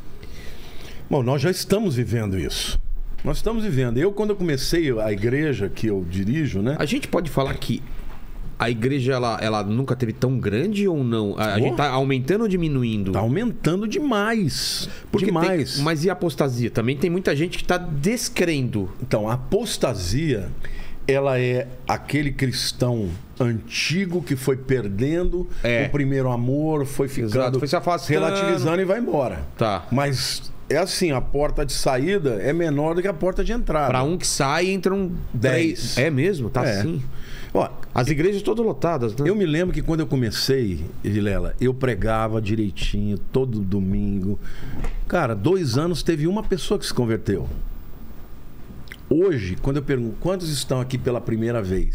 Bom, nós já estamos vivendo isso. Nós estamos vivendo. Quando eu comecei a igreja que eu dirijo, né? A gente pode falar que a igreja, ela nunca teve tão grande ou não? A gente tá aumentando ou diminuindo? Tá aumentando demais. Porque demais. Mas e a apostasia? Também tem muita gente que tá descrendo. Então, a apostasia, ela é aquele cristão antigo que foi perdendo o primeiro amor, foi ficando... Exato, foi se afastando. Relativizando e vai embora. Tá. Mas é assim, a porta de saída é menor do que a porta de entrada. Pra um que sai, entram 10. 10. É mesmo? Tá É. assim. Ó, As igrejas todas lotadas, né? eu me lembro que quando eu comecei, Vilela, eu pregava direitinho, todo domingo. Cara, 2 anos teve uma pessoa que se converteu. Hoje, quando eu pergunto quantos estão aqui pela primeira vez,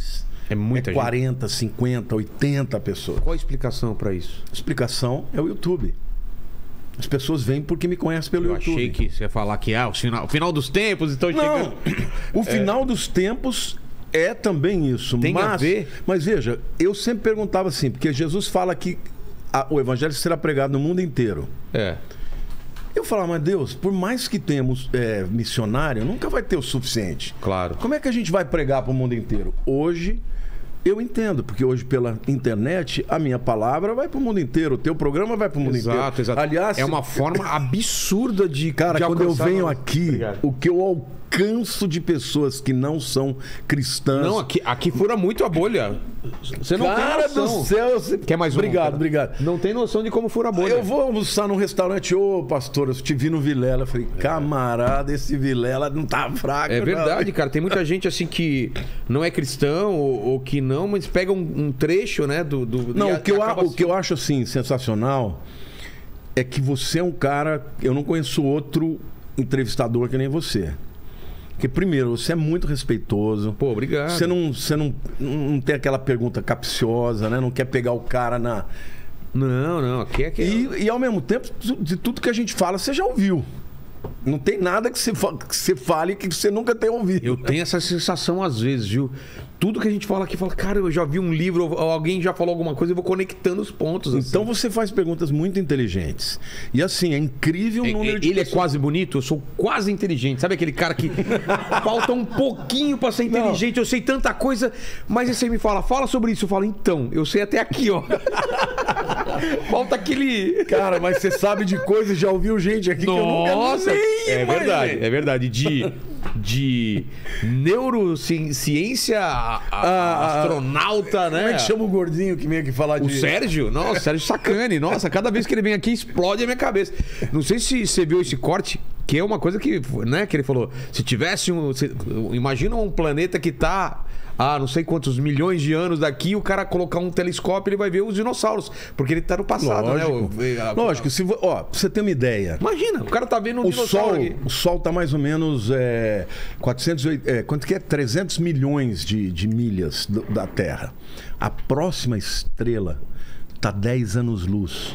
É muita gente. 40, 50, 80 pessoas. Qual a explicação pra isso? A explicação é o YouTube. As pessoas vêm porque me conhecem pelo Eu YouTube. achei que você ia falar que o final dos tempos estão chegando. Não, o final dos tempos é também isso. Tem a ver? Mas veja, eu sempre perguntava assim, porque Jesus fala que o evangelho será pregado no mundo inteiro. É. Eu falava, mas Deus, por mais que temos missionário, nunca vai ter o suficiente. Claro. Como é que a gente vai pregar para o mundo inteiro? Hoje, eu entendo, porque hoje pela internet, a minha palavra vai para o mundo inteiro, o teu programa vai para o mundo inteiro. Exato. Aliás, é uma forma absurda de cara, de quando eu alcançar venho nós. aqui, Obrigado. o que eu alcanço de pessoas que não são cristãs. Não, aqui fura muito a bolha. Você não Cara tem noção. do céu, você... Quer mais um? Obrigado, cara? obrigado. Não tem noção de como fura a bolha. Eu vou almoçar num restaurante, pastor, eu te vi no Vilela. Eu falei, camarada, esse Vilela não tá fraco. É não. verdade, cara. Tem muita gente assim que não é cristão ou que não, mas pega um trecho, né? Não, e o que eu acho assim sensacional é que você é um cara. Eu não conheço outro entrevistador que nem você. Porque, primeiro, você é muito respeitoso. Pô, obrigado. Você não tem aquela pergunta capciosa, né? Não quer pegar o cara na. Não. Aqui é que. E ao mesmo tempo, de tudo que a gente fala, você já ouviu. Não tem nada que você fale que você nunca tenha ouvido. Eu tenho essa sensação às vezes, viu? Tudo que a gente fala aqui, fala, cara, eu já vi um livro, ou alguém já falou alguma coisa, eu vou conectando os pontos. Assim. Então você faz perguntas muito inteligentes. E assim, é incrível o número de Ele é pessoas. quase bonito, eu sou quase inteligente. Sabe aquele cara que falta um pouquinho pra ser inteligente? Eu sei tanta coisa, mas aí você me fala sobre isso. Eu falo, então, eu sei até aqui, ó. Falta aquele. Cara, mas você sabe de coisas, já ouviu gente aqui Nossa, que eu nunca nem é imaginei. verdade, é verdade. De neurociência astronauta, né? Como é que chama o gordinho que vem aqui falar O de... Sérgio? Nossa, Sérgio Sacani. Nossa, cada vez que ele vem aqui explode a minha cabeça. Não sei se você viu esse corte, que é uma coisa que, né, que ele falou. Se tivesse imagina um planeta que tá a não sei quantos milhões de anos daqui, o cara colocar um telescópio, ele vai ver os dinossauros. Porque ele tá no passado, né? Lógico, pra você ter uma ideia. Imagina, o cara tá vendo um dinossauro aqui. O Sol tá mais ou menos 300 milhões de milhas da Terra. A próxima estrela tá 10 anos-luz.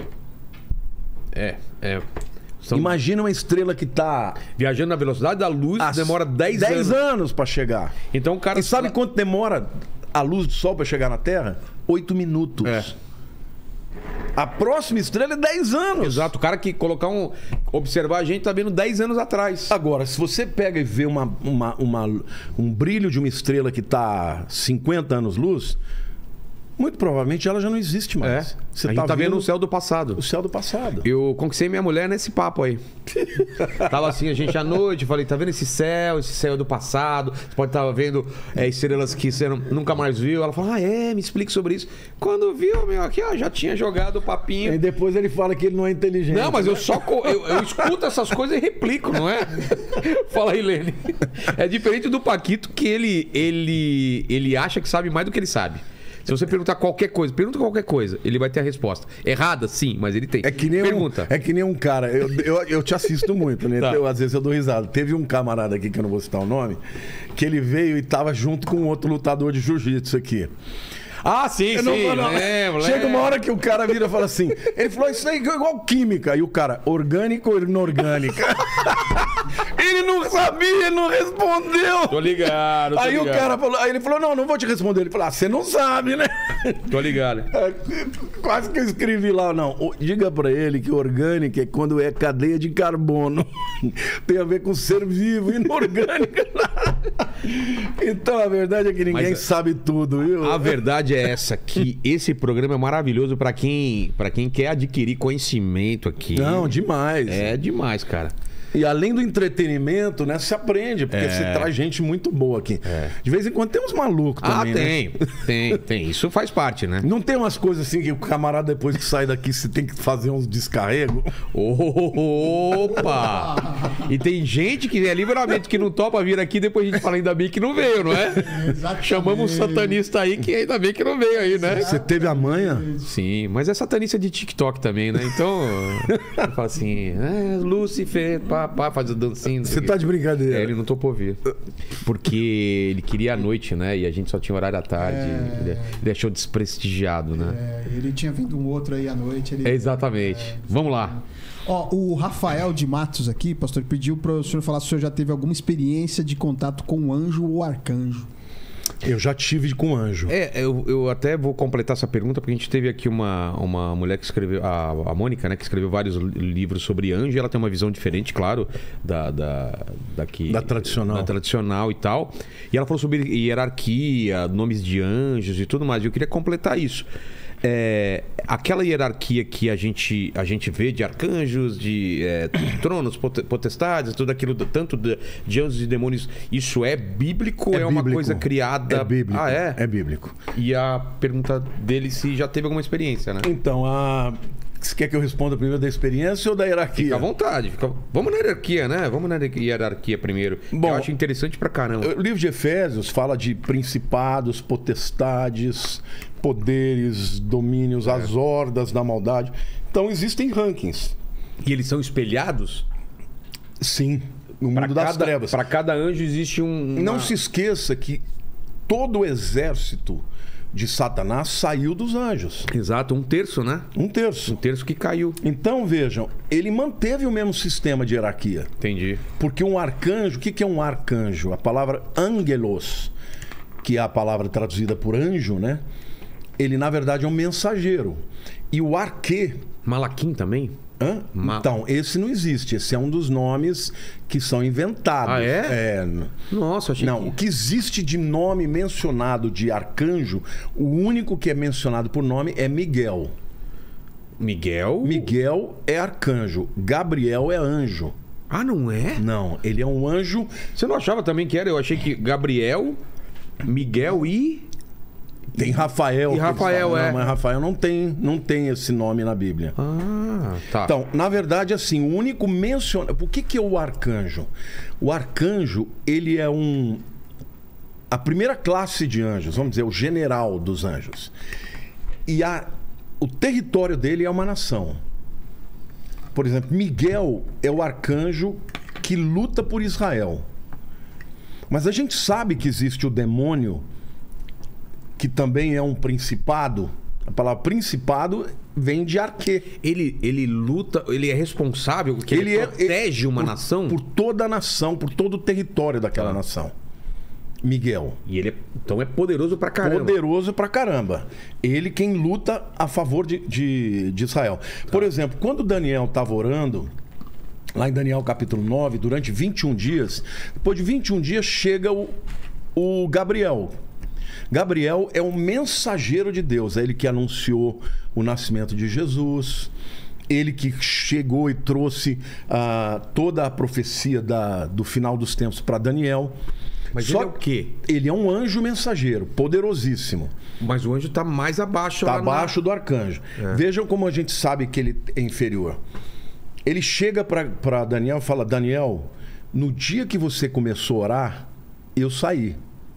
Imagina uma estrela que tá viajando na velocidade da luz, demora 10 anos. 10 anos para chegar. Então o cara... E sabe quanto demora a luz do Sol para chegar na Terra? 8 minutos. A próxima estrela é 10 anos. Exato, o cara que observar a gente tá vendo 10 anos atrás. Agora, se você pega e vê um brilho de uma estrela que tá 50 anos-luz, muito provavelmente ela já não existe mais. A gente tá vendo o céu do passado. O céu do passado. Eu conquistei minha mulher nesse papo aí. Tava assim, a gente à noite, falei, tá vendo esse céu do passado? Você pode estar vendo estrelas que você nunca mais viu. Ela fala, me explique sobre isso. Quando viu, aqui, ó, já tinha jogado o papinho. E depois ele fala que ele não é inteligente. Não, mas eu escuto essas coisas e replico, não é? Fala aí, Lene. É diferente do Paquito, que ele acha que sabe mais do que ele sabe. Se você pergunta qualquer coisa, ele vai ter a resposta. Errada, sim, mas ele tem. Pergunta. É que nem um cara, eu te assisto muito, né? Tá. Às vezes eu dou risada. Teve um camarada aqui, que eu não vou citar o nome, que ele veio e tava junto com outro lutador de jiu-jitsu aqui. Ah, sim, lembro. Chega uma hora que o cara vira e fala assim, ele falou, isso aí é igual química. E o cara, orgânico ou inorgânica? Ele não sabia, ele não respondeu. Tô ligado. Aí o cara falou, aí ele falou, não vou te responder. Ele falou, você não sabe, né? Tô ligado. Quase que eu escrevi lá, não. Diga pra ele que orgânica é quando é cadeia de carbono. Tem a ver com ser vivo, inorgânica. Então a verdade é que ninguém sabe tudo, viu? A verdade é essa, que esse programa é maravilhoso pra quem quer adquirir conhecimento aqui. Não, demais. É demais, cara. E além do entretenimento, né, se aprende, porque você traz gente muito boa aqui. De vez em quando tem uns malucos também, tem. Isso faz parte, né? Não tem umas coisas assim que o camarada, depois que sai daqui, você tem que fazer uns descarregos? Opa! E tem gente que é livremente que não topa vir aqui, depois a gente fala, ainda bem que não veio, não é? Exatamente. Chamamos um satanista aí que ainda bem que não veio aí, né? Você teve a manha? Sim, mas é satanista de TikTok também, né? Então, eu falo assim, Lúcifer, pá. fazer dancinha. Você tá de brincadeira. Ele não topou vir. Porque ele queria à noite, né? E a gente só tinha horário à tarde. Ele achou desprestigiado, né? Ele tinha vindo um outro aí à noite. Exatamente. Vamos lá. Ó, o Rafael de Matos aqui, pastor, pediu para o senhor falar se o senhor já teve alguma experiência de contato com um anjo ou arcanjo. Eu já tive com anjo. Eu até vou completar essa pergunta, porque a gente teve aqui uma mulher que escreveu, a Mônica, né, que escreveu vários livros sobre anjo, e ela tem uma visão diferente, claro, da tradicional. Da tradicional e tal. E ela falou sobre hierarquia, nomes de anjos e tudo mais. E eu queria completar isso. Aquela hierarquia que a gente vê de arcanjos, de tronos, potestades, tudo aquilo, tanto de anjos e demônios, isso é bíblico ou é uma coisa criada? É bíblico. Ah, é? É bíblico. E a pergunta dele se já teve alguma experiência, né? Então, você quer que eu responda primeiro da experiência ou da hierarquia? Fica à vontade. Vamos na hierarquia, né? Vamos na hierarquia primeiro. Bom, eu acho interessante pra caramba. O livro de Efésios fala de principados, potestades, poderes, domínios, as hordas da maldade. Então, existem rankings. E eles são espelhados? Sim, no mundo das trevas. Para cada anjo existe Não se esqueça que todo o exército de Satanás saiu dos anjos. Exato, 1/3, né? 1/3. 1/3 que caiu. Então, vejam, ele manteve o mesmo sistema de hierarquia. Entendi. Porque um arcanjo, o que é um arcanjo? A palavra angelos, que é a palavra traduzida por anjo, né? Ele, na verdade, é um mensageiro. E o arquê... Malaquim também? Então, esse não existe. Esse é um dos nomes que são inventados. Ah, é? Nossa, achei Não, o que existe de nome mencionado de arcanjo, o único que é mencionado por nome é Miguel. Miguel? Miguel é arcanjo. Gabriel é anjo. Ah, não é? Não, ele é um anjo... Você não achava também que era? Eu achei que Gabriel, Miguel e... Tem Rafael. E Rafael, Não, mas Rafael não tem esse nome na Bíblia. Ah, tá. Então, na verdade, assim, o único mencionado... Por que é o arcanjo? O arcanjo, ele é a primeira classe de anjos, vamos dizer, o general dos anjos. E o território dele é uma nação. Por exemplo, Miguel é o arcanjo que luta por Israel. Mas a gente sabe que existe o demônio, que também é um principado. A palavra principado vem de arquê. Ele luta, ele é responsável, porque ele protege uma nação? Por toda a nação, por todo o território daquela nação. Miguel. E ele então é poderoso pra caramba. Poderoso pra caramba. Ele quem luta a favor de Israel. Por exemplo, quando Daniel estava orando, lá em Daniel capítulo 9, durante 21 dias, depois de 21 dias chega o Gabriel. Gabriel é um mensageiro de Deus, é ele que anunciou o nascimento de Jesus, ele que chegou e trouxe toda a profecia do final dos tempos para Daniel. Mas ele é o quê? Ele é um anjo mensageiro, poderosíssimo. Mas o anjo está mais abaixo. Está abaixo do arcanjo. Vejam como a gente sabe que ele é inferior. Ele chega para Daniel e fala: Daniel, no dia que você começou a orar, eu saí.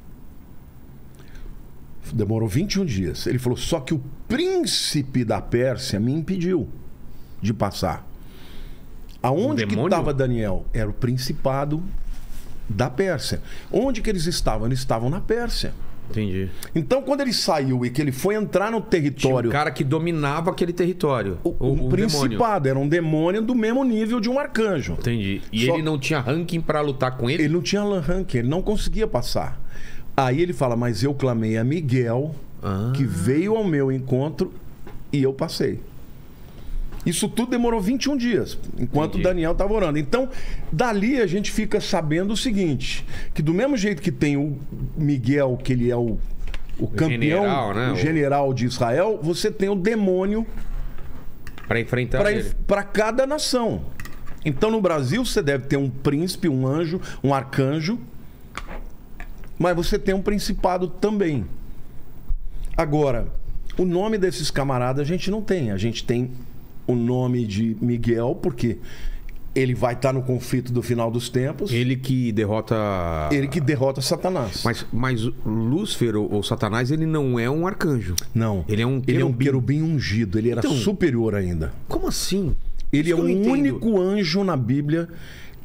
Demorou 21 dias. Ele falou: só que o príncipe da Pérsia me impediu de passar. Aonde que estava Daniel? Era o principado da Pérsia. Onde que eles estavam? Eles estavam na Pérsia. Entendi. Então, quando ele saiu e que ele foi entrar no território... Tinha um cara que dominava aquele território. O principado. Demônio. Era um demônio do mesmo nível de um arcanjo. Entendi. E ele não tinha ranking para lutar com ele? Ele não tinha ranking. Ele não conseguia passar. Aí ele fala: mas eu clamei a Miguel, que veio ao meu encontro, e eu passei. Isso tudo demorou 21 dias, enquanto Daniel estava orando. Então, dali a gente fica sabendo o seguinte, que do mesmo jeito que tem o Miguel, que ele é o campeão, general, né? O general de Israel, você tem o demônio para enfrentar ele. Para cada nação. Então, no Brasil, você deve ter um príncipe, um anjo, um arcanjo, mas você tem um principado também. Agora, o nome desses camaradas a gente não tem. A gente tem o nome de Miguel, porque ele vai estar no conflito do final dos tempos. Ele que derrota... Ele que derrota Satanás. Mas Lúcifer, ou Satanás, ele não é um arcanjo. Não. Ele é um querubim. Ele é um querubim ungido. Ele era superior ainda. Como assim? Ele é o único anjo na Bíblia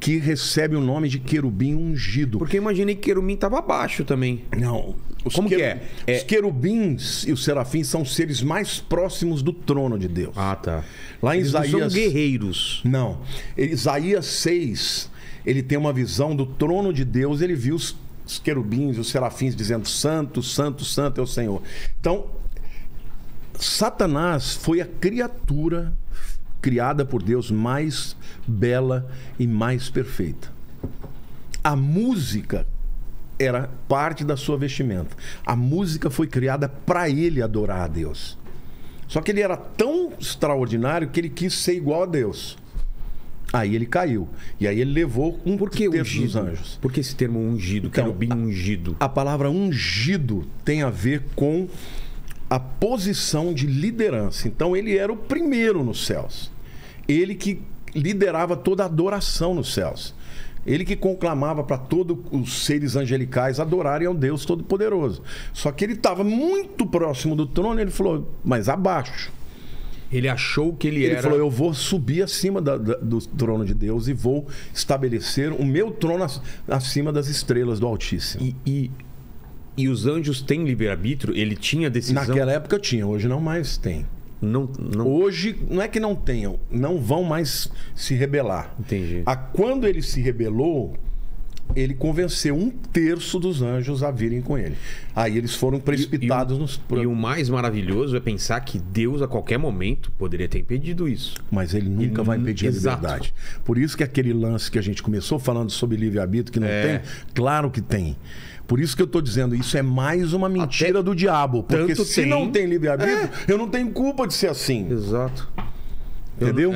que recebe o nome de querubim ungido. Porque eu imaginei que querubim estava abaixo também. Não. Como que é? Os querubins e os serafins são os seres mais próximos do trono de Deus. Ah, tá. Lá em Eles Isaías... não são guerreiros. Não. Isaías 6, ele tem uma visão do trono de Deus, ele viu os querubins, os serafins dizendo: Santo, Santo, Santo é o Senhor. Então, Satanás foi a criatura criada por Deus mais bela e mais perfeita. A música era parte da sua vestimenta. A música foi criada para ele adorar a Deus. Só que ele era tão extraordinário que ele quis ser igual a Deus. Aí ele caiu. E aí ele levou um terço dos anjos. Por que esse termo ungido? Então, Querubim ungido. A palavra ungido tem a ver com a posição de liderança. Então ele era o primeiro nos céus. Ele que liderava toda a adoração nos céus. Ele que conclamava para todos os seres angelicais adorarem ao Deus Todo-Poderoso. Só que ele estava muito próximo do trono e ele falou: mas abaixo. Ele achou que ele Ele era... falou: eu vou subir acima do trono de Deus e vou estabelecer o meu trono acima das estrelas do Altíssimo. E os anjos têm livre-arbítrio? Ele tinha decisão? Naquela época tinha, hoje não mais tem. Não... Hoje, não é que não tenham, não vão mais se rebelar. Entendi. Quando ele se rebelou, ele convenceu um terço dos anjos a virem com ele. Aí eles foram precipitados nos... E o mais maravilhoso é pensar que Deus, a qualquer momento, poderia ter impedido isso. Mas ele nunca vai impedir a Exato. liberdade. Por isso que aquele lance que a gente começou falando sobre livre-arbítrio, que não tem, claro que tem. Por isso que eu estou dizendo, isso é mais uma mentira do diabo. Porque tanto se tem... não tem livre-arbítrio, eu não tenho culpa de ser assim. Exato. Entendeu?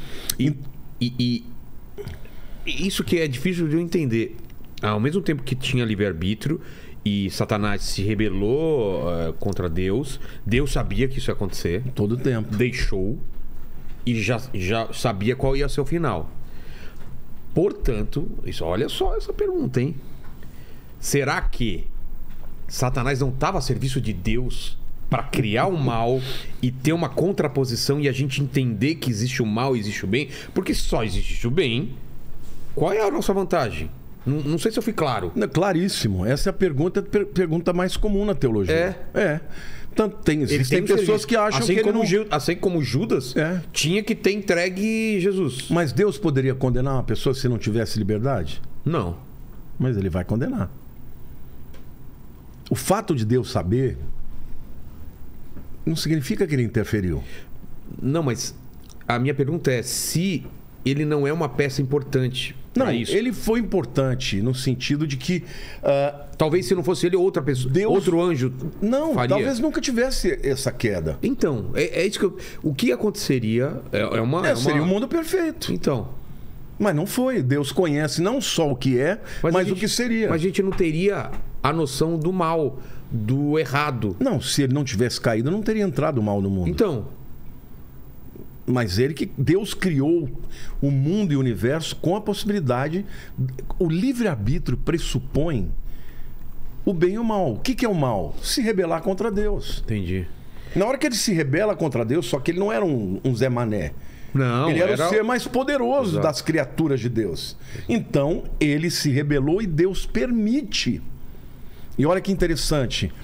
E isso que é difícil de eu entender. Ao mesmo tempo que tinha livre-arbítrio e Satanás se rebelou contra Deus, Deus sabia que isso ia acontecer. Todo tempo. Deixou e já sabia qual ia ser o final. Portanto, olha só essa pergunta, hein? Será que Satanás não estava a serviço de Deus para criar o mal e ter uma contraposição e a gente entender que existe o mal e existe o bem? Porque se só existe o bem, qual é a nossa vantagem? Não sei se eu fui claro. Claríssimo. Essa é a pergunta mais comum na teologia. É. Tanto existem pessoas que acham assim que ele não... Assim como Judas tinha que ter entregue Jesus. Mas Deus poderia condenar uma pessoa se não tivesse liberdade? Não. Mas ele vai condenar. O fato de Deus saber não significa que ele interferiu. Não, mas a minha pergunta é se ele não é uma peça importante. Não, isso. Ele foi importante no sentido de que... talvez se não fosse ele, outra pessoa, outro anjo faria. Talvez nunca tivesse essa queda. Então, é isso que o que aconteceria seria um mundo perfeito. Então... Mas não foi. Deus conhece não só o que é, mas o que seria. Mas a gente não teria a noção do mal, do errado. Não, se ele não tivesse caído, não teria entrado o mal no mundo. Então... Mas Deus criou o mundo e o universo com a possibilidade... O livre-arbítrio pressupõe o bem e o mal. O que é o mal? Se rebelar contra Deus. Entendi. Na hora que ele se rebela contra Deus, só que ele não era um Zé Mané. Não, ele era o ser mais poderoso das criaturas de Deus. Então, ele se rebelou e Deus permite. E olha que interessante.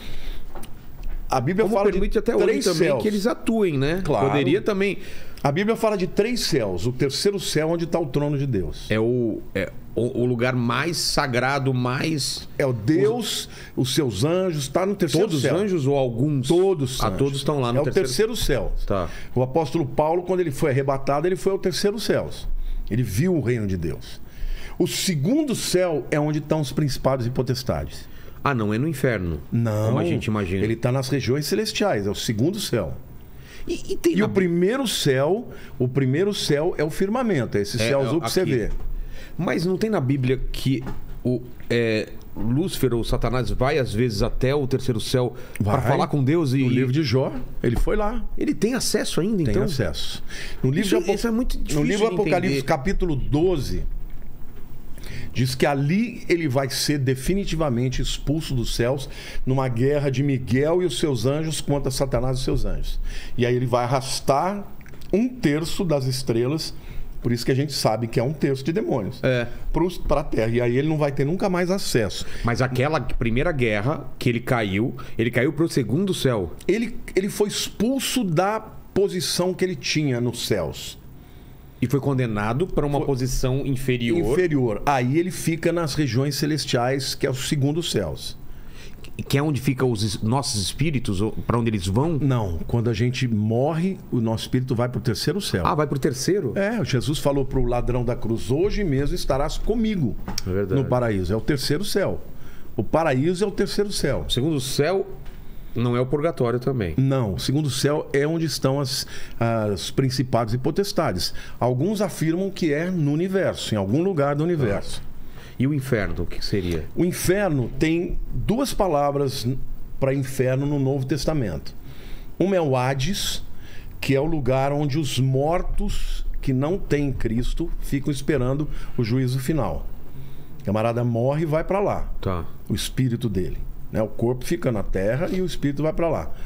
A Bíblia fala permite de até hoje 3 também céus. Que eles atuem, né? Claro. Poderia também... A Bíblia fala de 3 céus. O terceiro céu onde está o trono de Deus. É o lugar mais sagrado, mais... É o Deus, os seus anjos, está no terceiro todos céu. Todos os anjos ou alguns? Todos. Todos estão lá no terceiro céu. Tá. O apóstolo Paulo, quando ele foi arrebatado, ele foi ao terceiro céu. Ele viu o reino de Deus. O segundo céu é onde estão os principados e potestades. Ah, não é no inferno? Não. Como a gente imagina. Ele está nas regiões celestiais, é o segundo céu. E o primeiro céu é o firmamento, é esse céu azul que você vê. Mas não tem na Bíblia que Lúcifer ou Satanás vai às vezes até o terceiro céu para falar com Deus? No livro de Jó, ele foi lá. Ele tem acesso ainda, então? Tem acesso. No livro isso é muito difícil. No livro de Apocalipse, entender. capítulo 12, diz que ali ele vai ser definitivamente expulso dos céus numa guerra de Miguel e os seus anjos contra Satanás e os seus anjos. E aí ele vai arrastar 1/3 das estrelas Por isso que a gente sabe que é 1/3 de demônios. Para a Terra. E aí ele não vai ter nunca mais acesso. Mas aquela primeira guerra que ele caiu para o segundo céu. Ele foi expulso da posição que ele tinha nos céus. E foi condenado para uma posição inferior. Aí ele fica nas regiões celestiais, que é os segundos céus. Que é onde ficam os nossos espíritos? Para onde eles vão? Não. Quando a gente morre, o nosso espírito vai para o terceiro céu. Ah, vai para o terceiro? Jesus falou para o ladrão da cruz: hoje mesmo estarás comigo no paraíso. É o terceiro céu. O paraíso é o terceiro céu. O segundo céu não é o purgatório também. Não. O segundo céu é onde estão os principados e potestades. Alguns afirmam que é no universo, em algum lugar do universo. E o inferno, o que seria? O inferno tem 2 palavras para inferno no Novo Testamento. Uma é o Hades, que é o lugar onde os mortos que não têm Cristo ficam esperando o juízo final. O camarada morre e vai para lá. Tá. O espírito dele. Né? O corpo fica na terra e o espírito vai para lá.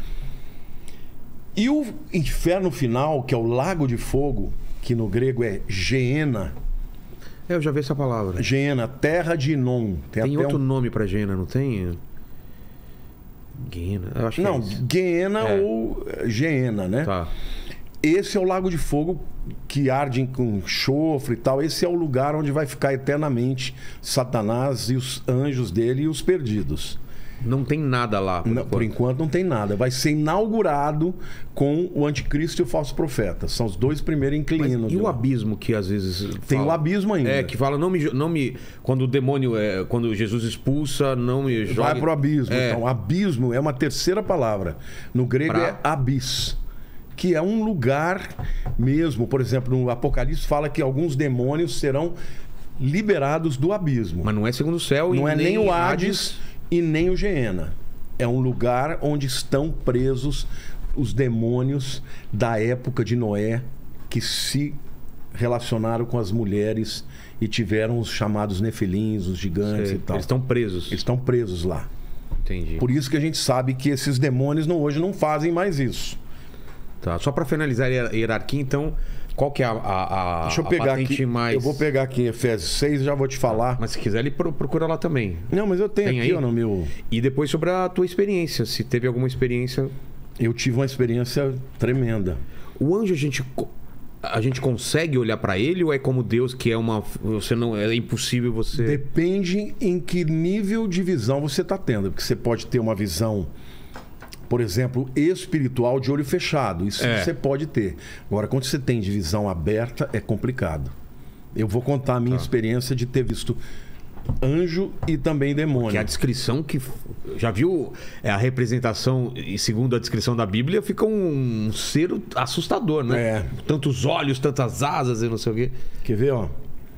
E o inferno final, que é o lago de fogo, que no grego é Geena. Eu já vi essa palavra. Geena, terra de Inon. Tem outro nome para Geena, não tem? Geena, eu acho que não, Geena ou Geena, né? Tá. Esse é o lago de fogo que arde com enxofre e tal. Esse é o lugar onde vai ficar eternamente Satanás e os anjos dele e os perdidos. Não tem nada lá. Por enquanto não tem nada. Vai ser inaugurado com o anticristo e o falso profeta. São os 2 primeiros inquilinos. E o abismo que às vezes tem o abismo ainda. Que fala, não me quando o demônio, quando Jesus expulsa, não me joga. Vai pro abismo. Então, abismo é uma terceira palavra. No grego é abis, que é um lugar mesmo. Por exemplo, no Apocalipse fala que alguns demônios serão liberados do abismo. Mas não é segundo o céu. Não é nem o Hades e nem o Geena. É um lugar onde estão presos os demônios da época de Noé, que se relacionaram com as mulheres e tiveram os chamados nefilins, os gigantes e tal. Eles estão presos. Eles estão presos lá. Entendi. Por isso que a gente sabe que esses demônios hoje não fazem mais isso. Tá. Só para finalizar a hierarquia, então, qual que é Deixa eu pegar aqui. mais... Eu vou pegar aqui em Efésios 6 e já vou te falar. Mas se quiser, ele procura lá também. Não, mas eu tenho aqui aí? No meu... E depois sobre a tua experiência, se teve alguma experiência... Eu tive uma experiência tremenda. O anjo, a gente consegue olhar para ele ou é como Deus, que é é impossível você... Depende em que nível de visão você está tendo. Porque você pode ter uma visão, por exemplo, espiritual de olho fechado. Isso você pode ter. Agora, quando você tem de visão aberta, é complicado. Eu vou contar a minha experiência de ter visto anjo e também demônio. Que a descrição que... Já viu a representação, e segundo a descrição da Bíblia, fica um ser assustador, né? Tantos olhos, tantas asas e não sei o quê. Quer ver, ó?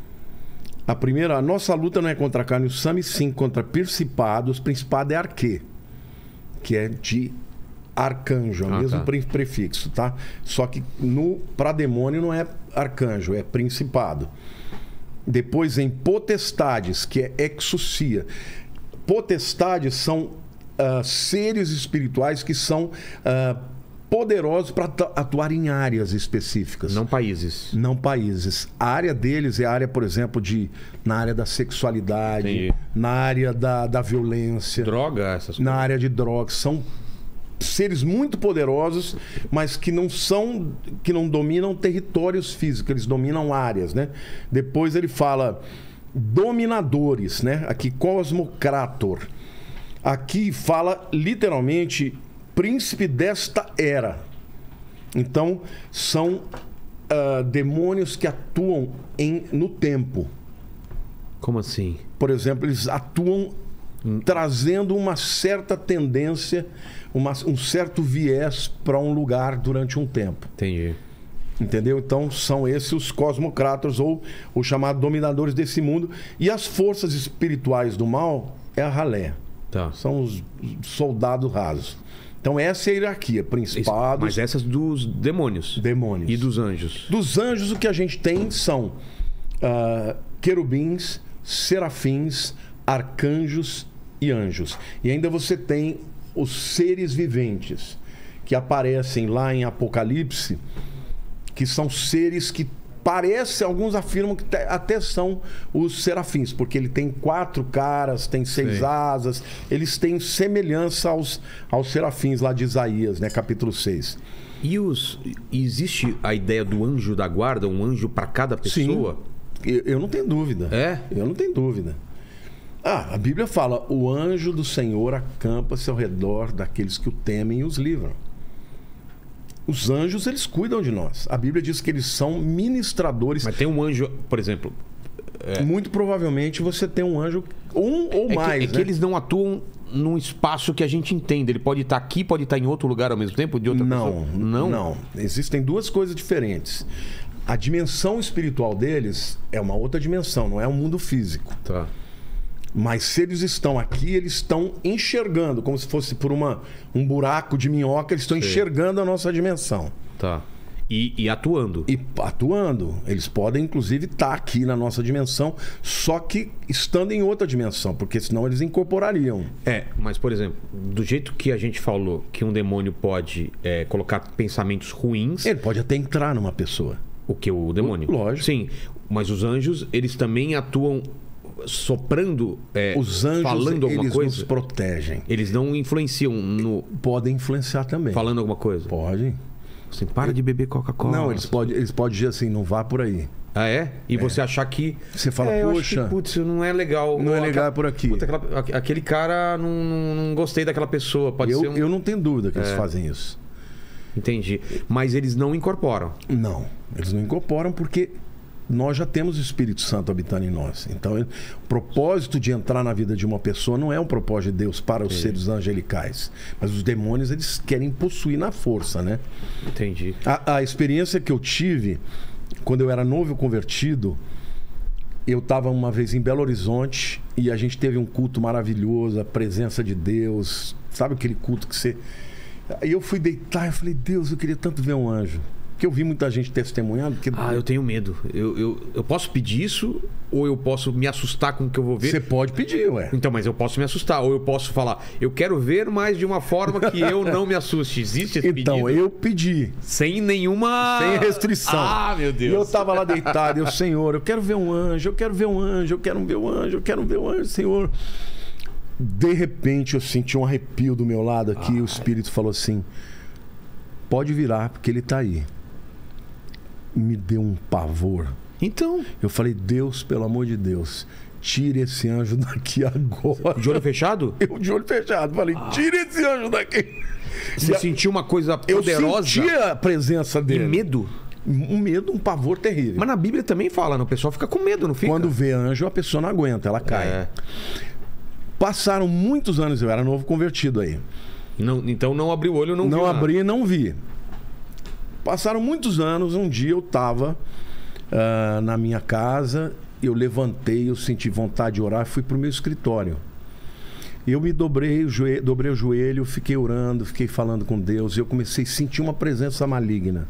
A nossa luta não é contra a carne e o sangue, sim contra principados. Principado é arquê, que é de arcanjo, é o mesmo prefixo, tá? Só que para demônio não é arcanjo, é principado. Depois em potestades, que é exousia. Potestades são seres espirituais que são poderosos para atuar em áreas específicas. Não países. Não países. A área deles é a área, por exemplo, na área da sexualidade, entendi, na área da violência. Droga, essas coisas. Na área de drogas. São seres muito poderosos, mas que não dominam territórios físicos, eles dominam áreas, né? Depois ele fala dominadores, né? Aqui Cosmocrator. Aqui fala literalmente príncipe desta era. Então são demônios que atuam no tempo. Como assim? Por exemplo, eles atuam trazendo uma certa tendência, um certo viés para um lugar durante um tempo. Entendi. Entendeu? Então são esses os cosmocratos, ou os chamados dominadores desse mundo. E as forças espirituais do mal é a ralé. Tá. São os soldados rasos. Então essa é a hierarquia, principados. Mas essas dos demônios. Demônios. E dos anjos? Dos anjos o que a gente tem são querubins, serafins, arcanjos e anjos. E ainda você tem os seres viventes, que aparecem lá em Apocalipse, que são seres que alguns afirmam que até são os serafins, porque ele tem 4 caras, tem 6 asas, eles têm semelhança aos serafins lá de Isaías, né, capítulo 6. E existe a ideia do anjo da guarda, um anjo para cada pessoa? Sim, eu não tenho dúvida. É? Eu não tenho dúvida. A Bíblia fala, o anjo do Senhor acampa-se ao redor daqueles que o temem e os livram. Os anjos, eles cuidam de nós. A Bíblia diz que eles são ministradores. Mas tem um anjo, por exemplo... Muito provavelmente você tem um anjo, um ou mais. Que eles não atuam num espaço que a gente entende. Ele pode estar aqui, pode estar em outro lugar ao mesmo tempo, de outra pessoa? Não. Existem 2 coisas diferentes. A dimensão espiritual deles é uma outra dimensão, não é um mundo físico. Tá. Mas se eles estão aqui, eles estão enxergando, como se fosse por um buraco de minhoca, eles estão enxergando a nossa dimensão. Tá. E atuando. E atuando. Eles podem, inclusive, estar aqui na nossa dimensão, só que estando em outra dimensão, porque senão eles incorporariam. Mas, por exemplo, do jeito que a gente falou que um demônio pode colocar pensamentos ruins... Ele pode até entrar numa pessoa. O que? O demônio? Lógico. Sim, mas os anjos, eles também atuam soprando, os anjos, falando alguma coisa? Eles nos protegem. Eles não influenciam no... Podem influenciar também. Falando alguma coisa? Pode. Assim, para de beber Coca-Cola. Não, eles podem dizer assim, não vá por aí. Ah, é? E você achar que... Você fala, poxa... Putz, não é legal. Não é legal por aqui. Puta, aquele cara, não gostei daquela pessoa. Pode ser eu não tenho dúvida que eles fazem isso. Entendi. Mas eles não incorporam. Não, eles não incorporam porque nós já temos o Espírito Santo habitando em nós. Então, o propósito de entrar na vida de uma pessoa não é um propósito de Deus para os seres angelicais. Mas os demônios, eles querem possuir na força, né? Entendi. A experiência que eu tive, quando eu era novo convertido, eu estava uma vez em Belo Horizonte e a gente teve um culto maravilhoso, a presença de Deus. Sabe aquele culto que você... Aí eu fui deitar e falei, Deus, eu queria tanto ver um anjo. Porque eu vi muita gente testemunhando. Porque... eu tenho medo. Eu posso pedir isso ou eu posso me assustar com o que eu vou ver? Você pode pedir, ué. Então, mas eu posso me assustar. Ou eu posso falar, eu quero ver, mas de uma forma que eu não me assuste. Existe esse pedido? Então, eu pedi. Sem nenhuma... Sem restrição. Ah, meu Deus. E eu tava lá deitado. Eu, Senhor, eu quero ver um anjo. Eu quero ver um anjo. Eu quero ver um anjo. Eu quero ver um anjo, Senhor. De repente, eu senti um arrepio do meu lado aqui. E o Espírito falou assim, pode virar, porque ele tá aí. Me deu um pavor. Então, eu falei, Deus, pelo amor de Deus, tire esse anjo daqui agora. De olho fechado? Eu de olho fechado. Falei, tire esse anjo daqui. Você sentiu uma coisa poderosa? Eu senti a presença dele. E medo? Um medo, um pavor terrível. Mas na Bíblia também fala, né? O pessoal fica com medo, não fica? Quando vê anjo, a pessoa não aguenta, ela cai. Passaram muitos anos, eu era novo convertido aí. Então não abri o olho, não vi. Não abri e não vi. Passaram muitos anos, um dia eu estava na minha casa, eu levantei, eu senti vontade de orar, fui para o meu escritório. Eu me dobrei o joelho, fiquei orando, fiquei falando com Deus, e eu comecei a sentir uma presença maligna.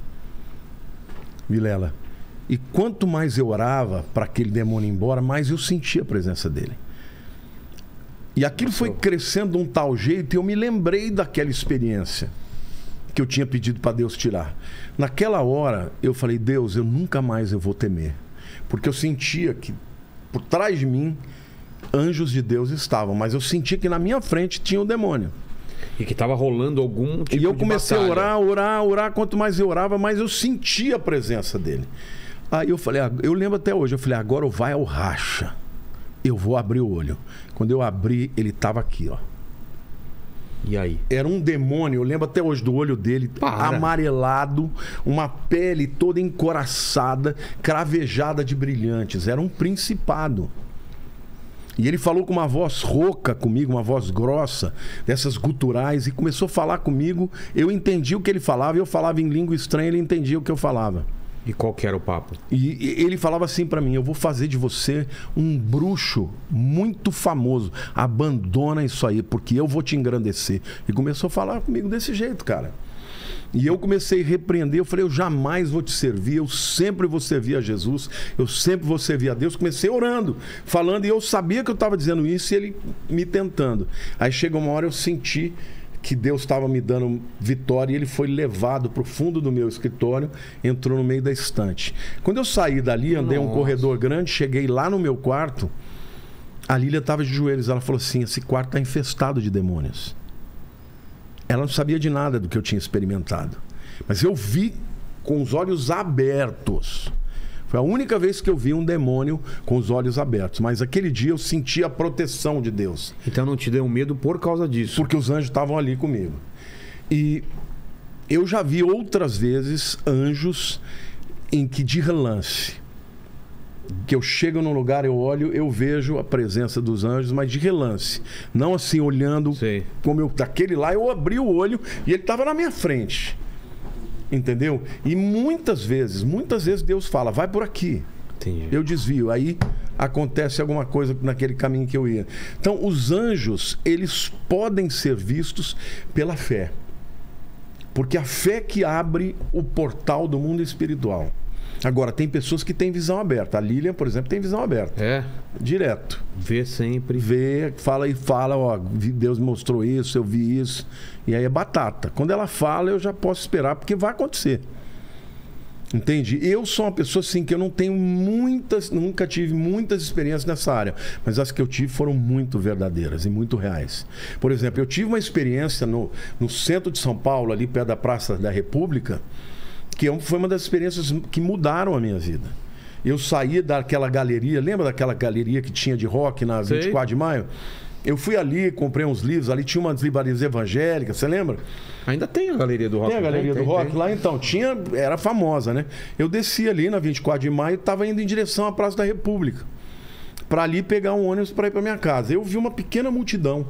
Vilela. E quanto mais eu orava para aquele demônio ir embora, mais eu sentia a presença dele. E aquilo foi crescendo de um tal jeito, e eu me lembrei daquela experiência que eu tinha pedido para Deus tirar. Naquela hora, eu falei, Deus, eu nunca mais vou temer. Porque eu sentia que por trás de mim, anjos de Deus estavam. Mas eu sentia que na minha frente tinha o demônio. E que estava rolando algum tipo de E eu comecei a orar. Quanto mais eu orava, mais eu sentia a presença dele. Aí eu falei, eu lembro até hoje, eu falei, agora vai ao racha. Eu vou abrir o olho. Quando eu abri, ele estava aqui, ó. E aí? Era um demônio, eu lembro até hoje do olho dele, amarelado, uma pele toda encoraçada, cravejada de brilhantes. Era um principado. E ele falou com uma voz rouca comigo, uma voz grossa, dessas guturais, e começou a falar comigo. Eu entendi o que ele falava, eu falava em língua estranha, ele entendia o que eu falava. E qual que era o papo? E ele falava assim pra mim, eu vou fazer de você um bruxo muito famoso. Abandona isso aí, porque eu vou te engrandecer. E começou a falar comigo desse jeito, cara. E eu comecei a repreender, eu falei, eu jamais vou te servir, eu sempre vou servir a Jesus, eu sempre vou servir a Deus. Comecei orando, falando, e eu sabia que eu estava dizendo isso e ele me tentando. Aí chega uma hora eu senti que Deus estava me dando vitória e ele foi levado para o fundo do meu escritório, entrou no meio da estante. Quando eu saí dali, andei um corredor grande, cheguei lá no meu quarto, a Lília estava de joelhos. Ela falou assim: esse quarto está infestado de demônios. Ela não sabia de nada do que eu tinha experimentado. Mas eu vi com os olhos abertos. Foi a única vez que eu vi um demônio com os olhos abertos. Mas aquele dia eu senti a proteção de Deus. Então não te deu medo por causa disso? Porque os anjos estavam ali comigo. E eu já vi outras vezes anjos em que de relance, que eu chego num lugar, eu olho, eu vejo a presença dos anjos, mas de relance. Não assim, olhando como eu... Daquele lá, eu abri o olho e ele estava na minha frente. Entendeu? E muitas vezes Deus fala: vai por aqui. Entendi. Eu desvio. Aí acontece alguma coisa naquele caminho que eu ia. Então, os anjos, eles podem ser vistos pela fé. Porque a fé que abre o portal do mundo espiritual. Agora, tem pessoas que têm visão aberta. A Lilian, por exemplo, tem visão aberta. É? Direto. Vê sempre. Vê, fala e fala: ó, Deus me mostrou isso, eu vi isso. E aí é batata. Quando ela fala, eu já posso esperar, porque vai acontecer. Entende? Eu sou uma pessoa assim que eu não tenho nunca tive muitas experiências nessa área, mas as que eu tive foram muito verdadeiras e muito reais. Por exemplo, eu tive uma experiência no centro de São Paulo, ali perto da Praça da República, que foi uma das experiências que mudaram a minha vida. Eu saí daquela galeria, lembra daquela galeria que tinha de rock na 24 de maio? Eu fui ali, comprei uns livros, ali tinha umas livrarias evangélicas, você lembra? Ainda tem a Galeria do Rock. Tem a Galeria do Rock lá, então. Era famosa, né? Eu desci ali na 24 de maio e estava indo em direção à Praça da República, para ali pegar um ônibus para ir para minha casa. Eu vi uma pequena multidão.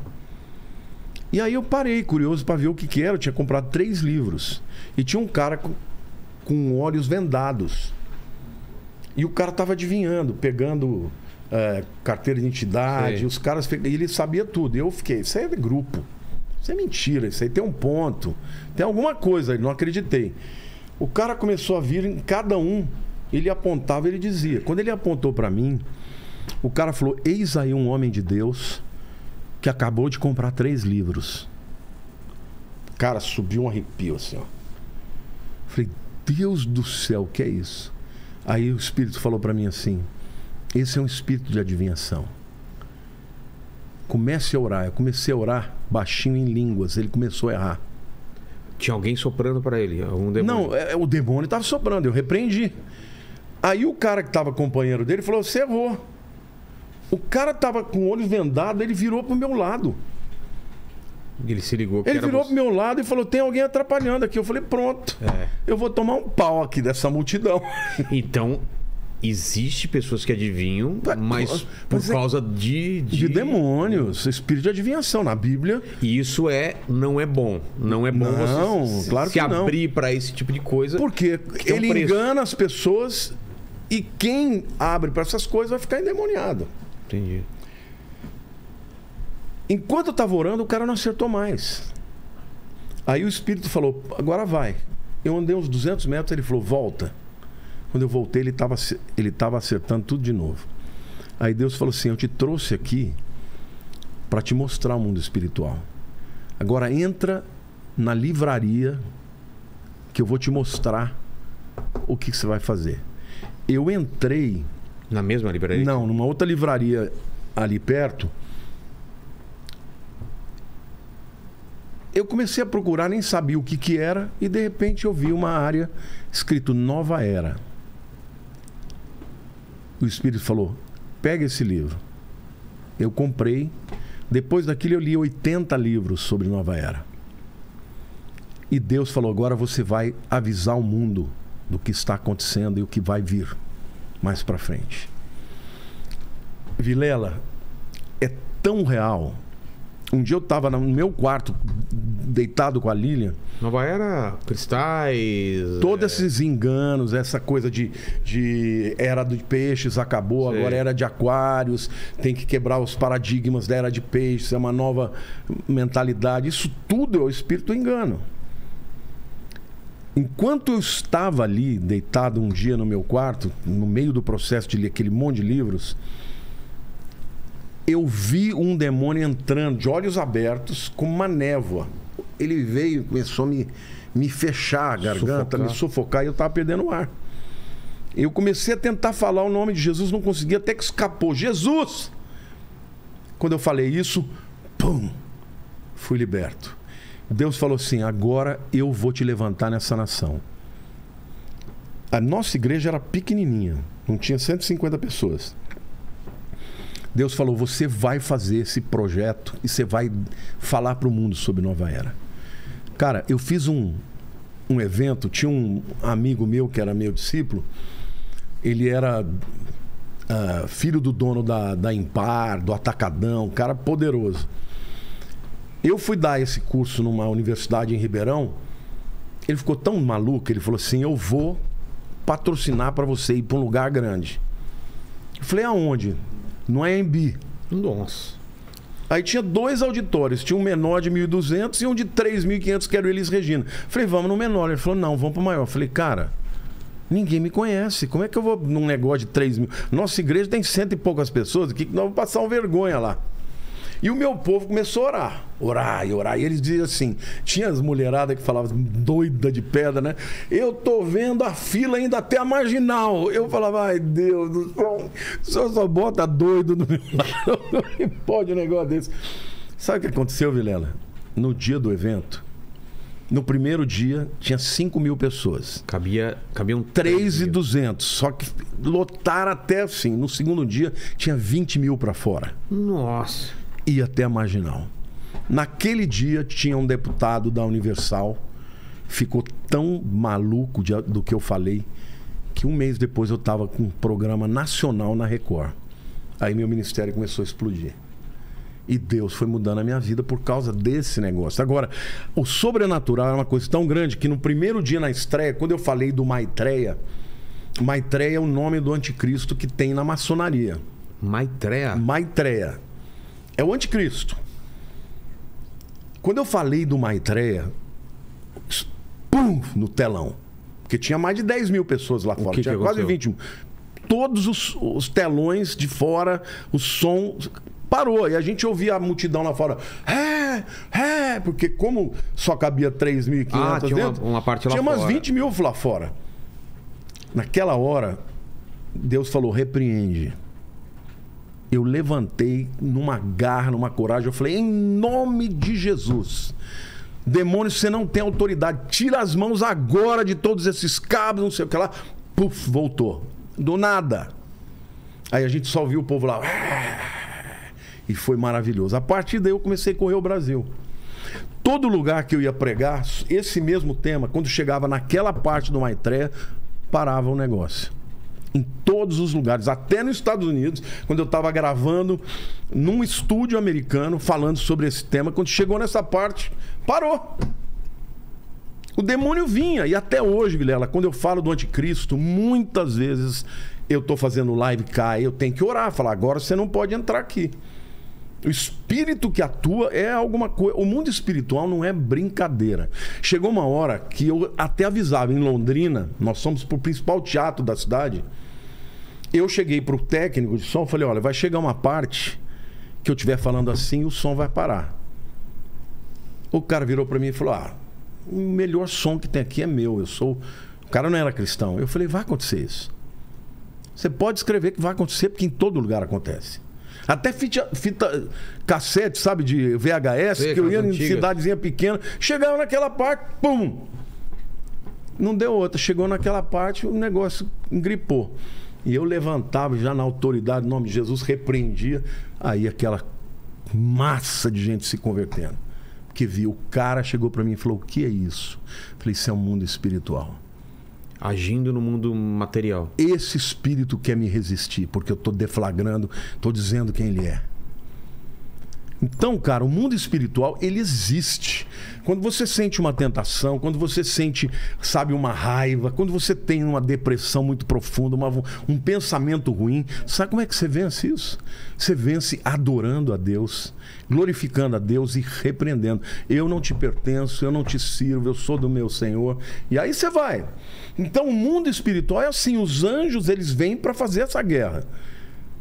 E aí eu parei, curioso, para ver o que era. Eu tinha comprado 3 livros. E tinha um cara com olhos vendados. E o cara estava adivinhando, pegando carteira de identidade. Os caras, ele sabia tudo. E eu fiquei: isso aí é de grupo. Isso é mentira, isso aí tem um ponto. Tem alguma coisa aí, não acreditei. O cara começou a vir, em cada um, ele apontava, ele dizia. Quando ele apontou para mim, o cara falou: eis aí um homem de Deus que acabou de comprar 3 livros. Cara, subiu um arrepio assim, ó. Falei: Deus do céu, o que é isso? Aí o Espírito falou para mim assim: esse é um espírito de adivinhação. Comece a orar. Eu comecei a orar baixinho em línguas. Ele começou a errar. Tinha alguém soprando para ele? Algum demônio? Não, o demônio estava soprando. Eu repreendi. Aí o cara que estava companheiro dele falou: você errou. O cara estava com o olho vendado, ele virou pro meu lado. Ele se ligou que Ele era virou você. pro meu lado e falou: tem alguém atrapalhando aqui. Eu falei: pronto. Eu vou tomar um pau aqui dessa multidão. Então, existe pessoas que adivinham, mas por causa de demônios, espírito de adivinhação na Bíblia. E isso não é bom. Não é bom você claro se que não. abrir para esse tipo de coisa. Porque tem um ele preço. engana as pessoas e quem abre para essas coisas vai ficar endemoniado. Entendi. Enquanto eu estava orando, o cara não acertou mais. Aí o Espírito falou: agora vai. Eu andei uns 200 metros, ele falou: volta. Quando eu voltei, ele estava acertando tudo de novo. Aí Deus falou assim: eu te trouxe aqui para te mostrar o mundo espiritual. Agora entra na livraria que eu vou te mostrar o que você vai fazer. Eu entrei... Na mesma livraria? Não, numa outra livraria ali perto. Eu comecei a procurar, nem sabia o que era, e de repente eu vi uma área escrito Nova Era. O Espírito falou: pega esse livro. Eu comprei. Depois daquilo eu li 80 livros sobre Nova Era. E Deus falou: agora você vai avisar o mundo do que está acontecendo e o que vai vir mais para frente. Vilela, é tão real. Um dia eu estava no meu quarto, deitado com a Lilian. Nova Era, cristais... Todos esses enganos, essa coisa de era de peixes acabou, Sei. agora era de aquários, tem que quebrar os paradigmas da era de peixes, é uma nova mentalidade. Isso tudo é o espírito do engano. Enquanto eu estava ali, deitado um dia no meu quarto, no meio do processo de ler aquele monte de livros, eu vi um demônio entrando de olhos abertos com uma névoa ele veio e começou a me fechar a garganta, me sufocar, e eu tava perdendo o ar. Eu comecei a tentar falar o nome de Jesus, não conseguia, até que escapou. Jesus! Quando eu falei isso, pum! Fui liberto. Deus falou assim: agora eu vou te levantar nessa nação. A nossa igreja era pequenininha, não tinha 150 pessoas. Deus falou: você vai fazer esse projeto e você vai falar para o mundo sobre Nova Era. Cara, eu fiz um evento, tinha um amigo meu que era meu discípulo, ele era filho do dono da Impar, do Atacadão, um cara poderoso. Eu fui dar esse curso numa universidade em Ribeirão, ele ficou tão maluco, ele falou assim: eu vou patrocinar para você ir para um lugar grande. Eu falei: aonde? No AMB. Nossa. Aí tinha 2 auditórios, tinha um menor de 1.200 e um de 3.500, que era o Elis Regina. Eu falei: vamos no menor. Ele falou: não, vamos para o maior. Eu falei: cara, ninguém me conhece, como é que eu vou num negócio de 3.000? Nossa igreja tem 100 e poucas pessoas, que nós vamos passar uma vergonha lá. E o meu povo começou a orar e orar. E eles diziam assim, tinha as mulheradas que falavam doida de pedra, né? Eu tô vendo a fila ainda até a marginal. Eu falava: ai Deus do céu, o senhor só bota doido no meu lado. Não pode um negócio desse. Sabe o que aconteceu, Vilela? No dia do evento, no primeiro dia, tinha 5.000 pessoas. Cabiam 3.200. Só que lotaram até assim. No segundo dia, tinha 20.000 para fora. Nossa. Ia até a marginal. Naquele dia tinha um deputado da Universal, ficou tão maluco do que eu falei, que um mês depois eu estava com um programa nacional na Record. Aí meu ministério começou a explodir. E Deus foi mudando a minha vida por causa desse negócio. Agora, o sobrenatural é uma coisa tão grande que no primeiro dia na estreia, quando eu falei do Maitreya, Maitreya é o nome do anticristo que tem na maçonaria. Maitreya? Maitreya. É o anticristo. Quando eu falei do Maitreya, pum, no telão. Porque tinha mais de 10.000 pessoas lá fora. Tinha quase 20 mil. Todos os telões de fora, o som parou. E a gente ouvia a multidão lá fora. Porque como só cabia 3.500 dentro, uma parte lá tinha fora. umas 20.000 lá fora. Naquela hora, Deus falou: repreende. Eu levantei numa garra, numa coragem. Eu falei: em nome de Jesus, demônio, você não tem autoridade. Tira as mãos agora de todos esses cabos, não sei o que lá. Puf, voltou. Do nada. Aí a gente só viu o povo lá. E foi maravilhoso. A partir daí eu comecei a correr o Brasil. Todo lugar que eu ia pregar, esse mesmo tema, quando chegava naquela parte do Maitreya, parava o negócio. Em todos os lugares, até nos Estados Unidos, quando eu estava gravando num estúdio americano, falando sobre esse tema, quando chegou nessa parte, parou. O demônio vinha. E até hoje, Vilela, quando eu falo do anticristo, muitas vezes eu estou fazendo live cá, eu tenho que orar, falar: agora você não pode entrar aqui. O espírito que atua é alguma coisa. O mundo espiritual não é brincadeira. Chegou uma hora que eu até avisava, em Londrina, nós somos pro principal teatro da cidade. Eu cheguei pro técnico de som, falei: olha, vai chegar uma parte que eu estiver falando assim, o som vai parar. O cara virou para mim e falou: o melhor som que tem aqui é meu. O cara não era cristão. Eu falei: vai acontecer isso. Você pode escrever que vai acontecer, porque em todo lugar acontece. Até fita cassete, sabe, de VHS, que eu ia em cidadezinha pequena, chegava naquela parte, pum! Não deu outra. Chegou naquela parte, o negócio engripou. E eu levantava já na autoridade, em nome de Jesus, repreendia. Aí aquela massa de gente se convertendo. Porque viu, o cara chegou para mim e falou: o que é isso? Eu falei: isso é um mundo espiritual. Agindo no mundo material. Esse espírito quer me resistir, porque eu estou deflagrando, estou dizendo quem ele é. Então, cara, o mundo espiritual, ele existe. Quando você sente uma tentação, quando você sente, sabe, uma raiva, quando você tem uma depressão muito profunda, um pensamento ruim, sabe como é que você vence isso? Você vence adorando a Deus, glorificando a Deus e repreendendo. Eu não te pertenço, eu não te sirvo, eu sou do meu Senhor. E aí você vai. Então, o mundo espiritual é assim, os anjos, eles vêm para fazer essa guerra.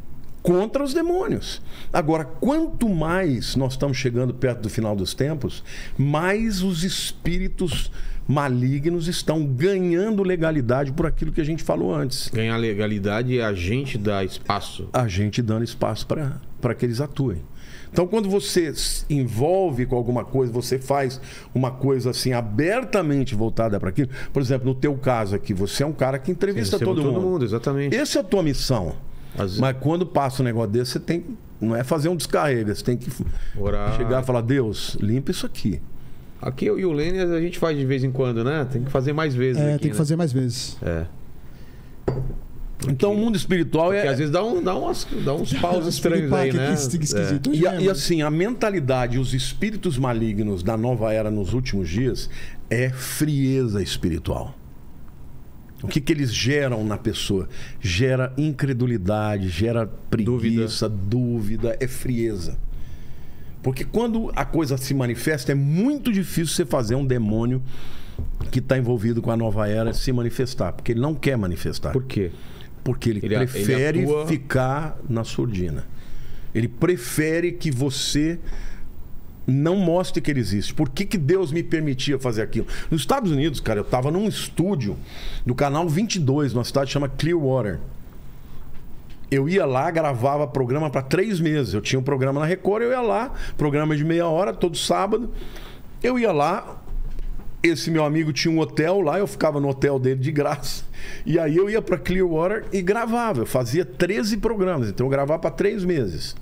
contra os demônios. Agora, quanto mais nós estamos chegando perto do final dos tempos, mais os espíritos malignos estão ganhando legalidade por aquilo que a gente falou antes. Ganhar legalidade é a gente dar espaço. A gente dando espaço para que eles atuem. Então, quando você se envolve com alguma coisa, você faz uma coisa assim abertamente voltada para aquilo. Por exemplo, no teu caso aqui, você é um cara que entrevista todo mundo. Exatamente. Essa é a tua missão. Mas quando passa um negócio desse, você tem, não é fazer um descarrega, você tem que orar, chegar e falar: Deus, limpa isso aqui. Aqui eu e o Lênin a gente faz de vez em quando, né? Tem que fazer mais vezes. É, aqui, tem que fazer mais vezes. É. Então o mundo espiritual porque às vezes dá uns paus estranhos aí, né? Esquisito. E assim, a mentalidade, os espíritos malignos da nova era nos últimos dias é frieza espiritual. O que eles geram na pessoa? Gera incredulidade, gera preguiça, dúvida, é frieza. Porque quando a coisa se manifesta, é muito difícil você fazer um demônio que está envolvido com a nova era se manifestar. Porque ele não quer manifestar. Por quê? Porque ele prefere ficar na surdina. Ele prefere que você não mostre que ele existe. Por que Deus me permitia fazer aquilo? Nos Estados Unidos, cara, eu estava num estúdio do canal 22, numa cidade que chama Clearwater. Eu ia lá, gravava programa para 3 meses. Eu tinha um programa na Record, eu ia lá, programa de meia hora, todo sábado. Eu ia lá, esse meu amigo tinha um hotel lá, eu ficava no hotel dele de graça. E aí eu ia para Clearwater e gravava. Eu fazia 13 programas, então eu gravava para 3 meses.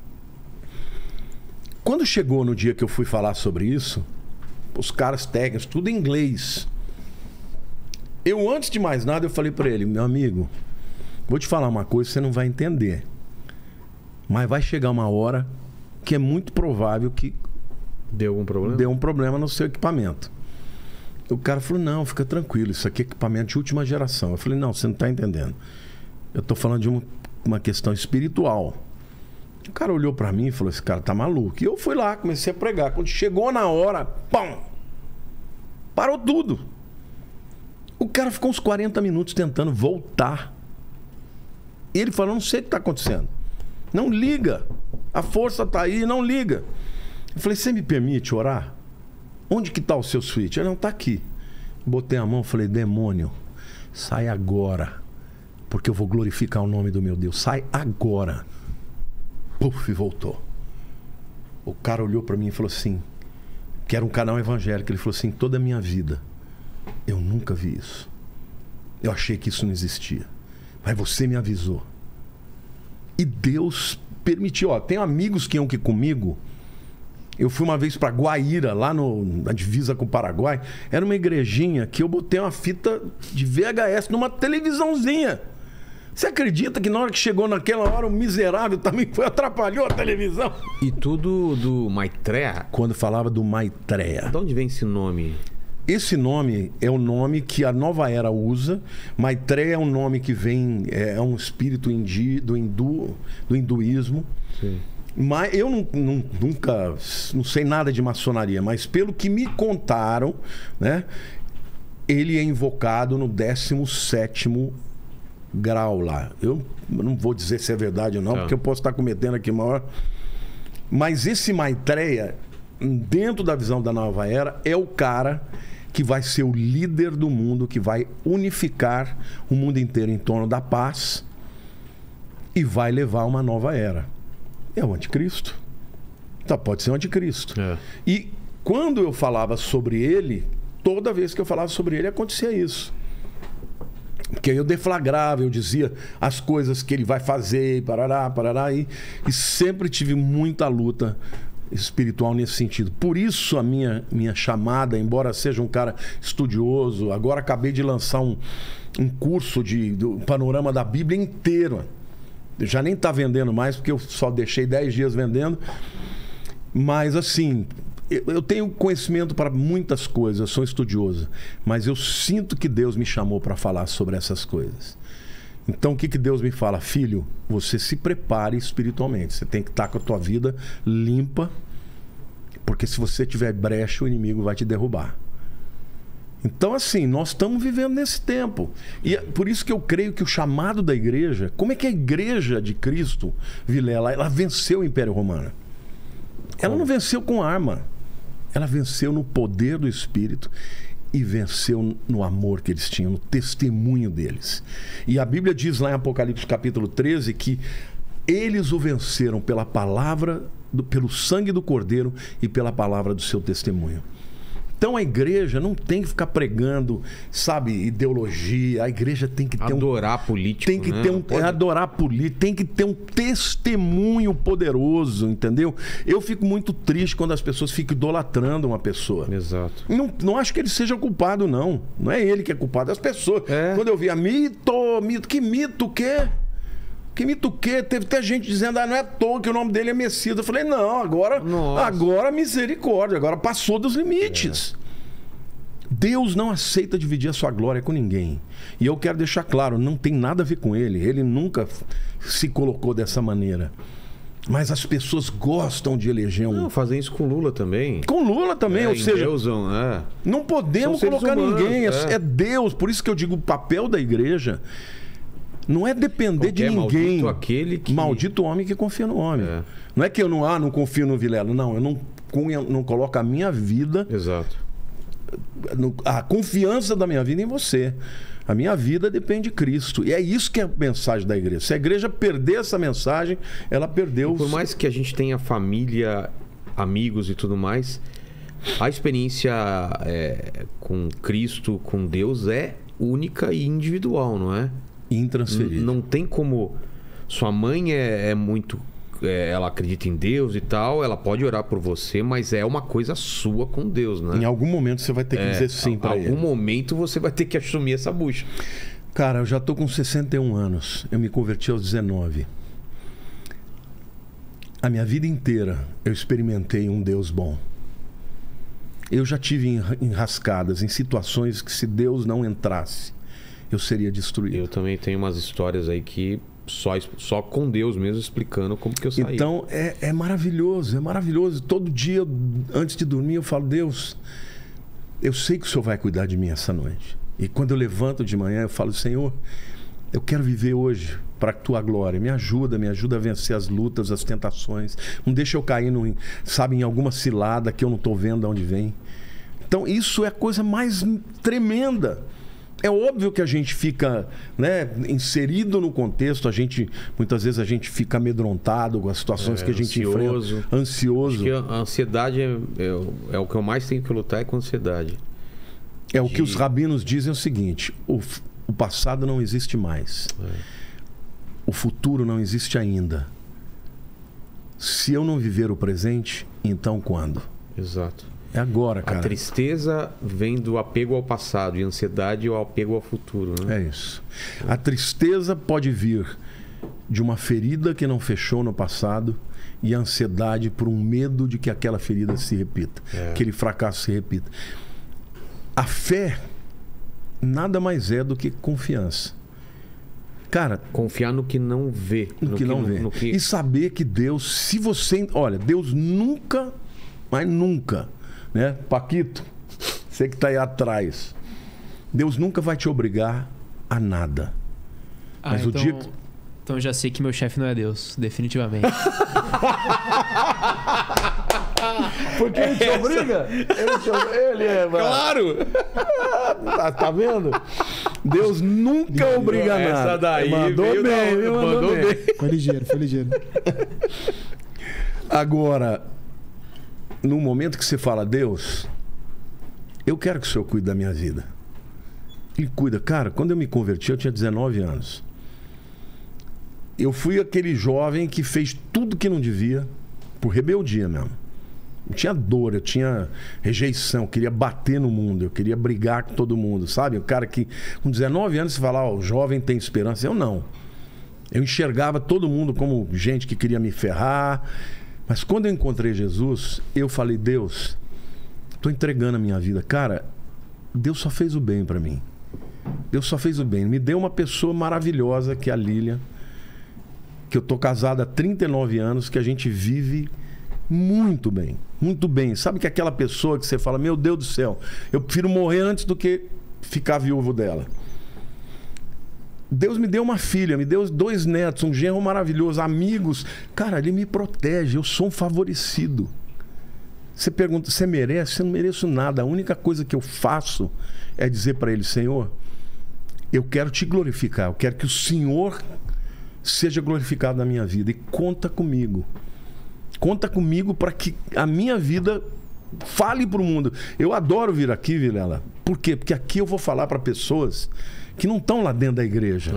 Quando chegou no dia que eu fui falar sobre isso, os caras técnicos, tudo em inglês. Eu, antes de mais nada, eu falei para ele: meu amigo, vou te falar uma coisa, você não vai entender. Mas vai chegar uma hora que é muito provável que deu um problema no seu equipamento. O cara falou: não, fica tranquilo, isso aqui é equipamento de última geração. Eu falei: não, você não está entendendo. Eu estou falando de uma questão espiritual. O cara olhou para mim e falou: esse cara tá maluco. E eu fui lá, comecei a pregar. Quando chegou na hora, pum! Parou tudo. O cara ficou uns 40 minutos tentando voltar. E ele falou: não sei o que está acontecendo. Não liga. A força está aí, não liga. Eu falei: você me permite orar? Onde que está o seu switch? Ele: não, está aqui. Botei a mão e falei: demônio, sai agora. Porque eu vou glorificar o nome do meu Deus. Sai agora. Puf, e voltou. O cara olhou para mim e falou assim, que era um canal evangélico. Ele falou assim: toda a minha vida eu nunca vi isso. Eu achei que isso não existia. Mas você me avisou. E Deus permitiu. Ó, tenho amigos que iam aqui comigo. Eu fui uma vez para Guaíra, lá na divisa com o Paraguai. Era uma igrejinha que eu botei uma fita de VHS numa televisãozinha. Você acredita que na hora que chegou naquela hora o miserável também atrapalhou a televisão? E tudo do Maitreya? Quando falava do Maitreya. De onde vem esse nome? Esse nome é o nome que a nova era usa. Maitreya é um nome que vem... É um espírito do hinduísmo. Sim. Mas eu nunca... Não sei nada de maçonaria. Mas pelo que me contaram, né? Ele é invocado no 17º grau lá. Eu não vou dizer se é verdade ou não, porque eu posso estar cometendo aqui maior. Mas esse Maitreya, dentro da visão da nova era, é o cara que vai ser o líder do mundo, que vai unificar o mundo inteiro em torno da paz e vai levar uma nova era. É o anticristo. Então pode ser o anticristo. É. E quando eu falava sobre ele, toda vez que eu falava sobre ele acontecia isso. Porque eu deflagrava, eu dizia as coisas que ele vai fazer, parará, e sempre tive muita luta espiritual nesse sentido. Por isso a minha chamada, embora seja um cara estudioso, agora acabei de lançar um curso do panorama da Bíblia inteiro. Eu já nem está vendendo mais, porque eu só deixei 10 dias vendendo. Mas assim... Eu tenho conhecimento para muitas coisas, eu sou estudioso, mas eu sinto que Deus me chamou para falar sobre essas coisas. Então o que Deus me fala? Filho, você se prepare espiritualmente, você tem que estar com a tua vida limpa, porque se você tiver brecha, o inimigo vai te derrubar. Então, assim, nós estamos vivendo nesse tempo. E é por isso que eu creio que o chamado da igreja... Como é que a igreja de Cristo, Vilela, ela venceu o Império Romano? Ela não venceu com arma. Ela venceu no poder do Espírito e venceu no amor que eles tinham, no testemunho deles. E a Bíblia diz lá em Apocalipse capítulo 13 que eles o venceram pela palavra, pelo sangue do Cordeiro e pela palavra do seu testemunho. Então a igreja não tem que ficar pregando, sabe, ideologia. A igreja tem que ter adorar político, tem que né? ter adorar político, tem que ter um testemunho poderoso, entendeu? Eu fico muito triste quando as pessoas ficam idolatrando uma pessoa. Exato. Não acho que ele seja culpado, não. Não é ele que é culpado, é as pessoas. Quando eu via mito, que mito o quê? Que mito o quê? Teve até gente dizendo, não é à toa que o nome dele é Messias. Eu falei, não, agora misericórdia, agora passou dos limites. Deus não aceita dividir a sua glória com ninguém. E eu quero deixar claro, não tem nada a ver com ele. Ele nunca se colocou dessa maneira. Mas as pessoas gostam de eleger um... Não, fazem isso com Lula também. Com Lula também, ou seja... Deusam, não podemos colocar humanos, ninguém. É Deus. Por isso que eu digo, o papel da igreja... Não é depender de ninguém. Maldito homem que confia no homem. Não é que eu não confio no Vilela. Não, eu não coloco a minha vida... Exato. A confiança da minha vida em você. A minha vida depende de Cristo. E é isso que é a mensagem da igreja. Se a igreja perder essa mensagem, ela perdeu... Por mais que a gente tenha família, amigos e tudo mais, a experiência com Cristo, com Deus, é única e individual, não é? Intransferível. Não tem como... Sua mãe é muito... ela acredita em Deus e tal, ela pode orar por você, mas é uma coisa sua com Deus, né? Em algum momento você vai ter que dizer sim para ele. Em algum momento você vai ter que assumir essa bucha. Cara, eu já tô com 61 anos. Eu me converti aos 19. A minha vida inteira eu experimentei um Deus bom. Eu já tive enrascadas em situações que, se Deus não entrasse, eu seria destruído. Eu também tenho umas histórias aí que só com Deus mesmo explicando como que eu saí. Então é maravilhoso, é maravilhoso. Todo dia, antes de dormir, eu falo, Deus, eu sei que o Senhor vai cuidar de mim essa noite. E quando eu levanto de manhã, eu falo, Senhor, eu quero viver hoje para a Tua glória. Me ajuda a vencer as lutas, as tentações. Não deixa eu cair em alguma cilada que eu não estou vendo de onde vem. Então isso é a coisa mais tremenda. É óbvio que a gente fica, né, inserido no contexto, muitas vezes a gente fica amedrontado com as situações que a gente enfrenta. Ansioso. Acho que a ansiedade é o que eu mais tenho que lutar, é com a ansiedade. O que os rabinos dizem é o seguinte: o passado não existe mais. O futuro não existe ainda. Se eu não viver o presente, então quando? Exato. É agora, cara. A tristeza vem do apego ao passado e a ansiedade o apego ao futuro, né? É isso. A tristeza pode vir de uma ferida que não fechou no passado e a ansiedade por um medo de que aquela ferida se repita, aquele fracasso se repita. A fé nada mais é do que confiança. Cara, confiar no que não vê. No que não vê. E saber que Deus, se você... Olha, Deus nunca, mas nunca... Né? Paquito, você que está aí atrás, Deus nunca vai te obrigar a nada. Mas então, então já sei que meu chefe não é Deus, definitivamente. Porque ele te obriga? Ele é... Claro! Tá vendo? Deus nunca obriga a nada. Essa daí mandou bem. Foi ligeiro. Agora... No momento que você fala, Deus, eu quero que o Senhor cuide da minha vida. Ele cuida. Cara, quando eu me converti, eu tinha 19 anos. Eu fui aquele jovem que fez tudo que não devia, por rebeldia mesmo. Eu tinha dor, eu tinha rejeição, eu queria bater no mundo, eu queria brigar com todo mundo, sabe? O cara que com 19 anos você fala, o jovem tem esperança. Eu não. Eu enxergava todo mundo como gente que queria me ferrar. Mas quando eu encontrei Jesus, eu falei, Deus, estou entregando a minha vida. Cara, Deus só fez o bem para mim. Deus só fez o bem. Me deu uma pessoa maravilhosa, que é a Lília, que eu tô casado há 39 anos, que a gente vive Muito bem, muito bem. Sabe que aquela pessoa que você fala, meu Deus do céu, eu prefiro morrer antes do que ficar viúvo dela. Deus me deu uma filha, me deu 2 netos, um genro maravilhoso, amigos. Cara, Ele me protege, eu sou um favorecido. Você pergunta, você merece? Eu não mereço nada. A única coisa que eu faço é dizer para Ele, Senhor, eu quero te glorificar, eu quero que o Senhor seja glorificado na minha vida. E conta comigo. Conta comigo para que a minha vida fale para o mundo. Eu adoro vir aqui, Vilela. Por quê? Porque aqui eu vou falar para pessoas que não estão lá dentro da igreja.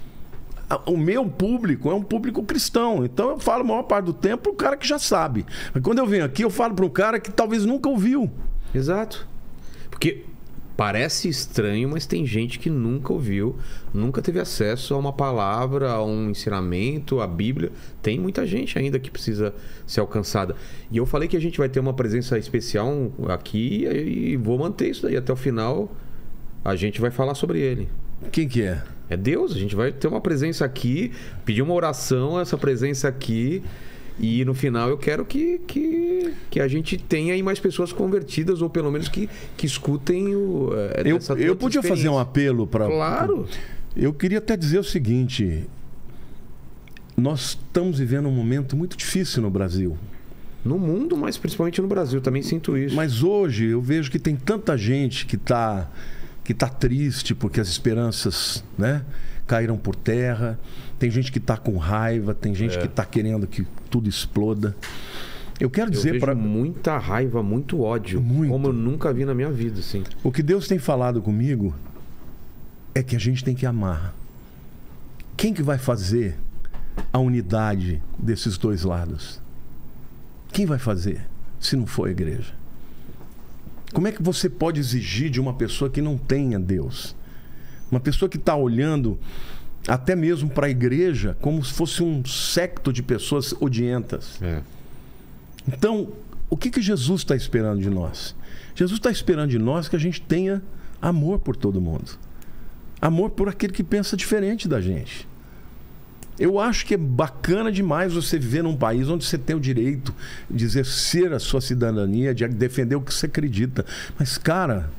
O meu público é um público cristão. Então eu falo a maior parte do tempo para o cara que já sabe. Mas quando eu venho aqui, eu falo para um cara que talvez nunca ouviu. Exato. Porque parece estranho, mas tem gente que nunca ouviu, nunca teve acesso a uma palavra, a um ensinamento, a Bíblia. Tem muita gente ainda que precisa ser alcançada. E eu falei que a gente vai ter uma presença especial aqui e vou manter isso daí até o final. A gente vai falar sobre ele. Quem que é? É Deus. A gente vai ter uma presença aqui, pedir uma oração, essa presença aqui. E no final eu quero que a gente tenha aí mais pessoas convertidas, ou pelo menos que escutem eu podia fazer um apelo para... Claro. Eu queria até dizer o seguinte: nós estamos vivendo um momento muito difícil no Brasil. No mundo, mas principalmente no Brasil, também sinto isso. Mas hoje eu vejo que tem tanta gente que tá triste porque as esperanças, né, caíram por terra. Tem gente que está com raiva, tem gente que está querendo que tudo exploda. Eu quero dizer para muita raiva, muito ódio, como eu nunca vi na minha vida, assim. O que Deus tem falado comigo é que a gente tem que amar. Quem que vai fazer a unidade desses dois lados? Quem vai fazer, se não for a igreja? Como é que você pode exigir de uma pessoa que não tenha Deus? Uma pessoa que está olhando até mesmo para a igreja como se fosse um séquito de pessoas odientas. Então, o que Jesus está esperando de nós? Jesus está esperando de nós que a gente tenha amor por todo mundo. Amor por aquele que pensa diferente da gente. Eu acho que é bacana demais você viver num país onde você tem o direito de exercer a sua cidadania, de defender o que você acredita. Mas, cara,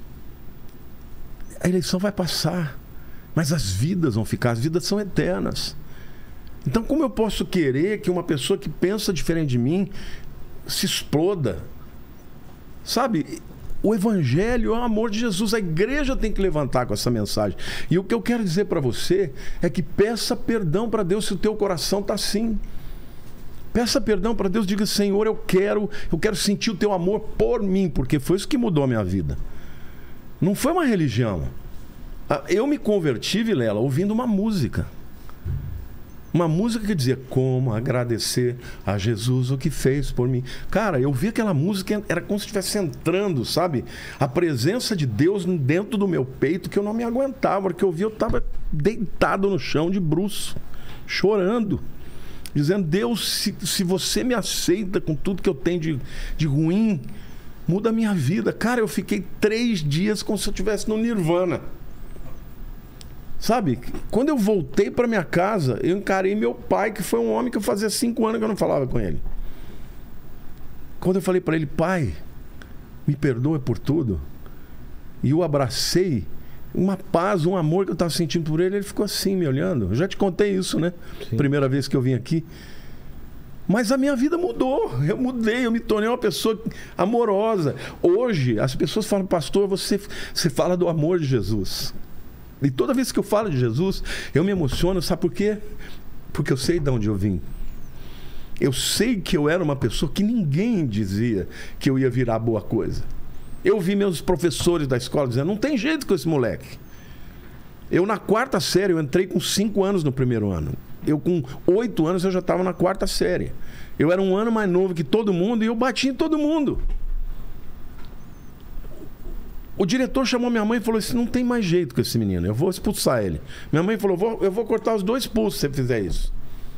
a eleição vai passar, mas as vidas vão ficar, as vidas são eternas. Então, como eu posso querer que uma pessoa que pensa diferente de mim se exploda? Sabe, o evangelho é o amor de Jesus. A igreja tem que levantar com essa mensagem. E o que eu quero dizer para você é que peça perdão para Deus se o teu coração está assim. Peça perdão para Deus, diga: Senhor, eu quero sentir o teu amor por mim, porque foi isso que mudou a minha vida. Não foi uma religião. Eu me converti, Vilela, ouvindo uma música. Uma música que dizia: como agradecer a Jesus o que fez por mim. Cara, eu vi aquela música, era como se estivesse entrando, sabe? A presença de Deus dentro do meu peito, que eu não me aguentava. Porque eu vi, eu estava deitado no chão de bruço, chorando, dizendo: Deus, se você me aceita com tudo que eu tenho de ruim, muda a minha vida. Cara, eu fiquei 3 dias como se eu estivesse no Nirvana. Sabe, quando eu voltei para minha casa, eu encarei meu pai, que foi um homem que eu fazia 5 anos que eu não falava com ele. Quando eu falei para ele: pai, me perdoa por tudo, e eu abracei, uma paz, um amor que eu estava sentindo por ele, ele ficou assim me olhando. Eu já te contei isso, né? Sim. Primeira vez que eu vim aqui. Mas a minha vida mudou, eu mudei, eu me tornei uma pessoa amorosa. Hoje as pessoas falam: pastor, você fala do amor de Jesus. E toda vez que eu falo de Jesus, eu me emociono, sabe por quê? Porque eu sei de onde eu vim. Eu sei que eu era uma pessoa que ninguém dizia que eu ia virar boa coisa. Eu vi meus professores da escola dizendo: não tem jeito com esse moleque. Eu, na 4ª série, eu entrei com 5 anos no primeiro ano. Eu, com 8 anos, eu já estava na 4ª série. Eu era um ano mais novo que todo mundo e eu bati em todo mundo. O diretor chamou minha mãe e falou assim: não tem mais jeito com esse menino, eu vou expulsar ele. Minha mãe falou: eu vou cortar os 2 pulsos se você fizer isso.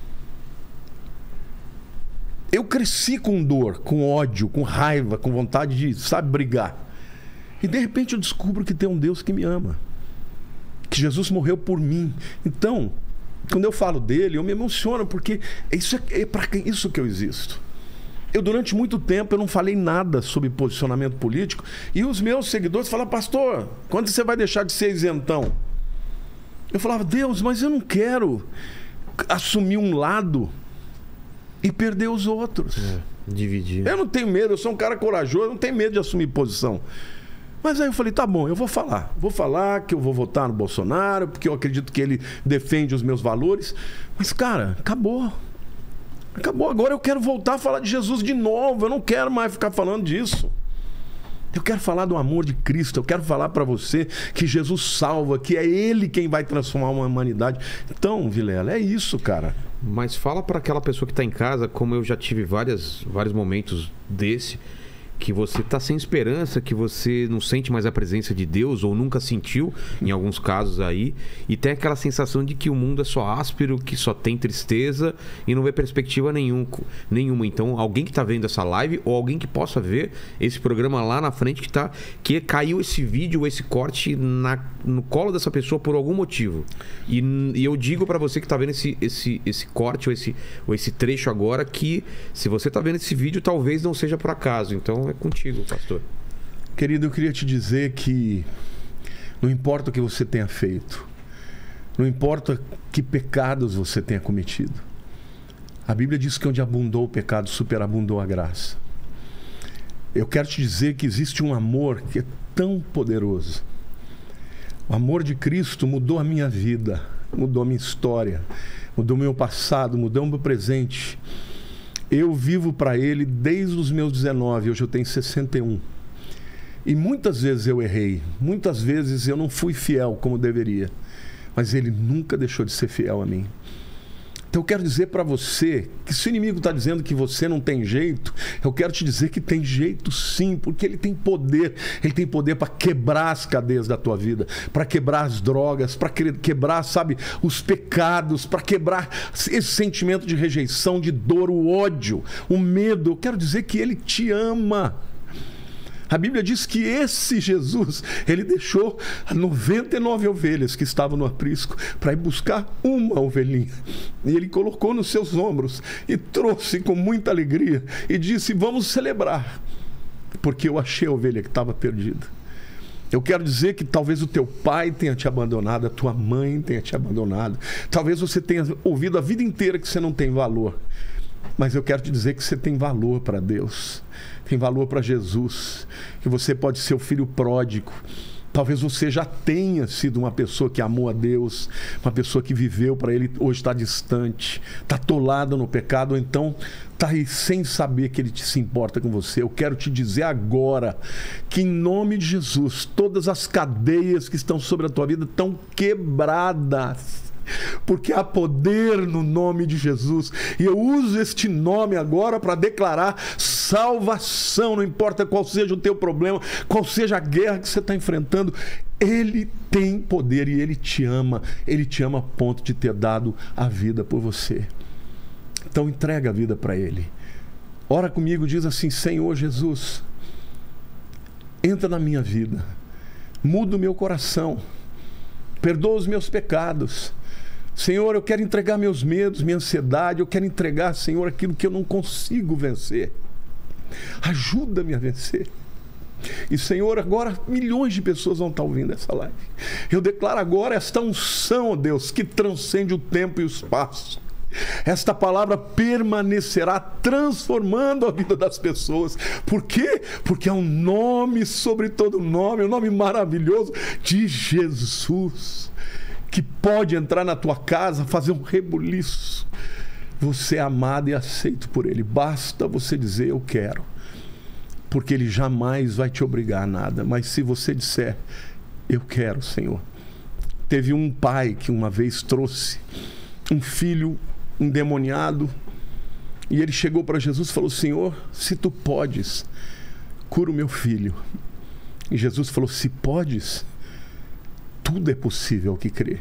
Eu cresci com dor, com ódio, com raiva, com vontade de, sabe, brigar. E de repente eu descubro que tem um Deus que me ama, que Jesus morreu por mim. Então, quando eu falo dele, eu me emociono, porque é para isso que eu existo. durante muito tempo, eu não falei nada sobre posicionamento político. E os meus seguidores falavam, pastor, quando você vai deixar de ser isentão? Eu falava, Deus, mas eu não quero assumir um lado e perder os outros. Dividir. Eu não tenho medo, eu sou um cara corajoso, eu não tenho medo de assumir posição. Mas aí eu falei, tá bom, eu vou falar. Vou falar que eu vou votar no Bolsonaro, porque eu acredito que ele defende os meus valores. Mas, cara, acabou. Acabou. Agora eu quero voltar a falar de Jesus de novo. Eu não quero mais ficar falando disso. Eu quero falar do amor de Cristo. Eu quero falar para você que Jesus salva, que é Ele quem vai transformar uma humanidade. Então, Vilela, é isso, cara. Mas fala para aquela pessoa que está em casa, como eu já tive vários momentos desse, que você está sem esperança, que você não sente mais a presença de Deus, ou nunca sentiu, em alguns casos aí, e tem aquela sensação de que o mundo é só áspero, que só tem tristeza e não vê perspectiva nenhuma. Então, alguém que está vendo essa live, ou alguém que possa ver esse programa lá na frente, que caiu esse vídeo ou esse corte no colo dessa pessoa por algum motivo. E eu digo para você que está vendo esse corte ou esse trecho agora, que se você está vendo esse vídeo, talvez não seja por acaso. Então, é contigo, pastor. Querido, eu queria te dizer que não importa o que você tenha feito, não importa que pecados você tenha cometido, a Bíblia diz que onde abundou o pecado, superabundou a graça. Eu quero te dizer que existe um amor que é tão poderoso. O amor de Cristo mudou a minha vida, mudou a minha história, mudou o meu passado, mudou o meu presente. Eu vivo para Ele desde os meus 19, hoje eu tenho 61. E muitas vezes eu errei, muitas vezes eu não fui fiel como deveria. Mas Ele nunca deixou de ser fiel a mim. Então eu quero dizer para você que se o inimigo está dizendo que você não tem jeito, eu quero te dizer que tem jeito sim, porque ele tem poder. Ele tem poder para quebrar as cadeias da tua vida, para quebrar as drogas, para quebrar, sabe, os pecados, para quebrar esse sentimento de rejeição, de dor, o ódio, o medo. Eu quero dizer que ele te ama. A Bíblia diz que esse Jesus, ele deixou 99 ovelhas que estavam no aprisco para ir buscar uma ovelhinha. E ele colocou nos seus ombros e trouxe com muita alegria e disse, vamos celebrar, porque eu achei a ovelha que estava perdida. Eu quero dizer que talvez o teu pai tenha te abandonado, a tua mãe tenha te abandonado. Talvez você tenha ouvido a vida inteira que você não tem valor. Mas eu quero te dizer que você tem valor para Deus, tem valor para Jesus, que você pode ser o filho pródigo. Talvez você já tenha sido uma pessoa que amou a Deus, uma pessoa que viveu para Ele, hoje está distante, está atolado no pecado, ou então está aí sem saber que Ele se importa com você. Eu quero te dizer agora que em nome de Jesus, todas as cadeias que estão sobre a tua vida estão quebradas. Porque há poder no nome de Jesus. E eu uso este nome agora para declarar salvação. Não importa qual seja o teu problema, qual seja a guerra que você está enfrentando, Ele tem poder e Ele te ama. Ele te ama a ponto de ter dado a vida por você. Então entrega a vida para Ele. Ora comigo, diz assim, Senhor Jesus, entra na minha vida, muda o meu coração, perdoa os meus pecados. Senhor, eu quero entregar meus medos, minha ansiedade, eu quero entregar, Senhor, aquilo que eu não consigo vencer. Ajuda-me a vencer. E, Senhor, agora milhões de pessoas vão estar ouvindo essa live. Eu declaro agora esta unção, ó Deus, que transcende o tempo e o espaço. Esta palavra permanecerá transformando a vida das pessoas. Por quê? Porque é um nome sobre todo nome, um nome maravilhoso de Jesus, que pode entrar na tua casa, fazer um rebuliço. Você é amado e aceito por Ele. Basta você dizer, eu quero. Porque Ele jamais vai te obrigar a nada. Mas se você disser, eu quero, Senhor. Teve um pai que uma vez trouxe um filho endemoniado, e ele chegou para Jesus e falou, Senhor, se tu podes, cura o meu filho. E Jesus falou, se podes, tudo é possível ao que crê.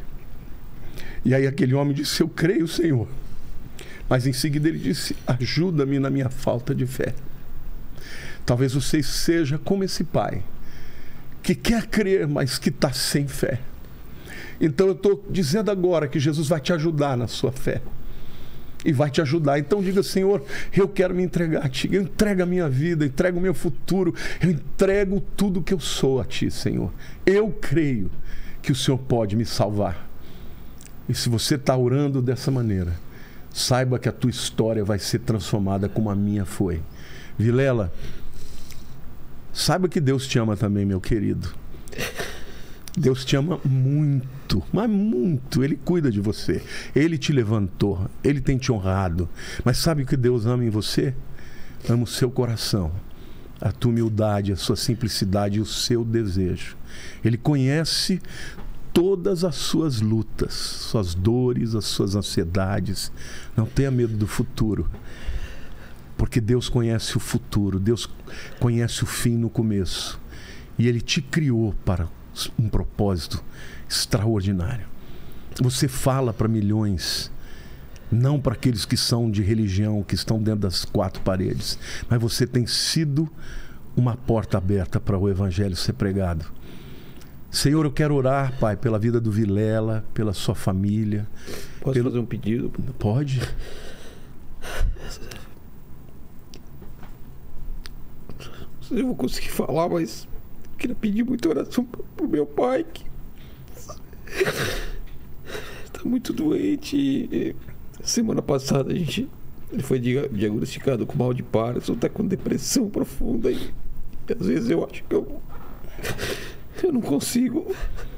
E aí aquele homem disse, eu creio, Senhor. Mas em seguida ele disse, ajuda-me na minha falta de fé. Talvez você seja como esse pai, que quer crer, mas que está sem fé. Então eu estou dizendo agora que Jesus vai te ajudar na sua fé. e vai te ajudar. Então diga: Senhor, eu quero me entregar a Ti. Eu entrego a minha vida, entrego o meu futuro, eu entrego tudo que eu sou a Ti, Senhor. Eu creio que o Senhor pode me salvar. E se você está orando dessa maneira, saiba que a tua história vai ser transformada como a minha foi. Vilela, saiba que Deus te ama também, meu querido. Deus te ama muito, mas muito. Ele cuida de você. Ele te levantou. Ele tem te honrado. Mas sabe o que Deus ama em você? Ama o seu coração, a tua humildade, a sua simplicidade e o seu desejo. Ele conhece todas as suas lutas, suas dores, as suas ansiedades. Não tenha medo do futuro, porque Deus conhece o futuro. Deus conhece o fim no começo. E Ele te criou para um propósito extraordinário. Você fala para milhões, não para aqueles que são de religião, que estão dentro das quatro paredes, mas você tem sido uma porta aberta para o evangelho ser pregado. Senhor, eu quero orar, Pai, pela vida do Vilela, pela sua família. Posso fazer um pedido? Pode. Não sei se eu vou conseguir falar, mas eu queria pedir muita oração pro meu pai, que está muito doente. E semana passada ele foi diagnosticado com mal de Parkinson, está com depressão profunda e às vezes eu acho que eu não consigo.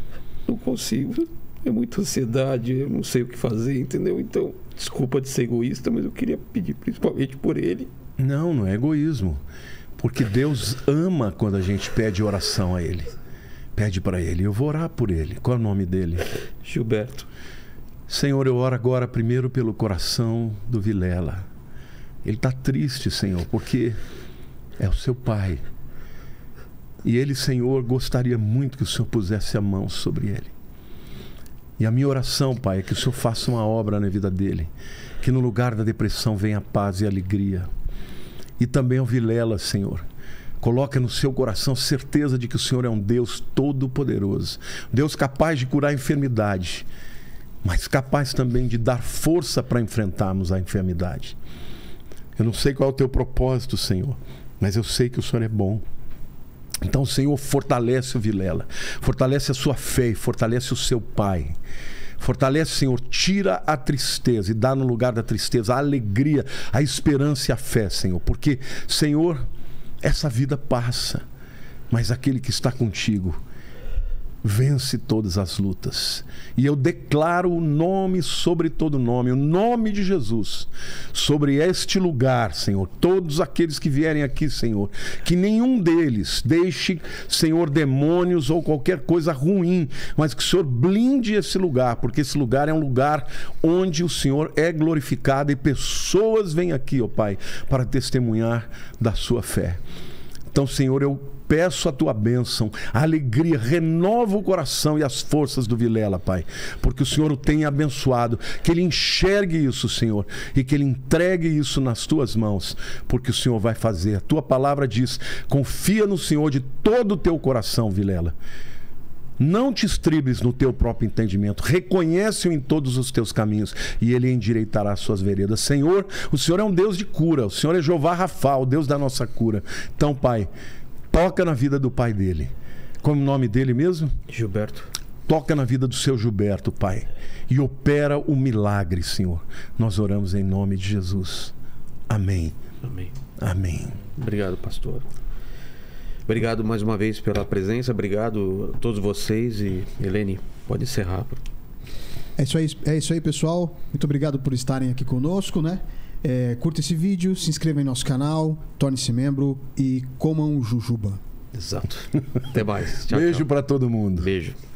É muita ansiedade, eu não sei o que fazer, entendeu? Então, desculpa de ser egoísta, mas eu queria pedir principalmente por ele. Não é egoísmo. Porque Deus ama quando a gente pede oração a Ele. Pede para Ele. Eu vou orar por ele. Qual é o nome dele? Gilberto. Senhor, eu oro agora primeiro pelo coração do Vilela. Ele está triste, Senhor, porque é o seu pai. E ele, Senhor, gostaria muito que o Senhor pusesse a mão sobre ele. E a minha oração, Pai, é que o Senhor faça uma obra na vida dele. Que no lugar da depressão venha paz e alegria. E também ao Vilela, Senhor. Coloca no seu coração certeza de que o Senhor é um Deus todo-poderoso. Deus capaz de curar a enfermidade, mas capaz também de dar força para enfrentarmos a enfermidade. Eu não sei qual é o teu propósito, Senhor, mas eu sei que o Senhor é bom. Então, Senhor, fortalece o Vilela, fortalece a sua fé e fortalece o seu pai. Fortalece, Senhor, tira a tristeza e dá no lugar da tristeza a alegria, a esperança e a fé, Senhor. Porque, Senhor, essa vida passa, mas aquele que está contigo vence todas as lutas. E eu declaro o nome sobre todo nome, o nome de Jesus, sobre este lugar, Senhor. Todos aqueles que vierem aqui, Senhor, que nenhum deles deixe, Senhor, demônios ou qualquer coisa ruim, mas que o Senhor blinde esse lugar, porque esse lugar é um lugar onde o Senhor é glorificado e pessoas vêm aqui, ó Pai, para testemunhar da sua fé. Então, Senhor, eu peço a tua bênção, a alegria, renova o coração e as forças do Vilela, Pai, porque o Senhor o tem abençoado, que ele enxergue isso, Senhor, e que ele entregue isso nas tuas mãos, porque o Senhor vai fazer. A tua palavra diz: confia no Senhor de todo o teu coração, Vilela. Não te estribes no teu próprio entendimento, reconhece-o em todos os teus caminhos e ele endireitará as suas veredas. Senhor, o Senhor é um Deus de cura, o Senhor é Jeová Rafa, o Deus da nossa cura. Então, Pai, toca na vida do pai dele. Como é o nome dele mesmo? Gilberto. Toca na vida do seu Gilberto, Pai, e opera o milagre, Senhor. Nós oramos em nome de Jesus. Amém. Amém. Amém. Obrigado, pastor. Obrigado mais uma vez pela presença. Obrigado a todos vocês. E Helene, pode encerrar. É isso aí, pessoal. Muito obrigado por estarem aqui conosco, né? Curta esse vídeo, se inscreva em nosso canal, torne-se membro e comam jujuba. Exato. Até mais. Tchau, Beijo para todo mundo. Beijo.